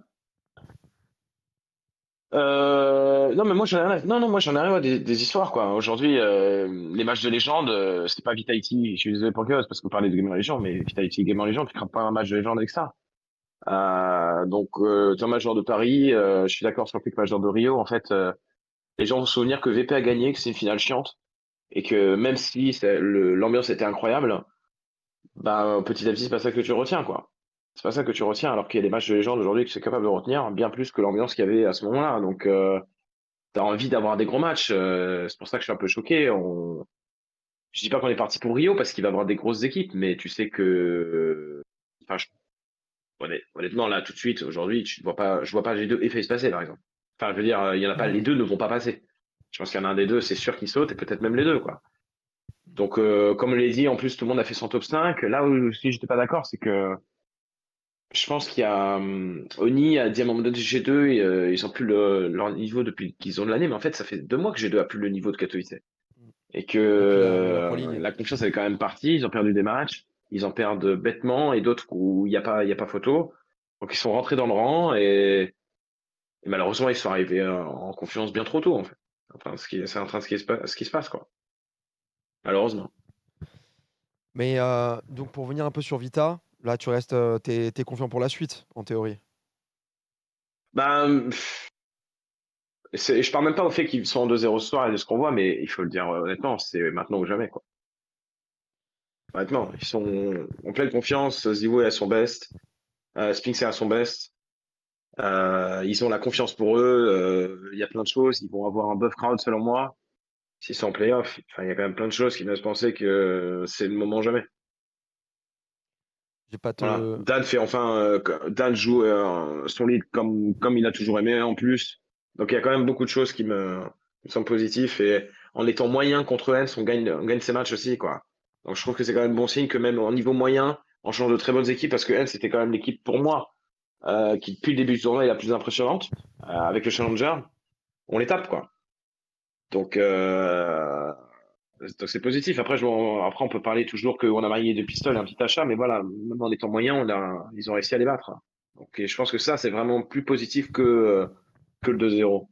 Euh, non, mais moi j'en ai rien à... Non, non, moi j'en ai rien à des, des histoires, quoi. Aujourd'hui, euh, les matchs de légende, euh, c'est pas Vitality. Je suis désolé pour Chaos parce que vous parlez de Gamer Legend, mais Vitality et Gamer Legend, tu crains pas un match de légende avec ça. Euh, donc, euh, tu es un major de Paris, euh, je suis d'accord sur le fait que major de Rio, en fait, euh, les gens vont se souvenir que V P a gagné, que c'est une finale chiante, et que même si c'est- le- l'ambiance était incroyable, bah, petit à petit, c'est pas ça que tu retiens, quoi. C'est pas ça que tu retiens, alors qu'il y a des matchs de légende aujourd'hui que c'est capable de retenir, bien plus que l'ambiance qu'il y avait à ce moment-là. Donc, euh, t'as envie d'avoir des gros matchs. euh, c'est pour ça que je suis un peu choqué. On... Je dis pas qu'on est parti pour Rio parce qu'il va y avoir des grosses équipes, mais tu sais que, enfin, je- honnêt- honnêtement, là, tout de suite, aujourd'hui, je vois pas, je vois pas G deux et FaZe passer, par exemple. Enfin, je veux dire, il y en a pas, Ouais. les deux ne vont pas passer. Je pense qu'il y en a un des deux, c'est sûr qui saute, et peut-être même les deux, quoi. Donc, euh, comme je l'ai dit, en plus, tout le monde a fait son top cinq. Là où si j'étais pas d'accord, c'est que je pense qu'il y a hum, Oni a dit à un moment donné G deux, et, euh, ils ont plus le, leur niveau depuis qu'ils ont de l'année, mais en fait, ça fait deux mois que G deux a plus le niveau de Katowice. Et que Depuis la, la Pro euh, League. la confiance elle est quand même partie, ils ont perdu des matchs, ils en perdent bêtement et d'autres où il n'y a pas, il y a pas photo. Donc ils sont rentrés dans le rang et, et malheureusement ils sont arrivés euh, en confiance bien trop tôt en fait. Enfin, ce qui, c'est en train de ce qui se passe, ce qui se passe quoi. Malheureusement. Mais euh, donc, pour venir un peu sur Vita, là, tu restes, euh, t'es, t'es confiant pour la suite, en théorie. Ben, pff, c'est- je parle même pas au fait qu'ils sont en deux zéro ce soir et de ce qu'on voit, mais il faut le dire euh, honnêtement, c'est maintenant ou jamais quoi. Honnêtement, ils sont en pleine confiance. Zivo est à son best, euh, Spinks est à son best. Euh, ils ont la confiance pour eux. euh, Il y a plein de choses. Ils vont avoir un buff crowd selon moi. S'ils sont en playoff, enfin, il y a quand même plein de choses qui me laissent penser que c'est le moment jamais. J'ai pas Voilà. te. Dan fait enfin, euh, que- Dan joue euh, son lead comme, comme il a toujours aimé en plus. Donc il y a quand même beaucoup de choses qui me, qui me semblent positives. Et en étant moyen contre Lens, on gagne, on gagne ses matchs aussi, quoi. Donc je trouve que c'est quand même bon signe que même au niveau moyen, en changeant de très bonnes équipes, parce que Lens c'était quand même l'équipe pour moi euh, qui depuis le début du tournoi est la plus impressionnante euh, avec le Challenger. On les tape, quoi. Donc euh, donc c'est positif. Après, je, m'en- après, on peut parler toujours qu'on a marié deux pistoles et un petit achat, mais voilà, même en étant moyen, on a, ils ont réussi à les battre. Donc, et je pense que ça, c'est vraiment plus positif que, euh, que le deux zéro.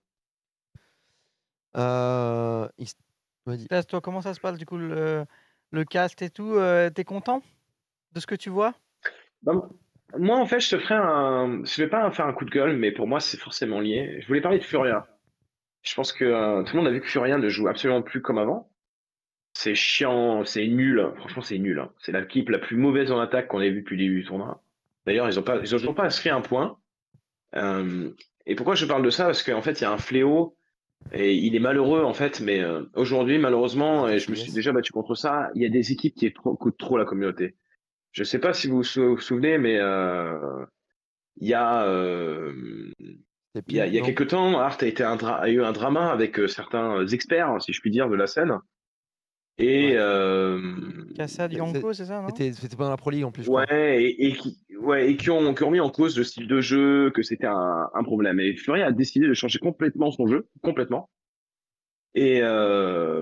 Euh, il s- vas-y. Taz, toi, comment ça se passe du coup le, le cast et tout euh, T'es content de ce que tu vois? Bah, moi, en fait, je te ferai un. Je vais pas faire un coup de gueule, mais pour moi, c'est forcément lié. Je voulais parler de Furia. Je pense que euh, tout le monde a vu que Furia ne joue absolument plus comme avant. C'est chiant, c'est nul. Franchement, c'est nul. hein. C'est l'équipe la plus mauvaise en attaque qu'on ait vue depuis le début du tournoi. D'ailleurs, ils n'ont pas, ils ont toujours pas inscrit un point. Euh, et pourquoi je parle de ça? Parce qu'en fait, il y a un fléau et il est malheureux en fait. Mais euh, aujourd'hui, malheureusement, et je me suis déjà battu contre ça, il y a des équipes qui trop- coûtent trop la communauté. Je sais pas si vous vous sou- vous souvenez, mais euh, il y a, euh, C'est il y a, pire, il y a non? quelques temps, Art a, été un dra- a eu un drama avec euh, certains experts, si je puis dire, de la scène. Et Ouais. euh, Cassad, C'est- Yanko, c'est ça, non? C'était c'était pendant la Pro League en plus, je crois. ouais, et, et qui, ouais, et qui ont, qui ont mis en cause le style de jeu, que c'était un, un problème. Et Furia a décidé de changer complètement son jeu, complètement. Et, euh,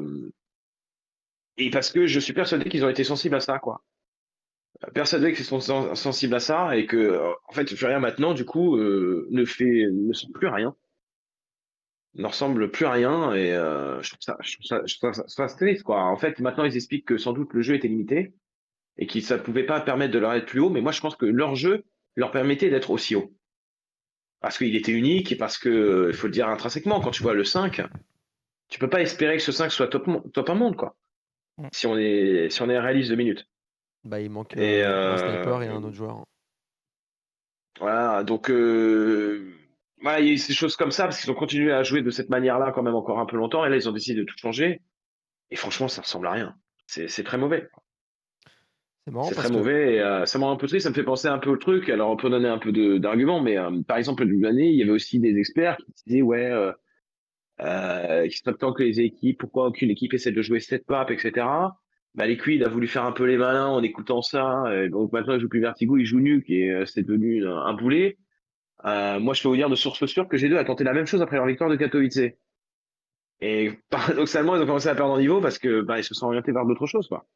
et parce que je suis persuadé qu'ils ont été sensibles à ça, quoi. Persuadé qu'ils sont sen- sensibles à ça et que, euh, en fait, Furia maintenant, du coup, euh, ne fait, ne sent plus rien, ne ressemble plus à rien. Et euh, je trouve ça, je trouve ça, je trouve ça, ça triste, quoi. En fait, maintenant, ils expliquent que sans doute le jeu était limité et que ça ne pouvait pas permettre de leur être plus haut. Mais moi, je pense que leur jeu leur permettait d'être aussi haut. Parce qu'il était unique et parce que, il faut le dire intrinsèquement, quand tu vois le cinq, tu peux pas espérer que ce cinq soit top, mon- top un monde, quoi. Mm. Si on est, si on est réaliste de minutes. Bah, il manque Et euh, un euh, sniper et un autre joueur. voilà, donc euh, voilà, il y a eu ces choses comme ça parce qu'ils ont continué à jouer de cette manière-là quand même encore un peu longtemps et là ils ont décidé de tout changer. Et franchement, ça ressemble à rien. C'est c'est très mauvais. C'est marrant C'est parce très que mauvais et euh, ça me rend un peu triste. Ça me fait penser un peu au truc. Alors on peut donner un peu de- d'arguments, mais euh, par exemple, le début de l'année, il y avait aussi des experts qui disaient ouais. Euh, Euh, il serait temps que les équipes, pourquoi aucune équipe essaie de jouer cette map, et cetera. Bah, Liquid a voulu faire un peu les malins en écoutant ça, et donc maintenant il joue plus Vertigo, il joue Nuke, et euh, c'est devenu un, un boulet. Euh, moi je peux vous dire de source sûre que G deux a tenté la même chose après leur victoire de Katowice. Et paradoxalement, ils ont commencé à perdre en niveau parce que bah, ils se sont orientés vers d'autres choses, quoi.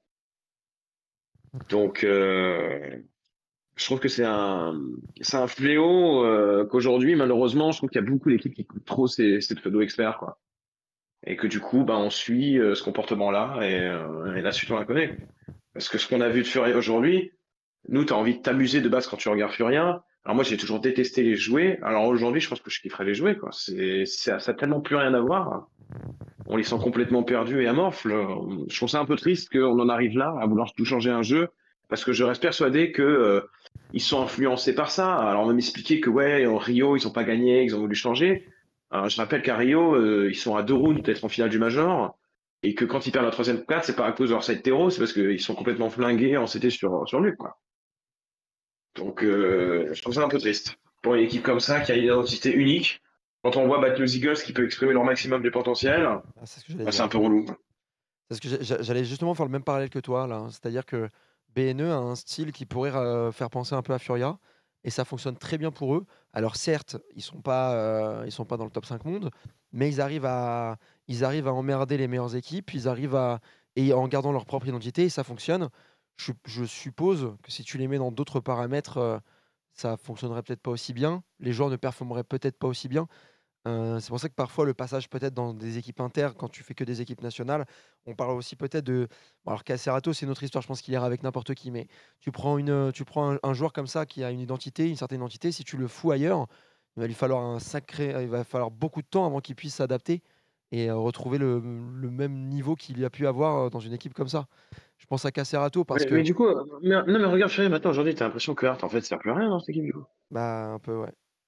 Donc euh, je trouve que c'est un, c'est un fléau euh, qu'aujourd'hui, malheureusement, je trouve qu'il y a beaucoup d'équipes qui coûtent trop ces, ces pseudo experts, quoi. Et que du coup, bah, on suit euh, ce comportement-là et, euh, et la suite, on la connaît. Parce que ce qu'on a vu de Furia aujourd'hui, nous, tu as envie de t'amuser de base quand tu regardes Furia. Alors moi, j'ai toujours détesté les jouer. Alors aujourd'hui, je pense que je kifferais les jouer, quoi. C'est, ça, ça a tellement plus rien à voir. On les sent complètement perdus et amorphes. là. Je trouve ça un peu triste qu'on en arrive là, à vouloir tout changer un jeu, parce que je reste persuadé que euh, ils sont influencés par ça. Alors on va m'expliquer que ouais, en Rio, ils ont pas gagné, ils ont voulu changer. Alors, je rappelle qu'à Rio, euh, ils sont à deux rounds d'être en finale du Major, et que quand ils perdent la troisième carte, c'est pas à cause de leur side terreau, c'est parce qu'ils sont complètement flingués en C T sur, sur lui, quoi. Donc euh, je trouve ça un peu triste. Pour une équipe comme ça, qui a une identité unique, quand on voit battre les Eagles qui peut exprimer leur maximum du potentiel, ah, c'est ce que j'allais bah, c'est dire. un peu relou. Parce que j'a- j'a- j'allais justement faire le même parallèle que toi là. hein. C'est-à-dire que B N E a un style qui pourrait euh, faire penser un peu à Furia et ça fonctionne très bien pour eux. Alors certes, ils sont pas euh, ils sont pas dans le top cinq monde, mais ils arrivent à ils arrivent à emmerder les meilleures équipes, ils arrivent à et en gardant leur propre identité et ça fonctionne. Je, je suppose que si tu les mets dans d'autres paramètres, euh, ça fonctionnerait peut-être pas aussi bien. Les joueurs ne performeraient peut-être pas aussi bien. Heu, c'est pour ça que parfois le passage peut-être dans des équipes inter, quand tu fais que des équipes nationales, on parle aussi peut-être de bon alors Cacerato, c'est une autre histoire, je pense qu'il ira avec n'importe qui, mais tu prends une, heu, tu prends un un joueur comme ça qui a une identité, une certaine identité, si tu le fous ailleurs, il va lui falloir un sacré il va falloir beaucoup de temps avant qu'il puisse s'adapter et heu, retrouver le le même niveau qu'il a pu avoir, heu, dans une équipe comme ça. Je pense à Cacerato parce Mais, mais que du coup, euh, mais- non mais regarde Fury maintenant aujourd'hui, t'as l'impression que Hart en fait ça sert plus à rien dans cette équipe du coup. bah, un peu ouais.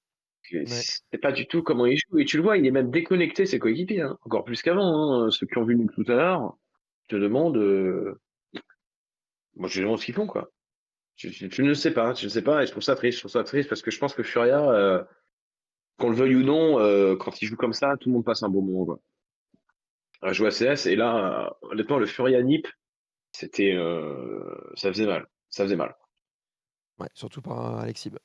que c'est pas du tout comment il joue. Et tu le vois, il est même déconnecté ses coéquipiers, hein, encore plus qu'avant. Hein. Ceux qui ont vu Nuke tout à l'heure, je te demande, euh, moi je demande ce qu'ils font, quoi. Je, je- je ne sais pas, je ne sais pas, et je trouve ça triste, je trouve ça triste parce que je pense que Furia, euh, qu'on le veuille ou non, euh, quand il joue comme ça, tout le monde passe un bon moment, quoi. À jouer à C S, et là, euh, honnêtement, le Furia Nip, c'était, euh, ça faisait mal, ça faisait mal. Ouais, surtout par Alexib.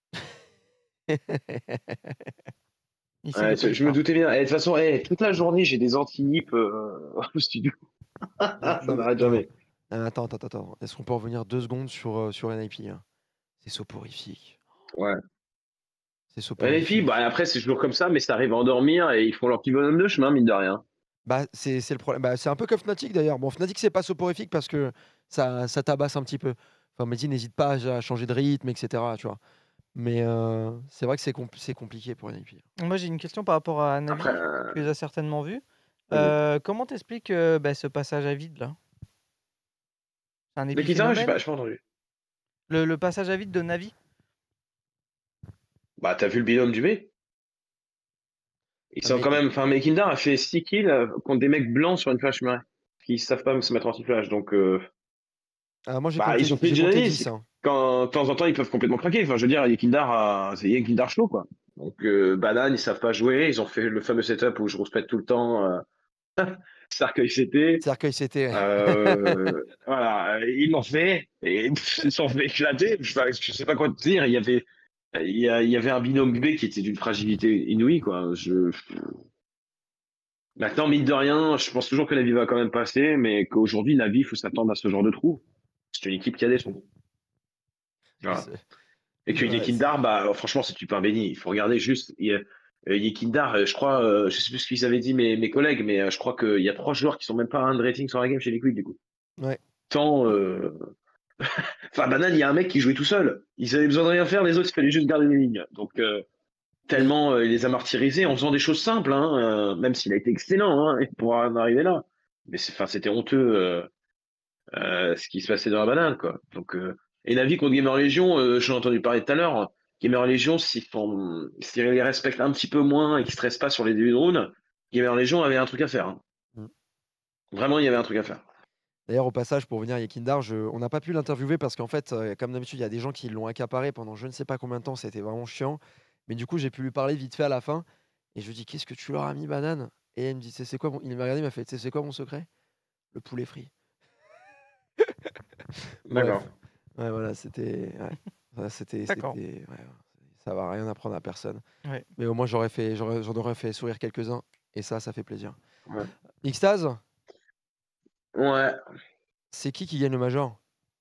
Il sait Ouais, de quoi je, il je me parle. doutais bien. Et de toute façon, eh, toute la journée, j'ai des anti-nips euh, au studio. Non, Ça non, mais- n'arrête non. jamais. Euh, Attends, attends, attends. Est-ce qu'on peut revenir deux secondes sur, euh, sur N I P hein? C'est soporifique. Ouais. C'est Ouais, les filles, soporifique. bah, après, c'est toujours comme ça, mais ça arrive à endormir et ils font leur petit bonhomme de chemin, mine de rien. Bah, c'est c'est le problème. Bah, c'est un peu comme Fnatic d'ailleurs. Bon, Fnatic, c'est pas soporifique parce que ça, ça tabasse un petit peu. Enfin, Mehdi n'hésite pas à à changer de rythme, et cetera. Tu vois. Mais euh, c'est vrai que c'est compl- c'est compliqué pour N I P. Moi, j'ai une question par rapport à Navi. Après, euh, Tu les as certainement vus. vas-y. Euh, comment t'expliques euh, bah, ce passage à vide là? C'est un Mais qui ça, j'ai épiphénomène? pas, j'ai pas entendu. Le, le passage à vide de Navi? Bah, t'as vu le binôme du B? Ils Ah, sont mais- quand même. Enfin, Mekindar a fait six kills euh, contre des mecs blancs sur une flash murray. Qui savent pas se mettre anti-flash. Donc, euh, Ah, moi, j'ai bah, compté, ils ont fait j'ai du compté dynamisme. dix. Hein. Quand, de temps en temps, ils peuvent complètement craquer. Enfin, je veux dire, Yekindar, a- c'est Yekindar Schlo, quoi. Donc, euh, Banane, ils savent pas jouer. Ils ont fait le fameux setup où je respecte tout le temps. Euh, Cercueil C T. Cercueil, c'était. Euh, voilà, ils l'ont fait. Et pff, ils s'en fait éclater. Enfin, je sais pas quoi te dire. Il y avait, il y, a- il y avait un binôme B qui était d'une fragilité inouïe, quoi. Je... Maintenant, mine de rien, je pense toujours que la vie va quand même passer, mais qu'aujourd'hui, la vie, il faut s'attendre à ce genre de trou. C'est une équipe qui a des trous. Voilà. C'est- Et que Ouais, Yekindar, bah, franchement, c'est du pain béni. Il faut regarder juste. il y a- euh, Yekindar, euh, je crois, euh, je sais plus ce qu'ils avaient dit mes, mes collègues, mais euh, je crois qu'il y a trois joueurs qui sont même pas à un de rating sur la game chez Liquid, du coup. Ouais. Tant. euh, Enfin, Banane, il y a un mec qui jouait tout seul. Ils avaient besoin de rien faire, les autres, il fallait juste garder les lignes. Donc, euh, tellement euh, il les a martyrisés en faisant des choses simples, hein, euh, même s'il a été excellent hein, pour en arriver là. Mais c'est- enfin, c'était honteux euh, euh, ce qui se passait dans la banane, quoi. Donc, euh, et Navi contre Gamer Legion, euh, j'en ai entendu parler tout à l'heure. Gamer Legion, s'ils font- s'ils les respectent un petit peu moins et qu'ils ne stressent pas sur les débuts de round, Gamer Legion avait un truc à faire. Hein. Mm. Vraiment, il y avait un truc à faire. D'ailleurs, au passage, pour venir à Yekindar, je... on n'a pas pu l'interviewer parce qu'en fait, euh, comme d'habitude, il y a des gens qui l'ont accaparé pendant je ne sais pas combien de temps. C'était vraiment chiant. Mais du coup, j'ai pu lui parler vite fait à la fin. Et je lui dis, qu'est-ce que tu leur as mis, Banane? Et il me dit, c'est c'est quoi mon... Il m'a regardé, il m'a fait, c'est quoi mon secret? Le poulet frit. D'accord. Bref. Ouais, voilà, c'était. Ouais. Voilà, c'était. D'accord. c'était- ouais, ça va rien apprendre à personne. Ouais. Mais au moins, j'aurais fait, j'aurais, j'en aurais fait sourire quelques-uns. Et ça, ça fait plaisir. Ouais. Xtase, Ouais. c'est qui qui gagne le Major?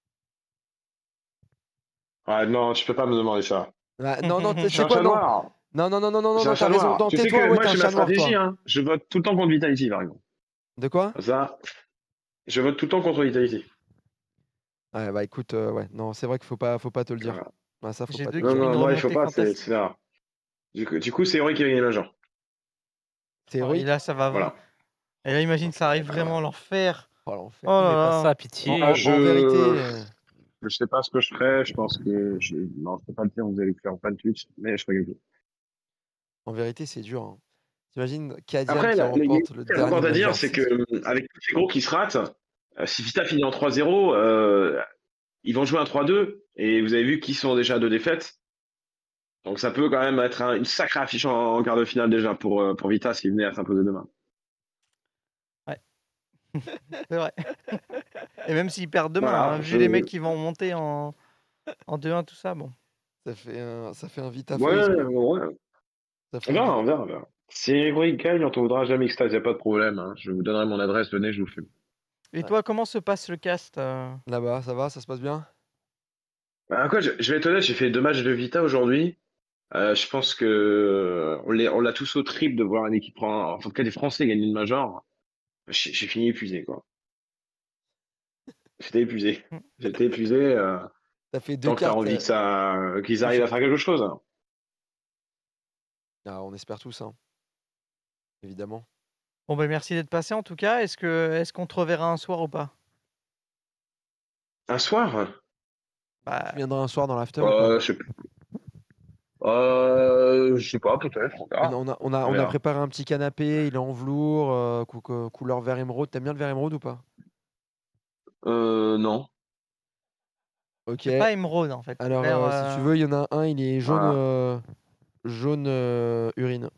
Ouais, non, tu peux pas me demander ça. Ah, non, non, Je c'est suis un quoi? chat Non, noir. non, non, non, non, non, Je suis non, un t'as chat raison. noir. Non, Tu sais tais-toi, que ouais, moi, t'es un j'ai ma chat noir, stratégie. toi. Hein. Je vote tout le temps contre Vitality, par exemple. De quoi? Ça, je vote tout le temps contre Vitality. Ouais, bah écoute, euh, ouais, non, c'est vrai qu'il faut pas, faut pas te le dire. Voilà. Ah, ça, faut J'ai pas te deux le Non, qui dire. font non, une moi, il faut remontée pas, c'est fantastique. c'est rare. Du coup, du coup, c'est Heroic qui a gagné le Major. C'est Oh, héroïque. et là, ça va. Voilà. Et là, imagine, ça arrive vraiment l'enfer. Oh, l'enfer. Oh là Mais pas là. ça, pitié. En, en- en je... vérité, euh, je sais pas ce que je ferais. Je pense que. Je... Non, je peux pas le dire, vous allez le faire en plein Twitch, mais je ferais quelque chose. en vérité, c'est dur. Hein. T'imagines Kadian Après, qui la- il y a remporte le une chose dernier importante à dire, Major. c'est que euh, avec tous ces gros qui se ratent, euh, si Vita finit en trois zéro, euh, ils vont jouer un trois deux, et vous avez vu qu'ils sont déjà à deux défaites. Donc ça peut quand même être un- une sacrée affiche en, en quart de finale déjà pour, euh, pour Vita s'il venait à s'imposer demain. C'est vrai. Et même s'ils perdent demain, Voilà, hein, vu je- les mecs qui vont monter en, en deux un, tout ça, bon. Ça fait un, ça fait un Vita Ouais, Face, ouais, quoi. ouais. Ça fait On un verra, Vi- on verra, on verra. Si Heroic gagne, on trouvera jamais Extase, y a pas de problème. Hein. Je vous donnerai mon adresse, venez, je vous fume. Et toi, comment se passe le cast euh Là-bas, ça va, ça se passe bien? Bah, quoi, je, je vais être honnête, j'ai fait deux matchs de Vita aujourd'hui. Euh, je pense que euh, on l'est- on l'a tous au triple de voir une équipe, fran- en tout cas des Français gagner une major. J'ai j'ai fini épuisé, quoi. J'étais épuisé. Mm. J'étais épuisé. Euh, T'as fait deux tant que t'as cartes. envie euh, que ça, qu'ils deux arrivent à cha- faire quelque chose. Hein. Ah, on espère tous, hein. Évidemment. Bon, ben merci d'être passé en tout cas. Est-ce que est-ce qu'on te reverra un soir ou pas? Un soir? Bah, Tu viendras un soir dans l'after ou Euh, pas? je sais plus. Oh, Euh, je sais pas, peut-être. on On verra. a, on a, on a, On on a verra. préparé un petit canapé, il est en velours, euh, cou- cou- couleur vert émeraude. T'aimes bien le vert émeraude ou pas? Euh, non. Ok. C'est pas émeraude en fait. c'est Alors, vert, euh, si tu euh, veux, il y en a un, il est jaune, Voilà. euh, jaune euh, urine.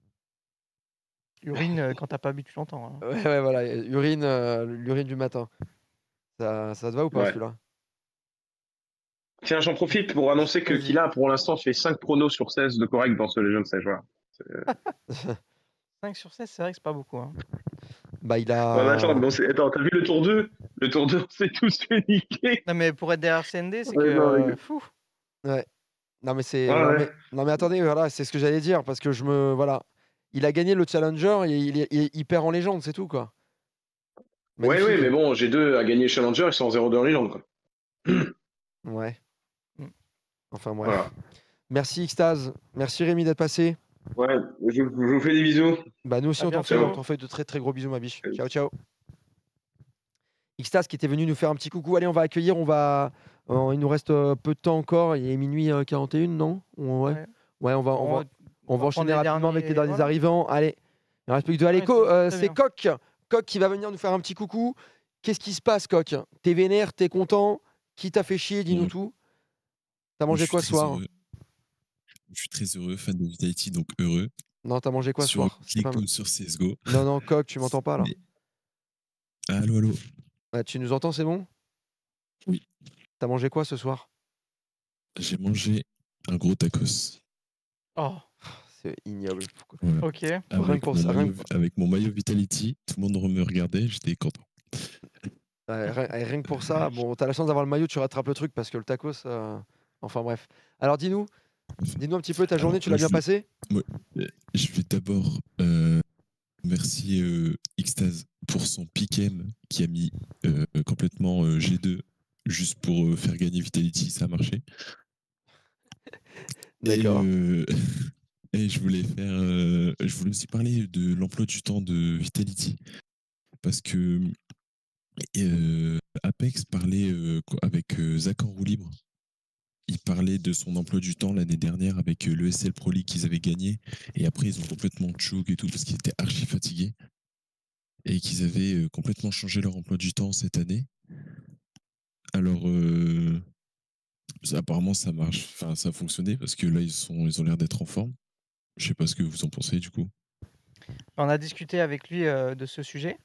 urine euh, quand t'as pas bu depuis longtemps. hein. Ouais, ouais, voilà, urine, euh, l'urine du matin. Ça, ça te va ou pas Ouais. celui-là? Tiens, j'en profite pour annoncer que Vas-y. Killa, pour l'instant, fait cinq pronos sur seize de correct dans ce Legend stage. Voilà. C'est- cinq sur seize, c'est vrai que c'est pas beaucoup. hein. Bah, il Ouais, mais attends, a. bon, c'est- attends, t'as vu le tour deux? Le tour deux, on s'est tous fait niquer. Non, mais pour être derrière C N D, c'est que. Ouais, non, les gars. euh, fou. Ouais. Non, mais c'est. Ouais, Non, ouais. mais... non, mais attendez, voilà, c'est ce que j'allais dire parce que je me. Voilà. Il a gagné le Challenger et il, est- il, il perd en légende, c'est tout, quoi. Ouais, Magnifique. ouais, mais bon, G deux a gagné Challenger, ils sont en zéro deux en Légende, quoi. Ouais. Mm. Enfin, bref. Voilà. Merci, Xtase. Merci, Rémi, d'être passé. Ouais, je, je vous fais des bisous. Bah, nous aussi, À on t'en fait, bientôt. on t'en fait de très, très gros bisous, ma biche. Salut. Ciao, ciao. Xtase qui était venu nous faire un petit coucou. Allez, on va accueillir. On va. euh, il nous reste euh, peu de temps encore. Il est minuit euh, quarante et une, non? On- Ouais. Ouais. Ouais, on va, on Bon, va, on va va enchaîner prendre les rapidement avec les derniers- derniers voilà. arrivants. Allez, il ne reste plus que deux. Allez, Ouais, Co, c'est euh, très c'est bien. Coq. Coq qui va venir nous faire un petit coucou. Qu'est-ce qui se passe, Coq? T'es vénère, t'es content? Qui t'a fait chier? Dis-nous Bon, tout. T'as je mangé suis quoi ce très soir? heureux. Je suis très heureux, fan de Vitality, donc heureux. Non, t'as mangé quoi ce Sur soir? C'est Rocket pas... comme sur C S G O. Non, non, Coq, tu m'entends pas là? Mais- Allô, allô. Ouais, tu nous entends, c'est bon? Oui. T'as mangé quoi ce soir? J'ai mangé un gros tacos. Oh, C'est ignoble. Pourquoi- Voilà. ok. Rien que Avec, pour mon ça, rien maillot, que- avec mon maillot Vitality, tout le monde me regardait, j'étais content. Ouais, rien, rien que pour ça, bon, t'as la chance d'avoir le maillot, tu rattrapes le truc parce que le tacos. euh, Enfin bref. Alors dis-nous, dis-nous un petit peu ta journée, Alors, tu l'as moi, bien je passée? Euh, Je vais d'abord euh, remercier euh, Xtase pour son pick-em qui a mis euh, complètement euh, G deux juste pour euh, faire gagner Vitality, ça a marché. Et, D'accord. euh, et je voulais faire, euh, je voulais aussi parler de l'emploi du temps de Vitality parce que euh, Apex parlait euh, quoi, avec euh, Zach en roue libre. Il parlait de son emploi du temps l'année dernière avec euh, l'E S L Pro League qu'ils avaient gagné. Et après, ils ont complètement choke et tout parce qu'ils étaient archi fatigués. Et qu'ils avaient euh, complètement changé leur emploi du temps cette année. Alors, euh, ça, apparemment, ça marche. Enfin, ça a fonctionné parce que là, ils, sont, ils ont l'air d'être en forme. Je sais pas ce que vous en pensez du coup. On a discuté avec lui euh, de ce sujet.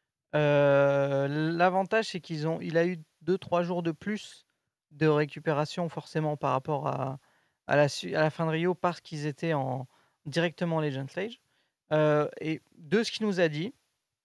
Euh, L'avantage, c'est qu'ils ont, il a eu deux trois jours de plus de récupération forcément par rapport à, à, la, su- à la fin de Rio parce qu'ils étaient en, directement en Legend Stage. Euh, et de ce qu'il nous a dit,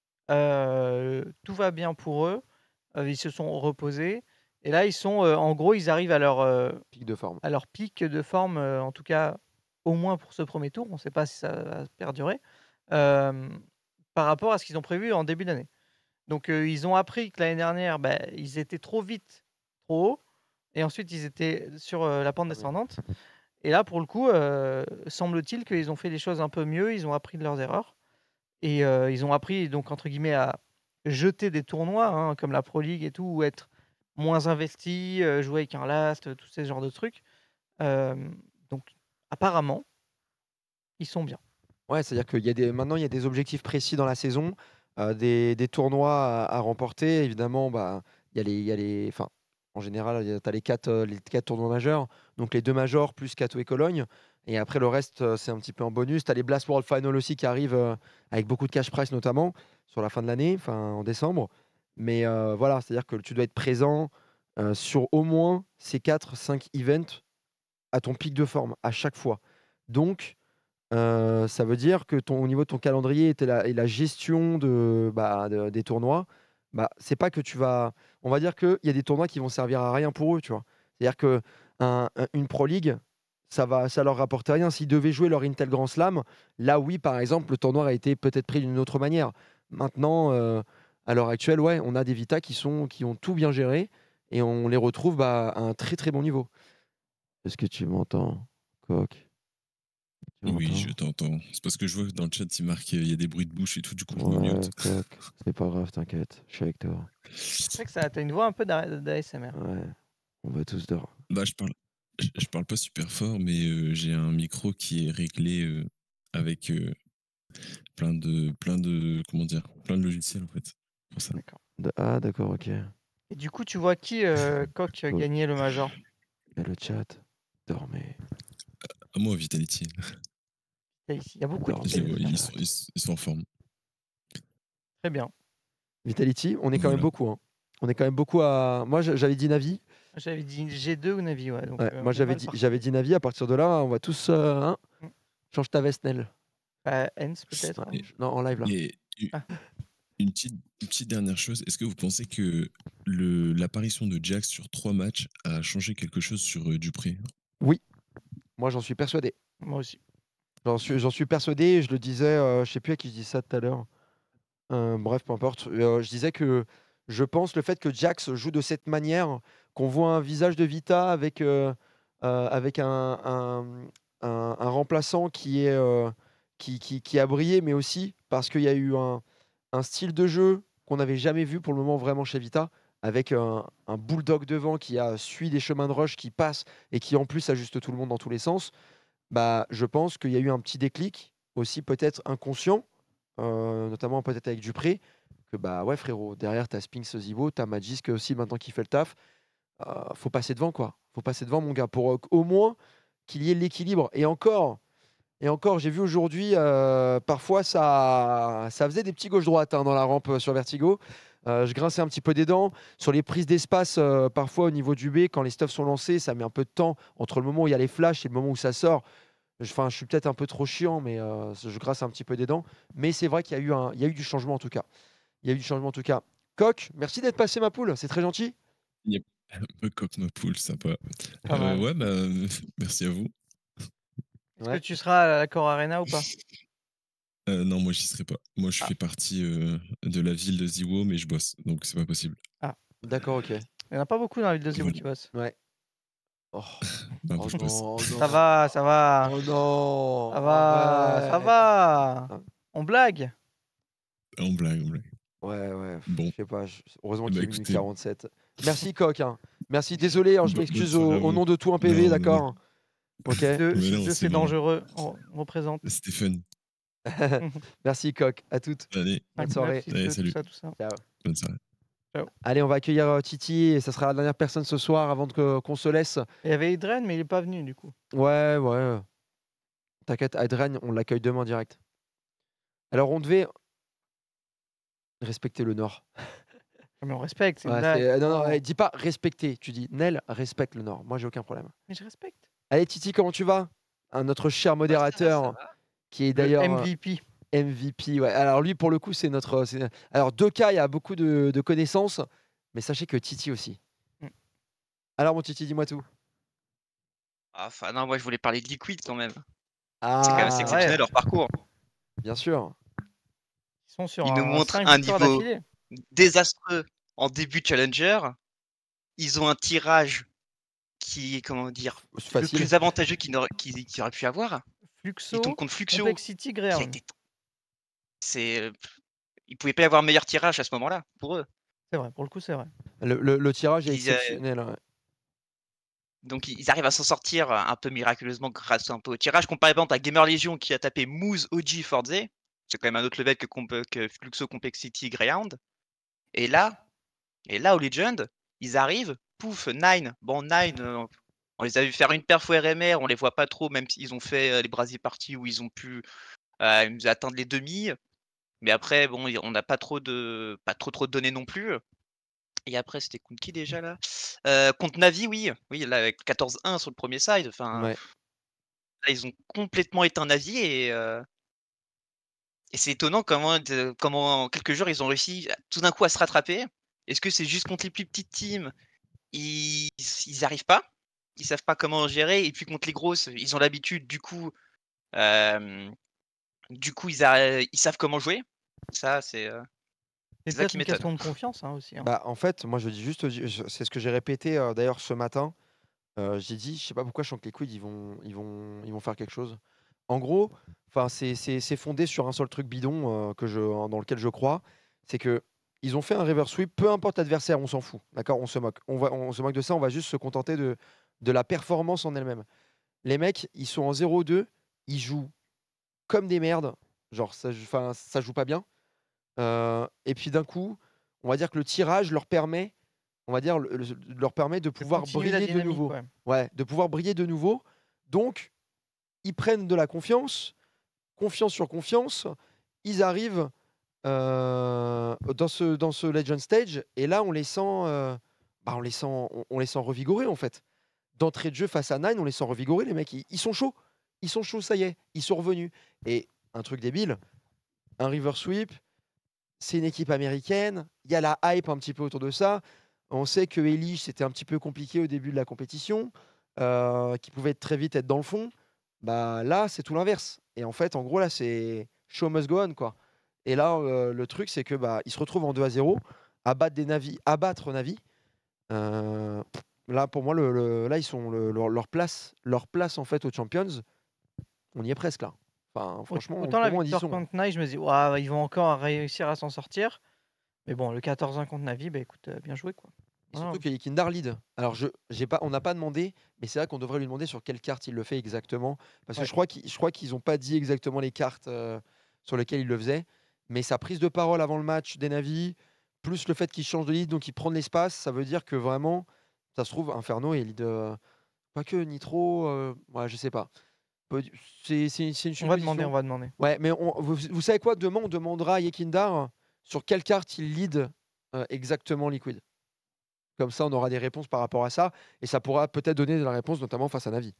euh, tout va bien pour eux. Euh, ils se sont reposés. Et là, ils sont, euh, en gros, ils arrivent à leur, euh, Pic de forme. à leur pic de forme, euh, en tout cas, au moins pour ce premier tour. On ne sait pas si ça va perdurer. euh, par rapport à ce qu'ils ont prévu en début d'année. Donc, euh, ils ont appris que l'année dernière, bah, ils étaient trop vite, trop haut. Et ensuite, ils étaient sur euh, la pente descendante. Et là, pour le coup, euh, semble-t-il qu'ils ont fait des choses un peu mieux. Ils ont appris de leurs erreurs. Et euh, ils ont appris, donc, entre guillemets, à jeter des tournois, hein, comme la Pro League et tout, ou être moins investis, euh, jouer avec un last, euh, tous ces genres de trucs. Euh, donc, apparemment, ils sont bien. Ouais, c'est-à-dire qu'il y a des, maintenant, il y a des objectifs précis dans la saison, euh, des, des tournois à, à remporter. Évidemment, bah, il y a les, il y a les, enfin, en général, tu as les quatre, euh, les quatre tournois majeurs, donc les deux majors plus Cato et Cologne. Et après, le reste, euh, c'est un petit peu en bonus. Tu as les Blast World Final aussi qui arrivent euh, avec beaucoup de cash price, notamment sur la fin de l'année, enfin en décembre. Mais euh, voilà, c'est-à-dire que tu dois être présent euh, sur au moins ces quatre cinq events à ton pic de forme à chaque fois. Donc, euh, ça veut dire que ton, au niveau de ton calendrier et la, et la gestion de, bah, de- des tournois, bah, c'est pas que tu vas. On va dire qu'il y a des tournois qui vont servir à rien pour eux, tu vois. C'est-à-dire que un- un- une Pro League, ça va, ça leur rapporte rien. S'ils devaient jouer leur Intel Grand Slam, là oui, par exemple, le tournoi a été peut-être pris d'une autre manière. Maintenant, euh, à l'heure actuelle, ouais, on a des Vita qui sont, qui ont tout bien géré et on les retrouve bah, à un très très bon niveau. Est-ce que tu m'entends, Coq? Tu Oui, m'entends je t'entends. C'est parce que je vois que dans le chat, il marque il y a des bruits de bouche et tout, du coup, je me Ouais, mute. Coq, c'est pas grave, t'inquiète, je suis avec toi. C'est vrai que ça, t'as une voix un peu d'A S M R. Ouais, on va tous dehors. Bah, je parle, je, je parle pas super fort, mais euh, j'ai un micro qui est réglé euh, avec euh, plein de, plein de, comment dire, plein de logiciels en fait. Pour ça. D'accord. D- Ah, d'accord, ok. Et du coup, tu vois qui, euh, Coq, Ouais. gagner le Major? Et le chat, dormez, À moi, Vitality. Il y a ici- il y a beaucoup de dormez Je les le vois, ils, chat. sont, ils, sont- ils sont en forme. Très bien. Vitality, on est quand même Voilà. beaucoup. Hein. On est quand même beaucoup à. Moi, j'a- j'avais dit Navi. J'avais dit G deux ou Navi, ouais. Donc, Ouais, euh, moi, on est j'avais mal dit, parti. j'avais dit Navi. À partir de là, on va tous. euh, hein, Mm. change ta veste, Nel. Bah, Hens, peut-être. Ouais, hein. je- non, en live là. Et u- Ah. une petite, une petite dernière chose, est-ce que vous pensez que le- l'apparition de Jax sur trois matchs a changé quelque chose sur euh, Dupré? Oui, moi, j'en suis persuadé. Moi aussi. J'en suis, j'en suis persuadé. Je le disais, euh, je sais plus à qui je dis ça tout à l'heure. Euh, bref, peu importe. Euh, je disais que je pense le fait que Jax joue de cette manière, qu'on voit un visage de Vita avec, euh, euh, avec un, un, un- un remplaçant qui, est, euh, qui, qui, qui a brillé, mais aussi parce qu'il y a eu un, un style de jeu qu'on n'avait jamais vu pour le moment vraiment chez Vita, avec un, un bulldog devant qui a suivi des chemins de rush qui passent et qui en plus ajuste tout le monde dans tous les sens. Bah, je pense qu'il y a eu un petit déclic, aussi peut-être inconscient, euh, notamment peut-être avec Dupré, que bah ouais frérot, derrière t'as Spinks Zibo, t'as Magisk aussi maintenant qui fait le taf. Euh, faut passer devant quoi. Faut passer devant mon gars pour euh, au moins qu'il y ait l'équilibre. Et encore, et encore, j'ai vu aujourd'hui, euh, parfois ça, ça faisait des petits gauche-droite hein, dans la rampe euh, sur Vertigo. Euh, je grinçais un petit peu des dents. Sur les prises d'espace, euh, parfois au niveau du B, quand les stuffs sont lancés, ça met un peu de temps entre le moment où il y a les flashs et le moment où ça sort. Je, enfin, je suis peut-être un peu trop chiant, mais euh, je grince un petit peu des dents. Mais c'est vrai qu'il y a eu un, il y a eu du changement en tout cas. Il y a eu du changement en tout cas. Coq, merci d'être passé ma poule, c'est très gentil. Yep. Un peu coq ma poule, sympa. Pas Euh, mal. ouais, bah, merci à vous. Est-ce Ouais. que tu seras à l'Accor Arena ou pas? Euh, non, moi, j'y serai pas. Moi, je Ah. fais partie euh, de la ville de Ziwo, mais je bosse, donc c'est pas possible. D'accord, ok. Il n'y en a pas beaucoup dans la ville de Zéro Voilà. qui bossent. Ouais. Oh, Bah, oh moi, je bosse. non, Ça non. va, ça va. Oh non. Ça va, ça arrête. va. Ah. On blague. On blague, on blague. Ouais, ouais. Bon. Je sais pas. je- Heureusement Bah, qu'il est minuit écoutez. quarante-sept. Merci Coq. hein. Merci, désolé, hein, je Bo- m'excuse bonne au, soirée à au vous. nom de tout un P V, Non, d'accord. Ok. Deux, Mais non, deux, c'est c'est bon. dangereux. On, on représente. C'était fun. Merci Coq. À toutes. Allez, Bonne soirée. Merci, Allez, tout salut. ça, tout ça. Ciao. bonne soirée. Allez, on va accueillir euh, Titi et ça sera la dernière personne ce soir avant de que- qu'on se laisse. Il y avait Idren, mais il est pas venu du coup. Ouais, ouais. T'inquiète, Adrien, on l'accueille demain direct. Alors, on devait respecter le Nord. Mais on respecte, c'est une Ouais, blague. c'est- non, non, Oh. eh, dis pas respecter. Tu dis Nel, respecte le Nord. Moi, j'ai aucun problème. Mais je respecte. Allez, Titi, comment tu vas? Un notre cher modérateur qui est Le d'ailleurs euh, M V P. M V P. Ouais. Alors, lui, pour le coup, c'est notre. c'est- Alors, deux cas, il y a beaucoup de, de connaissances, mais sachez que Titi aussi. Mm. Alors, mon Titi, dis-moi tout. Ah, Enfin, non, moi je voulais parler de Liquid quand même. Ah, C'est quand même assez exceptionnel ouais. leur parcours. bien sûr. Ils sont sur Ils nous un montrent cinq un victoires niveau d'affilée. désastreux en début de Challenger. Ils ont un tirage qui est, comment dire, C'est le facile. plus avantageux qu'ils n'auraient qu'ils- qu'ils auraient pu avoir. Ils Fluxo, tombent contre Fluxo, Complexity, qui a Greyhound. été. C'est. Ils pouvaient pas y avoir meilleur tirage à ce moment-là, pour eux. C'est vrai, pour le coup, c'est vrai. Le, le- le tirage est Ils, euh, exceptionnel. ouais. Donc ils ils arrivent à s'en sortir un peu miraculeusement grâce un peu au tirage. Comparé par exemple à Gamer Legion qui a tapé Moose, O G, Forze. C'est quand même un autre level que, comp- que Fluxo, Complexity, Greyhound. Et là, et là au Legend, ils arrivent, pouf, Nine. Bon, Nine, euh, on les a vu faire une perf au R M R, on les voit pas trop, même s'ils ont fait euh, les Brasier Parties où ils ont pu euh, nous atteindre les demi. Mais après, bon, y- on n'a pas trop de pas trop trop de données non plus. Et après, c'était contre qui déjà là Euh, Contre Navi, oui. Oui, là, avec quatorze un sur le premier side. Enfin, Ouais. là, ils ont complètement éteint Navi et, euh, et c'est étonnant comment, de- comment en quelques jours ils ont réussi à- tout d'un coup à se rattraper. Est-ce que c'est juste contre les plus petites teams, ils ils arrivent pas, ils savent pas comment gérer, et puis contre les grosses, ils ont l'habitude, du coup, euh, du coup ils, a- ils savent comment jouer. Ça, c'est euh, C'est c'est ça peut-être qui une m'étonne. question de confiance hein, aussi. hein. Bah, en fait, moi, je dis juste, je- c'est ce que j'ai répété euh, d'ailleurs ce matin. Euh, j'ai dit, je sais pas pourquoi je sens que les Liquid, ils vont, ils vont, ils vont faire quelque chose. En gros, enfin, c'est c'est- c'est fondé sur un seul truc bidon euh, que je, dans lequel je crois, c'est que ils ont fait un reverse sweep, peu importe l'adversaire, on s'en fout, d'accord, on se moque, on va, on se moque de ça, on va juste se contenter de de la performance en elle-même. Les mecs, ils sont en zéro deux, ils jouent comme des merdes. Genre, ça, joue- 'fin, ça joue pas bien. Euh, et puis d'un coup, on va dire que le tirage leur permet, on va dire, le- le- leur permet de De pouvoir continuer la briller de dynamique, nouveau. ouais. Ouais, de pouvoir briller de nouveau. Donc, ils prennent de la confiance, confiance sur confiance. Ils arrivent euh, dans ce dans ce Legend Stage, et là, on les sent, euh, bah, on les sent, on, on les sent revigorés en fait. D'entrée de jeu face à Nine, on les sent revigorés, les mecs. Ils, ils sont chauds, ils sont chauds, ça y est, ils sont revenus. Et un truc débile, un river sweep, c'est une équipe américaine. Il y a la hype un petit peu autour de ça. On sait que Elige, c'était un petit peu compliqué au début de la compétition, euh, qui pouvait très vite être dans le fond. Bah là, c'est tout l'inverse. Et en fait, en gros, là, c'est show must go on, quoi. Et là, euh, le truc, c'est que bah, ils se retrouvent en deux à zéro, abattre des Navi, abattre Navi. Euh, là, pour moi, le, le- là, ils sont le- leur, leur place, leur place en fait aux Champions. On y est presque là. Enfin, Aut- franchement, Autant pour la moi, on y victoire sont. contre Nige, je me dis, ouah, ils vont encore réussir à s'en sortir. Mais bon, le quatorze un contre Navi, bah écoute, euh, bien joué quoi. Et Voilà. surtout que Yekindar lead. Alors, je, j'ai pas, on n'a pas demandé, mais c'est vrai qu'on devrait lui demander sur quelle carte il le fait exactement. Parce que Ouais. je crois qu'ils, je crois qu'ils n'ont pas dit exactement les cartes euh, sur lesquelles il le faisait. Mais sa prise de parole avant le match des Navi, plus le fait qu'il change de lead, donc il prend de l'espace, ça veut dire que vraiment, ça se trouve, Inferno est lead. euh, pas que Nitro, euh, ouais, je sais pas. Peut- C'est, c'est, c'est une On va demander, supposition. on va demander. Ouais, mais on- vous, vous savez quoi? Demain, on demandera à Yekindar sur quelle carte il lead euh, exactement Liquid. Comme ça, on aura des réponses par rapport à ça. Et ça pourra peut-être donner de la réponse, notamment face à Navi.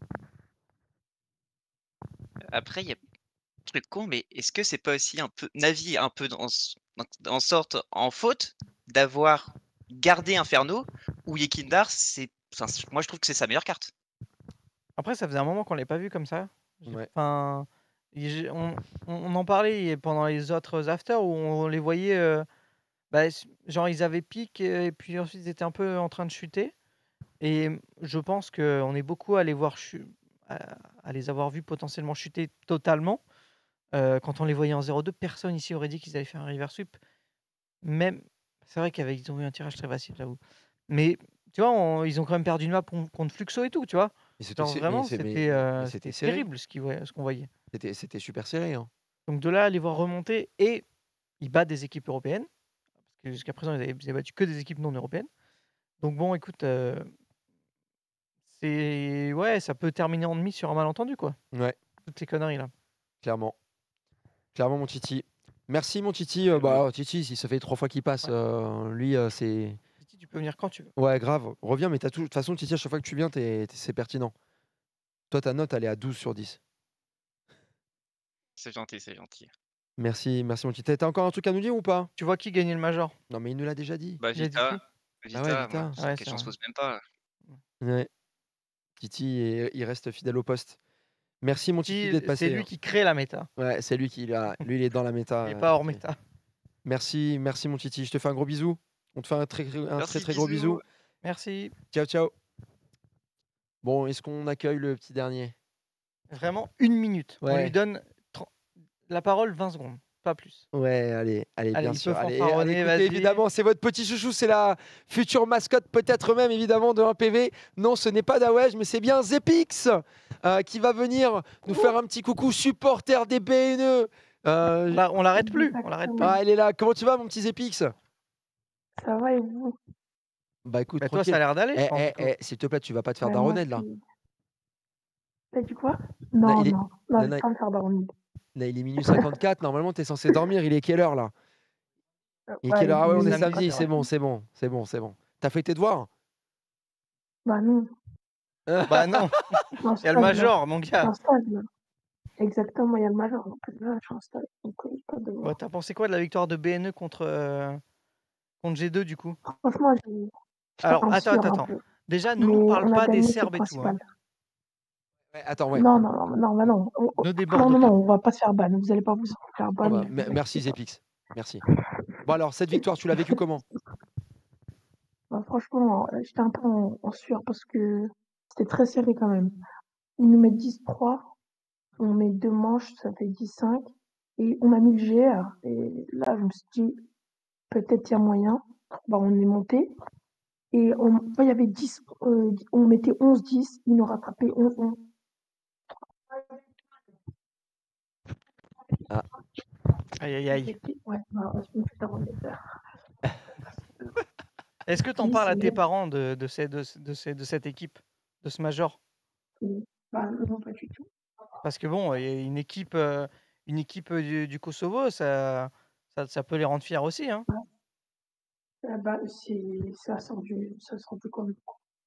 Après, il y a un truc con, mais est-ce que c'est pas aussi un peu Navi un peu dans, s- dans- en sorte en faute d'avoir gardé Inferno ou Yekindar, c'est, enfin, c- moi je trouve que c'est sa meilleure carte. Après, ça faisait un moment qu'on l'avait pas vu comme ça. J'ai- Ouais. Enfin, et j'ai- on, on- on en parlait pendant les autres afters où on les voyait, euh, bah, s- genre ils avaient pique et puis ensuite ils étaient un peu en train de chuter. Et je pense qu'on est beaucoup à les voir chu- à, à les avoir vus potentiellement chuter totalement. Euh, quand on les voyait en zéro deux, personne ici aurait dit qu'ils allaient faire un river sweep. Même, c'est vrai qu'ils ont eu un tirage très facile, j'avoue. Mais tu vois, on- ils ont quand même perdu une map con- contre Fluxo et tout, tu vois. Mais c'était, Genre sé- mais vraiment, c'est- mais- c'était mais euh, c'était c'était serré. terrible ce qu'ils voyaient- ce qu'on voyait. C'était, c'était super serré. Hein. Donc de là à les voir remonter et ils battent des équipes européennes. Parce que jusqu'à présent, ils avaient, ils avaient battu que des équipes non européennes. Donc bon, écoute, euh, c'est ouais, ça peut terminer en demi sur un malentendu, quoi. Ouais, Toutes ces conneries là. clairement. Clairement, mon Titi. Merci, mon Titi. Euh, bah, Titi, si ça fait trois fois qu'il passe, Ouais. euh, lui, euh, c'est. Titi, tu peux venir quand tu veux. Ouais, grave. Reviens, mais t'as tout... de toute façon, Titi, à chaque fois que tu viens, t'es- t'es- c'est pertinent. Toi, ta note, elle est à douze sur dix. C'est gentil, c'est gentil. Merci, merci, mon Titi. T'as encore un truc à nous dire ou pas? Tu vois qui gagnait le Major? Non, mais il nous l'a déjà dit. Bah Il a dit Vita, qui? Vita, Ah ouais, moi, Vita. c'est Ouais, une c'est question se vrai. pose même pas. Ouais. Titi, est- il reste fidèle au poste. Merci, mon Titi, Titi, d'être c'est passé. lui hein. qui crée la méta. Ouais, c'est lui qui l'a. Lui, il est dans la méta. Il est euh, pas hors Titi. méta. Merci, merci, mon Titi. Je te fais un gros bisou. On te fait un très, un Merci, très, très gros bisous. bisou. Merci. Ciao, ciao. Bon, est-ce qu'on accueille le petit dernier? Vraiment une minute. On Ouais. lui donne tr- la parole vingt secondes, pas plus. Ouais, allez, allez, Allez, bien il sûr. peut Allez, fanfaronner, allez, écoutez, vas-y. évidemment, c'est votre petit chouchou, c'est la future mascotte, peut-être même évidemment de un P V. Non, ce n'est pas Dawej, mais c'est bien Zepix euh, qui va venir nous faire un petit coucou, supporter des B N E. Euh, On la- On l'arrête plus. On l'arrête plus. ah, elle est là. Comment tu vas, mon petit Zepix? Ça va et vous? Bah écoute, Bah, toi, tranquille. ça a l'air d'aller, je Eh, pense. eh, plutôt. eh, s'il te plaît, tu vas pas te faire Ouais, moi daronner là. aussi. T'as dit quoi? Non, Non, il est- non, non, je non, vais pas me faire dormir. Là, il est minuit cinquante-quatre. Normalement, tu es censé dormir. Il est quelle heure là? Il est Ouais, quelle heure? Ah ouais, on est samedi, samedi. c'est C'est vrai. bon, c'est bon, c'est bon, c'est bon. T'as fait tes devoirs? Bah non, Bah non, je suis en il y a stage, le là. Major, mon Je suis en gars. stage, là. Exactement, il y a le major. Donc là, je suis en stage, donc euh, j'ai pas de devoir. Bon, T'as pensé quoi de la victoire de B N E contre, euh, contre G deux du coup? Franchement, j'ai- j'étais Alors, en attends, sueur attends, un attends. peu. Déjà, ne Mais nous parle on a pas des gagné, c'est le Serbes et tout. Hein. principal. Ouais, attends, ouais. Non, non, non, non, bah non. On- on- Ne Non, déborde non, pas. non, on va pas se faire ban. Vous allez pas vous faire Ah ban, bah, ne me- vous merci inquiétez pas. Zepix. Merci. Bon alors, cette victoire, tu l'as vécue comment? Bah, franchement, euh, j'étais un peu en, en sueur parce que c'était très serré quand même. Ils nous mettent dix trois, on met deux manches, ça fait dix cinq. Et on a mis le G R. Et là, je me suis dit, peut-être il y a moyen. Bah, on est monté. Et on, quand il y avait dix, euh, on mettait onze dix, ils nous rattrapaient onze onze. Ah. Aïe aïe aïe. Ouais, bah, je me fais t'arranger ça. Est-ce que tu en dix, parles à c'est tes bien. parents de, de, ces- de, ce- de ces- de cette équipe, de ce major? Bah, non, pas du tout. Parce que bon, il y a une équipe, euh, une équipe euh, du, du Kosovo, ça, ça, ça peut les rendre fiers aussi. Hein. Ah bah, c'est, ça sort du, ça sort du commun.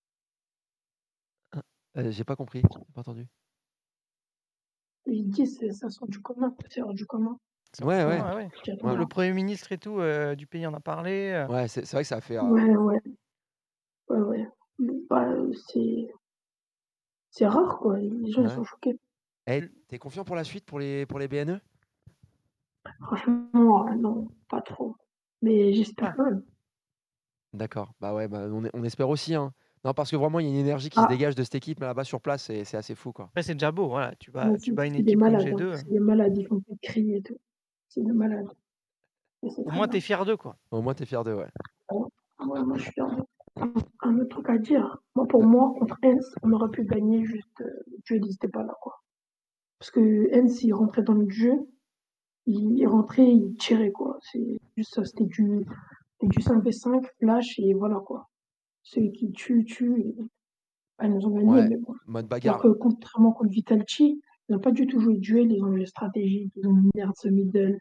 Euh, J'ai pas compris, j'ai pas entendu. Ils disent, c'est- ça sort du commun, c'est hors du commun. C'est Ouais, ouais. ouais, ouais. Tiens, Ouais. Le Premier ministre et tout euh, du pays en a parlé. euh. Ouais, c'est c'est vrai que ça a fait. euh, Ouais, ouais, ouais, ouais. Bah, euh, c'est, c'est rare, quoi. Les gens, ils Ouais. sont choqués. Eh, t'es confiant pour la suite pour les, pour les B N E? Franchement, euh, non, pas trop. Mais j'espère Ah. quand même. D'accord. Bah ouais, bah, on, on espère aussi. Hein. Non, parce que vraiment, il y a une énergie qui se Ah, dégage de cette équipe là-bas sur place, c'est c'est assez fou, quoi. Après, c'est déjà beau. Voilà. Tu bats, mais tu c'est bats une c'est des équipe comme malades, G hein. deux. C'est des malades, ils font que crier et tout. C'est des malades. Et c'est Au très moins, bien. t'es fier d'eux, quoi. Au moins, t'es fier d'eux, ouais. Ouais, moi, je suis fier d'eux. Un un autre truc à dire. Moi, pour moi, contre Hens, on aurait pu gagner juste. Euh, le jeu n'était pas là, quoi. Parce que Hens, il rentrait dans le jeu, il rentrait, il tirait, quoi. C'est juste ça, c'était du, c'était du cinq v cinq, flash, et voilà, quoi. Celui qui tue, tue. Et... Ah, ils nous ont gagné, Ouais, mais bon. mode Alors bagarre. que, contrairement contre Vitality, ils n'ont pas du tout joué de duel, ils ont joué stratégique, ils ont mis merde ce middle.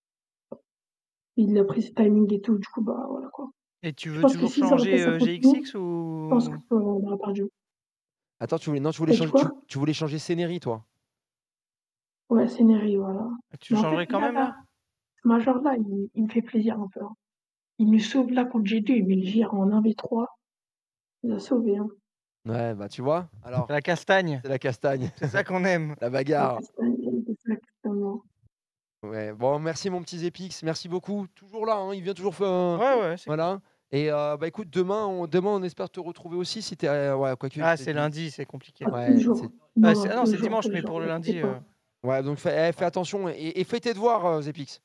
Il a pris ses timings et tout, du coup, bah voilà, quoi. Et tu Je veux pense que toujours si ça aurait fait changer ça euh, contre G X nous, X je pense ou. qu'on aurait perdu. Attends, tu voulais, non, tu voulais T'as dit changer, tu, quoi? tu voulais changer Scénery, toi? Ouais, Scénario, voilà. Tu Mais en changerais fait, quand là, même, là, là? ce major-là, il, il me fait plaisir un peu. Hein. Il nous sauve là contre G deux, il met le gire en un v trois. Il nous a sauvé. Hein. Ouais, bah tu vois. Alors, La castagne. c'est la castagne. C'est ça qu'on aime. La La bagarre. castagne, c'est ça, exactement. Ouais, bon, merci mon petit Zepix, merci beaucoup. Toujours là, hein, il vient toujours faire. un- Ouais, ouais, c'est Voilà. Et euh, bah écoute, demain on, demain, on espère te retrouver aussi si t'es. euh, ouais, quoique. Ah, c'est c'est di- lundi, c'est compliqué. Ah, tous les Ouais, jours. c'est- Non, Ah, non, c'est- ah tous non, les c'est jours, dimanche, tous les mais jours, pour le ne lundi. t'inquiète euh, pas. ouais, donc fais, eh, fais attention et, et fais tes devoirs, euh, Zepix.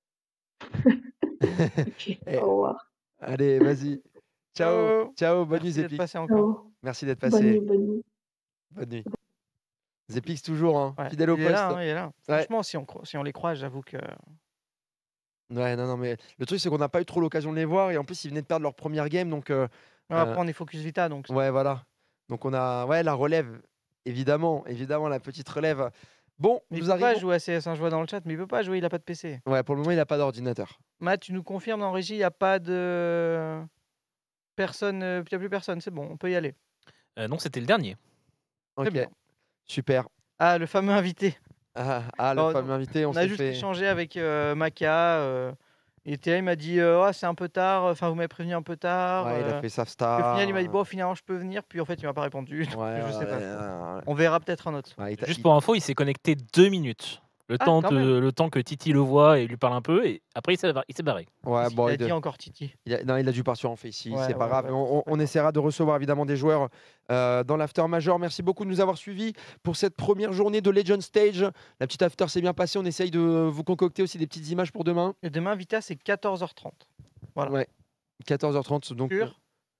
Ok, Eh, au revoir. allez, vas-y. Ciao. Ciao. Ciao, bonne nuit Merci d'être Zepix. passé encore. Ciao. Merci d'être Bonne passé. nuit, bonne nuit. Bonne nuit. Zepix toujours, hein, Ouais, fidèle au il est poste. là, hein, il est là. Ouais. Franchement, si on, cro- si on les croise, j'avoue que. Ouais, non, non, mais le truc c'est qu'on n'a pas eu trop l'occasion de les voir et en plus ils venaient de perdre leur première game, donc. euh, Ouais, euh, après, on est Focus Vita, donc. Ouais, voilà. Donc on a, ouais, la relève, évidemment, évidemment la petite relève. Bon, Mais il nous peut pas arrivons. jouer à C S, hein, je vois dans le chat, mais il peut pas jouer, il a pas de P C. Ouais, pour le moment il n'a pas d'ordinateur. Matt, tu nous confirmes en régie, il n'y a pas de. Personne, euh, il n'y a plus personne, c'est bon, on peut y aller. Euh, non, c'était le dernier. Ok, bien. super. Ah, le fameux invité. Ah, ah, le Alors, fameux invité, on, On a s'est juste fait. échangé avec euh, Maka. euh, et T A, il m'a dit euh, Ah, c'est un peu tard, enfin, vous m'avez prévenu un peu tard. Ouais, il a euh. fait sa Puis star. au final, il m'a dit Bon, finalement, je peux venir. Puis en fait, il m'a pas répondu. donc Ouais, je sais ouais, pas. ouais, ouais. On verra peut-être un autre. Ouais, il t'a- Juste il- pour info, il s'est connecté deux minutes. Le, Ah, temps quand de- même. le temps que Titi le voit et lui parle un peu. Et après, il s'est il s'est barré. Ouais, Qu'est-ce bon, qu'il a il de- dit encore, Titi il a- non, il a dû partir en fait ici, Ouais, c'est pas ouais, grave. ouais, on on- on essaiera de recevoir évidemment des joueurs euh, dans l'after major. Merci beaucoup de nous avoir suivis pour cette première journée de Legend Stage. La petite after s'est bien passée. On essaye de vous concocter aussi des petites images pour demain. Et demain, Vita, c'est quatorze heures trente. Voilà. Ouais, quatorze heures trente donc. Sur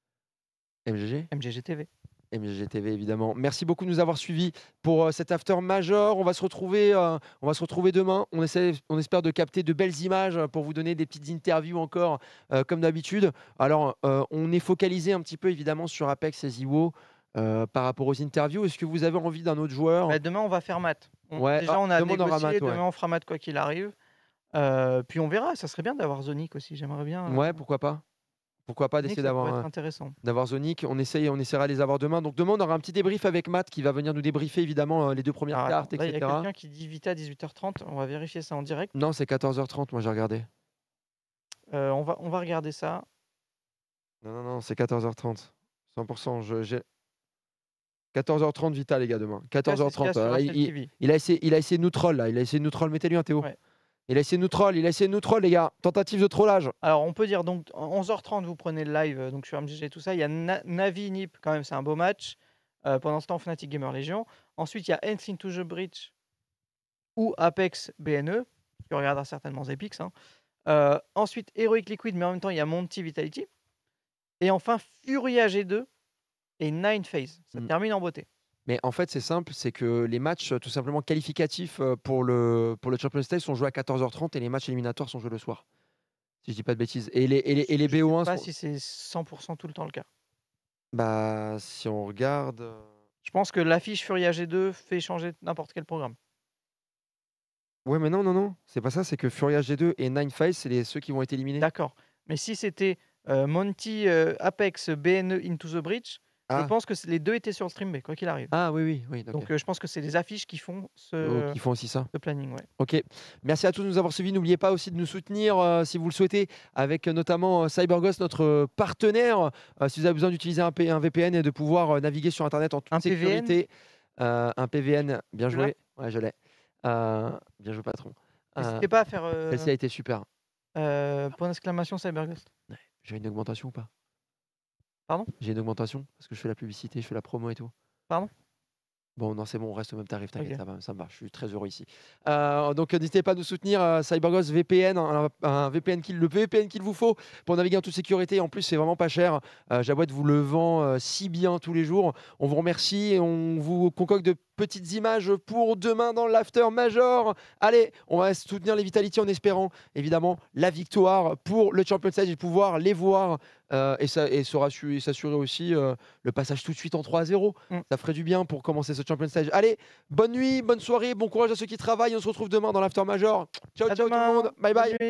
M G G M G G T V. M G G T V évidemment. Merci beaucoup de nous avoir suivis pour euh, cet after major. On va se retrouver, euh, on va se retrouver demain. On essaie, on espère de capter de belles images euh, pour vous donner des petites interviews encore euh, comme d'habitude. Alors euh, on est focalisé un petit peu évidemment sur Apex et Ziwo euh, par rapport aux interviews. Est-ce que vous avez envie d'un autre joueur? Bah, demain, on va faire mat. On- Ouais, Déjà, ah, on a demain, on aura négocié. mat, ouais. Demain, on fera mat quoi qu'il arrive. Euh, puis on verra. Ça serait bien d'avoir Zonic aussi. J'aimerais bien. euh, Ouais, pourquoi pas? Pourquoi pas Zonic, d'essayer ça d'avoir pourrait un- être intéressant. d'avoir Zonic. On essaye, on essaiera de les avoir demain. Donc demain, on aura un petit débrief avec Matt qui va venir nous débriefer évidemment euh, les deux premières Alors, cartes, attends, là, il y a et cetera. quelqu'un qui dit Vita dix-huit heures trente. On va vérifier ça en direct. Non, c'est quatorze heures trente. Moi, j'ai regardé. Euh, on, va, on va regarder ça. Non, non, non, c'est quatorze heures trente. cent pour cent. Je, j'ai... quatorze heures trente Vita, les gars, demain. quatorze heures trente. c'est ce qu'il y a euh, sur il, Astral il- T V. il a essayé, il a essayé de nous troll, là. Il a essayé de nous troll. Mettez-lui un Théo. Ouais. Il a essayé de nous troll. Il a essayé de nous troll, les gars. Tentative de trollage. Alors, on peut dire donc en onze heures trente, vous prenez le live euh, donc sur M G G, tout ça. Il y a Na- Navi Nip, quand même, c'est un beau match. Euh, pendant ce temps, Fnatic Gamer Legion. Ensuite, il y a Ants into the Breach ou Apex B N E, qui regardera certainement Zepix. Hein. Euh, ensuite, Heroic Liquid, mais en même temps, il y a Monty Vitality. Et enfin, Furia G deux et Nine Phase. Ça Mm. termine en beauté. Mais en fait, c'est simple, c'est que les matchs euh, tout simplement qualificatifs euh, pour le, pour le Champions Stage sont joués à quatorze heures trente et les matchs éliminatoires sont joués le soir. Si je dis pas de bêtises. Et les, et les, et les Je sais B O un pas sont- si c'est cent pour cent tout le temps le cas. Bah, si on regarde. euh, Je pense que l'affiche Furia G deux fait changer n'importe quel programme. Ouais, mais non, non, non. C'est pas ça, c'est que Furia G deux et Nine Phase, c'est les, ceux qui vont être éliminés. D'accord. Mais si c'était euh, Monty, euh, Apex, B N E, Into the Breach, Ah. je pense que c'est- les deux étaient sur le stream, mais quoi qu'il arrive. Ah oui, oui, oui. ok. Donc euh, je pense que c'est les affiches qui font Oh, ce, qui font aussi ça. ce planning. Ouais. Ok, merci à tous de nous avoir suivis. N'oubliez pas aussi de nous soutenir euh, si vous le souhaitez, avec euh, notamment euh, CyberGhost, notre euh, partenaire. Euh, si vous avez besoin d'utiliser un, P- un V P N et de pouvoir euh, naviguer sur Internet en toute Un P V N? sécurité. Euh, un P V N, bien Tu joué. Ouais, je l'ai. Euh, bien joué, patron. Euh, N'hésitez pas à faire euh, Celle-ci a été super. euh, point d'exclamation CyberGhost. J'ai une augmentation ou pas? Pardon? J'ai une augmentation parce que je fais la publicité, je fais la promo et tout. Pardon? Bon, non, c'est bon, on reste au même tarif, t'inquiète, Ok. ça, va, ça me va, je suis très heureux ici. Euh, donc, euh, n'hésitez pas à nous soutenir, euh, CyberGhost V P N, un, un V P N qu'il, le V P N qu'il vous faut pour naviguer en toute sécurité. En plus, c'est vraiment pas cher. Euh, Jabouette vous le vend euh, si bien tous les jours. On vous remercie et on vous concocte de petites images pour demain dans l'after major. Allez, on va soutenir les Vitality en espérant évidemment la victoire pour le Champions Stage et pouvoir les voir euh, et, ça, et se rassurer- et s'assurer aussi euh, le passage tout de suite en trois à zéro. Mm. Ça ferait du bien pour commencer ce Champions Stage. Allez, bonne nuit, bonne soirée, bon courage à ceux qui travaillent. On se retrouve demain dans l'after major. Ciao, À ciao tout demain. le monde. Bye bye. Bonne nuit.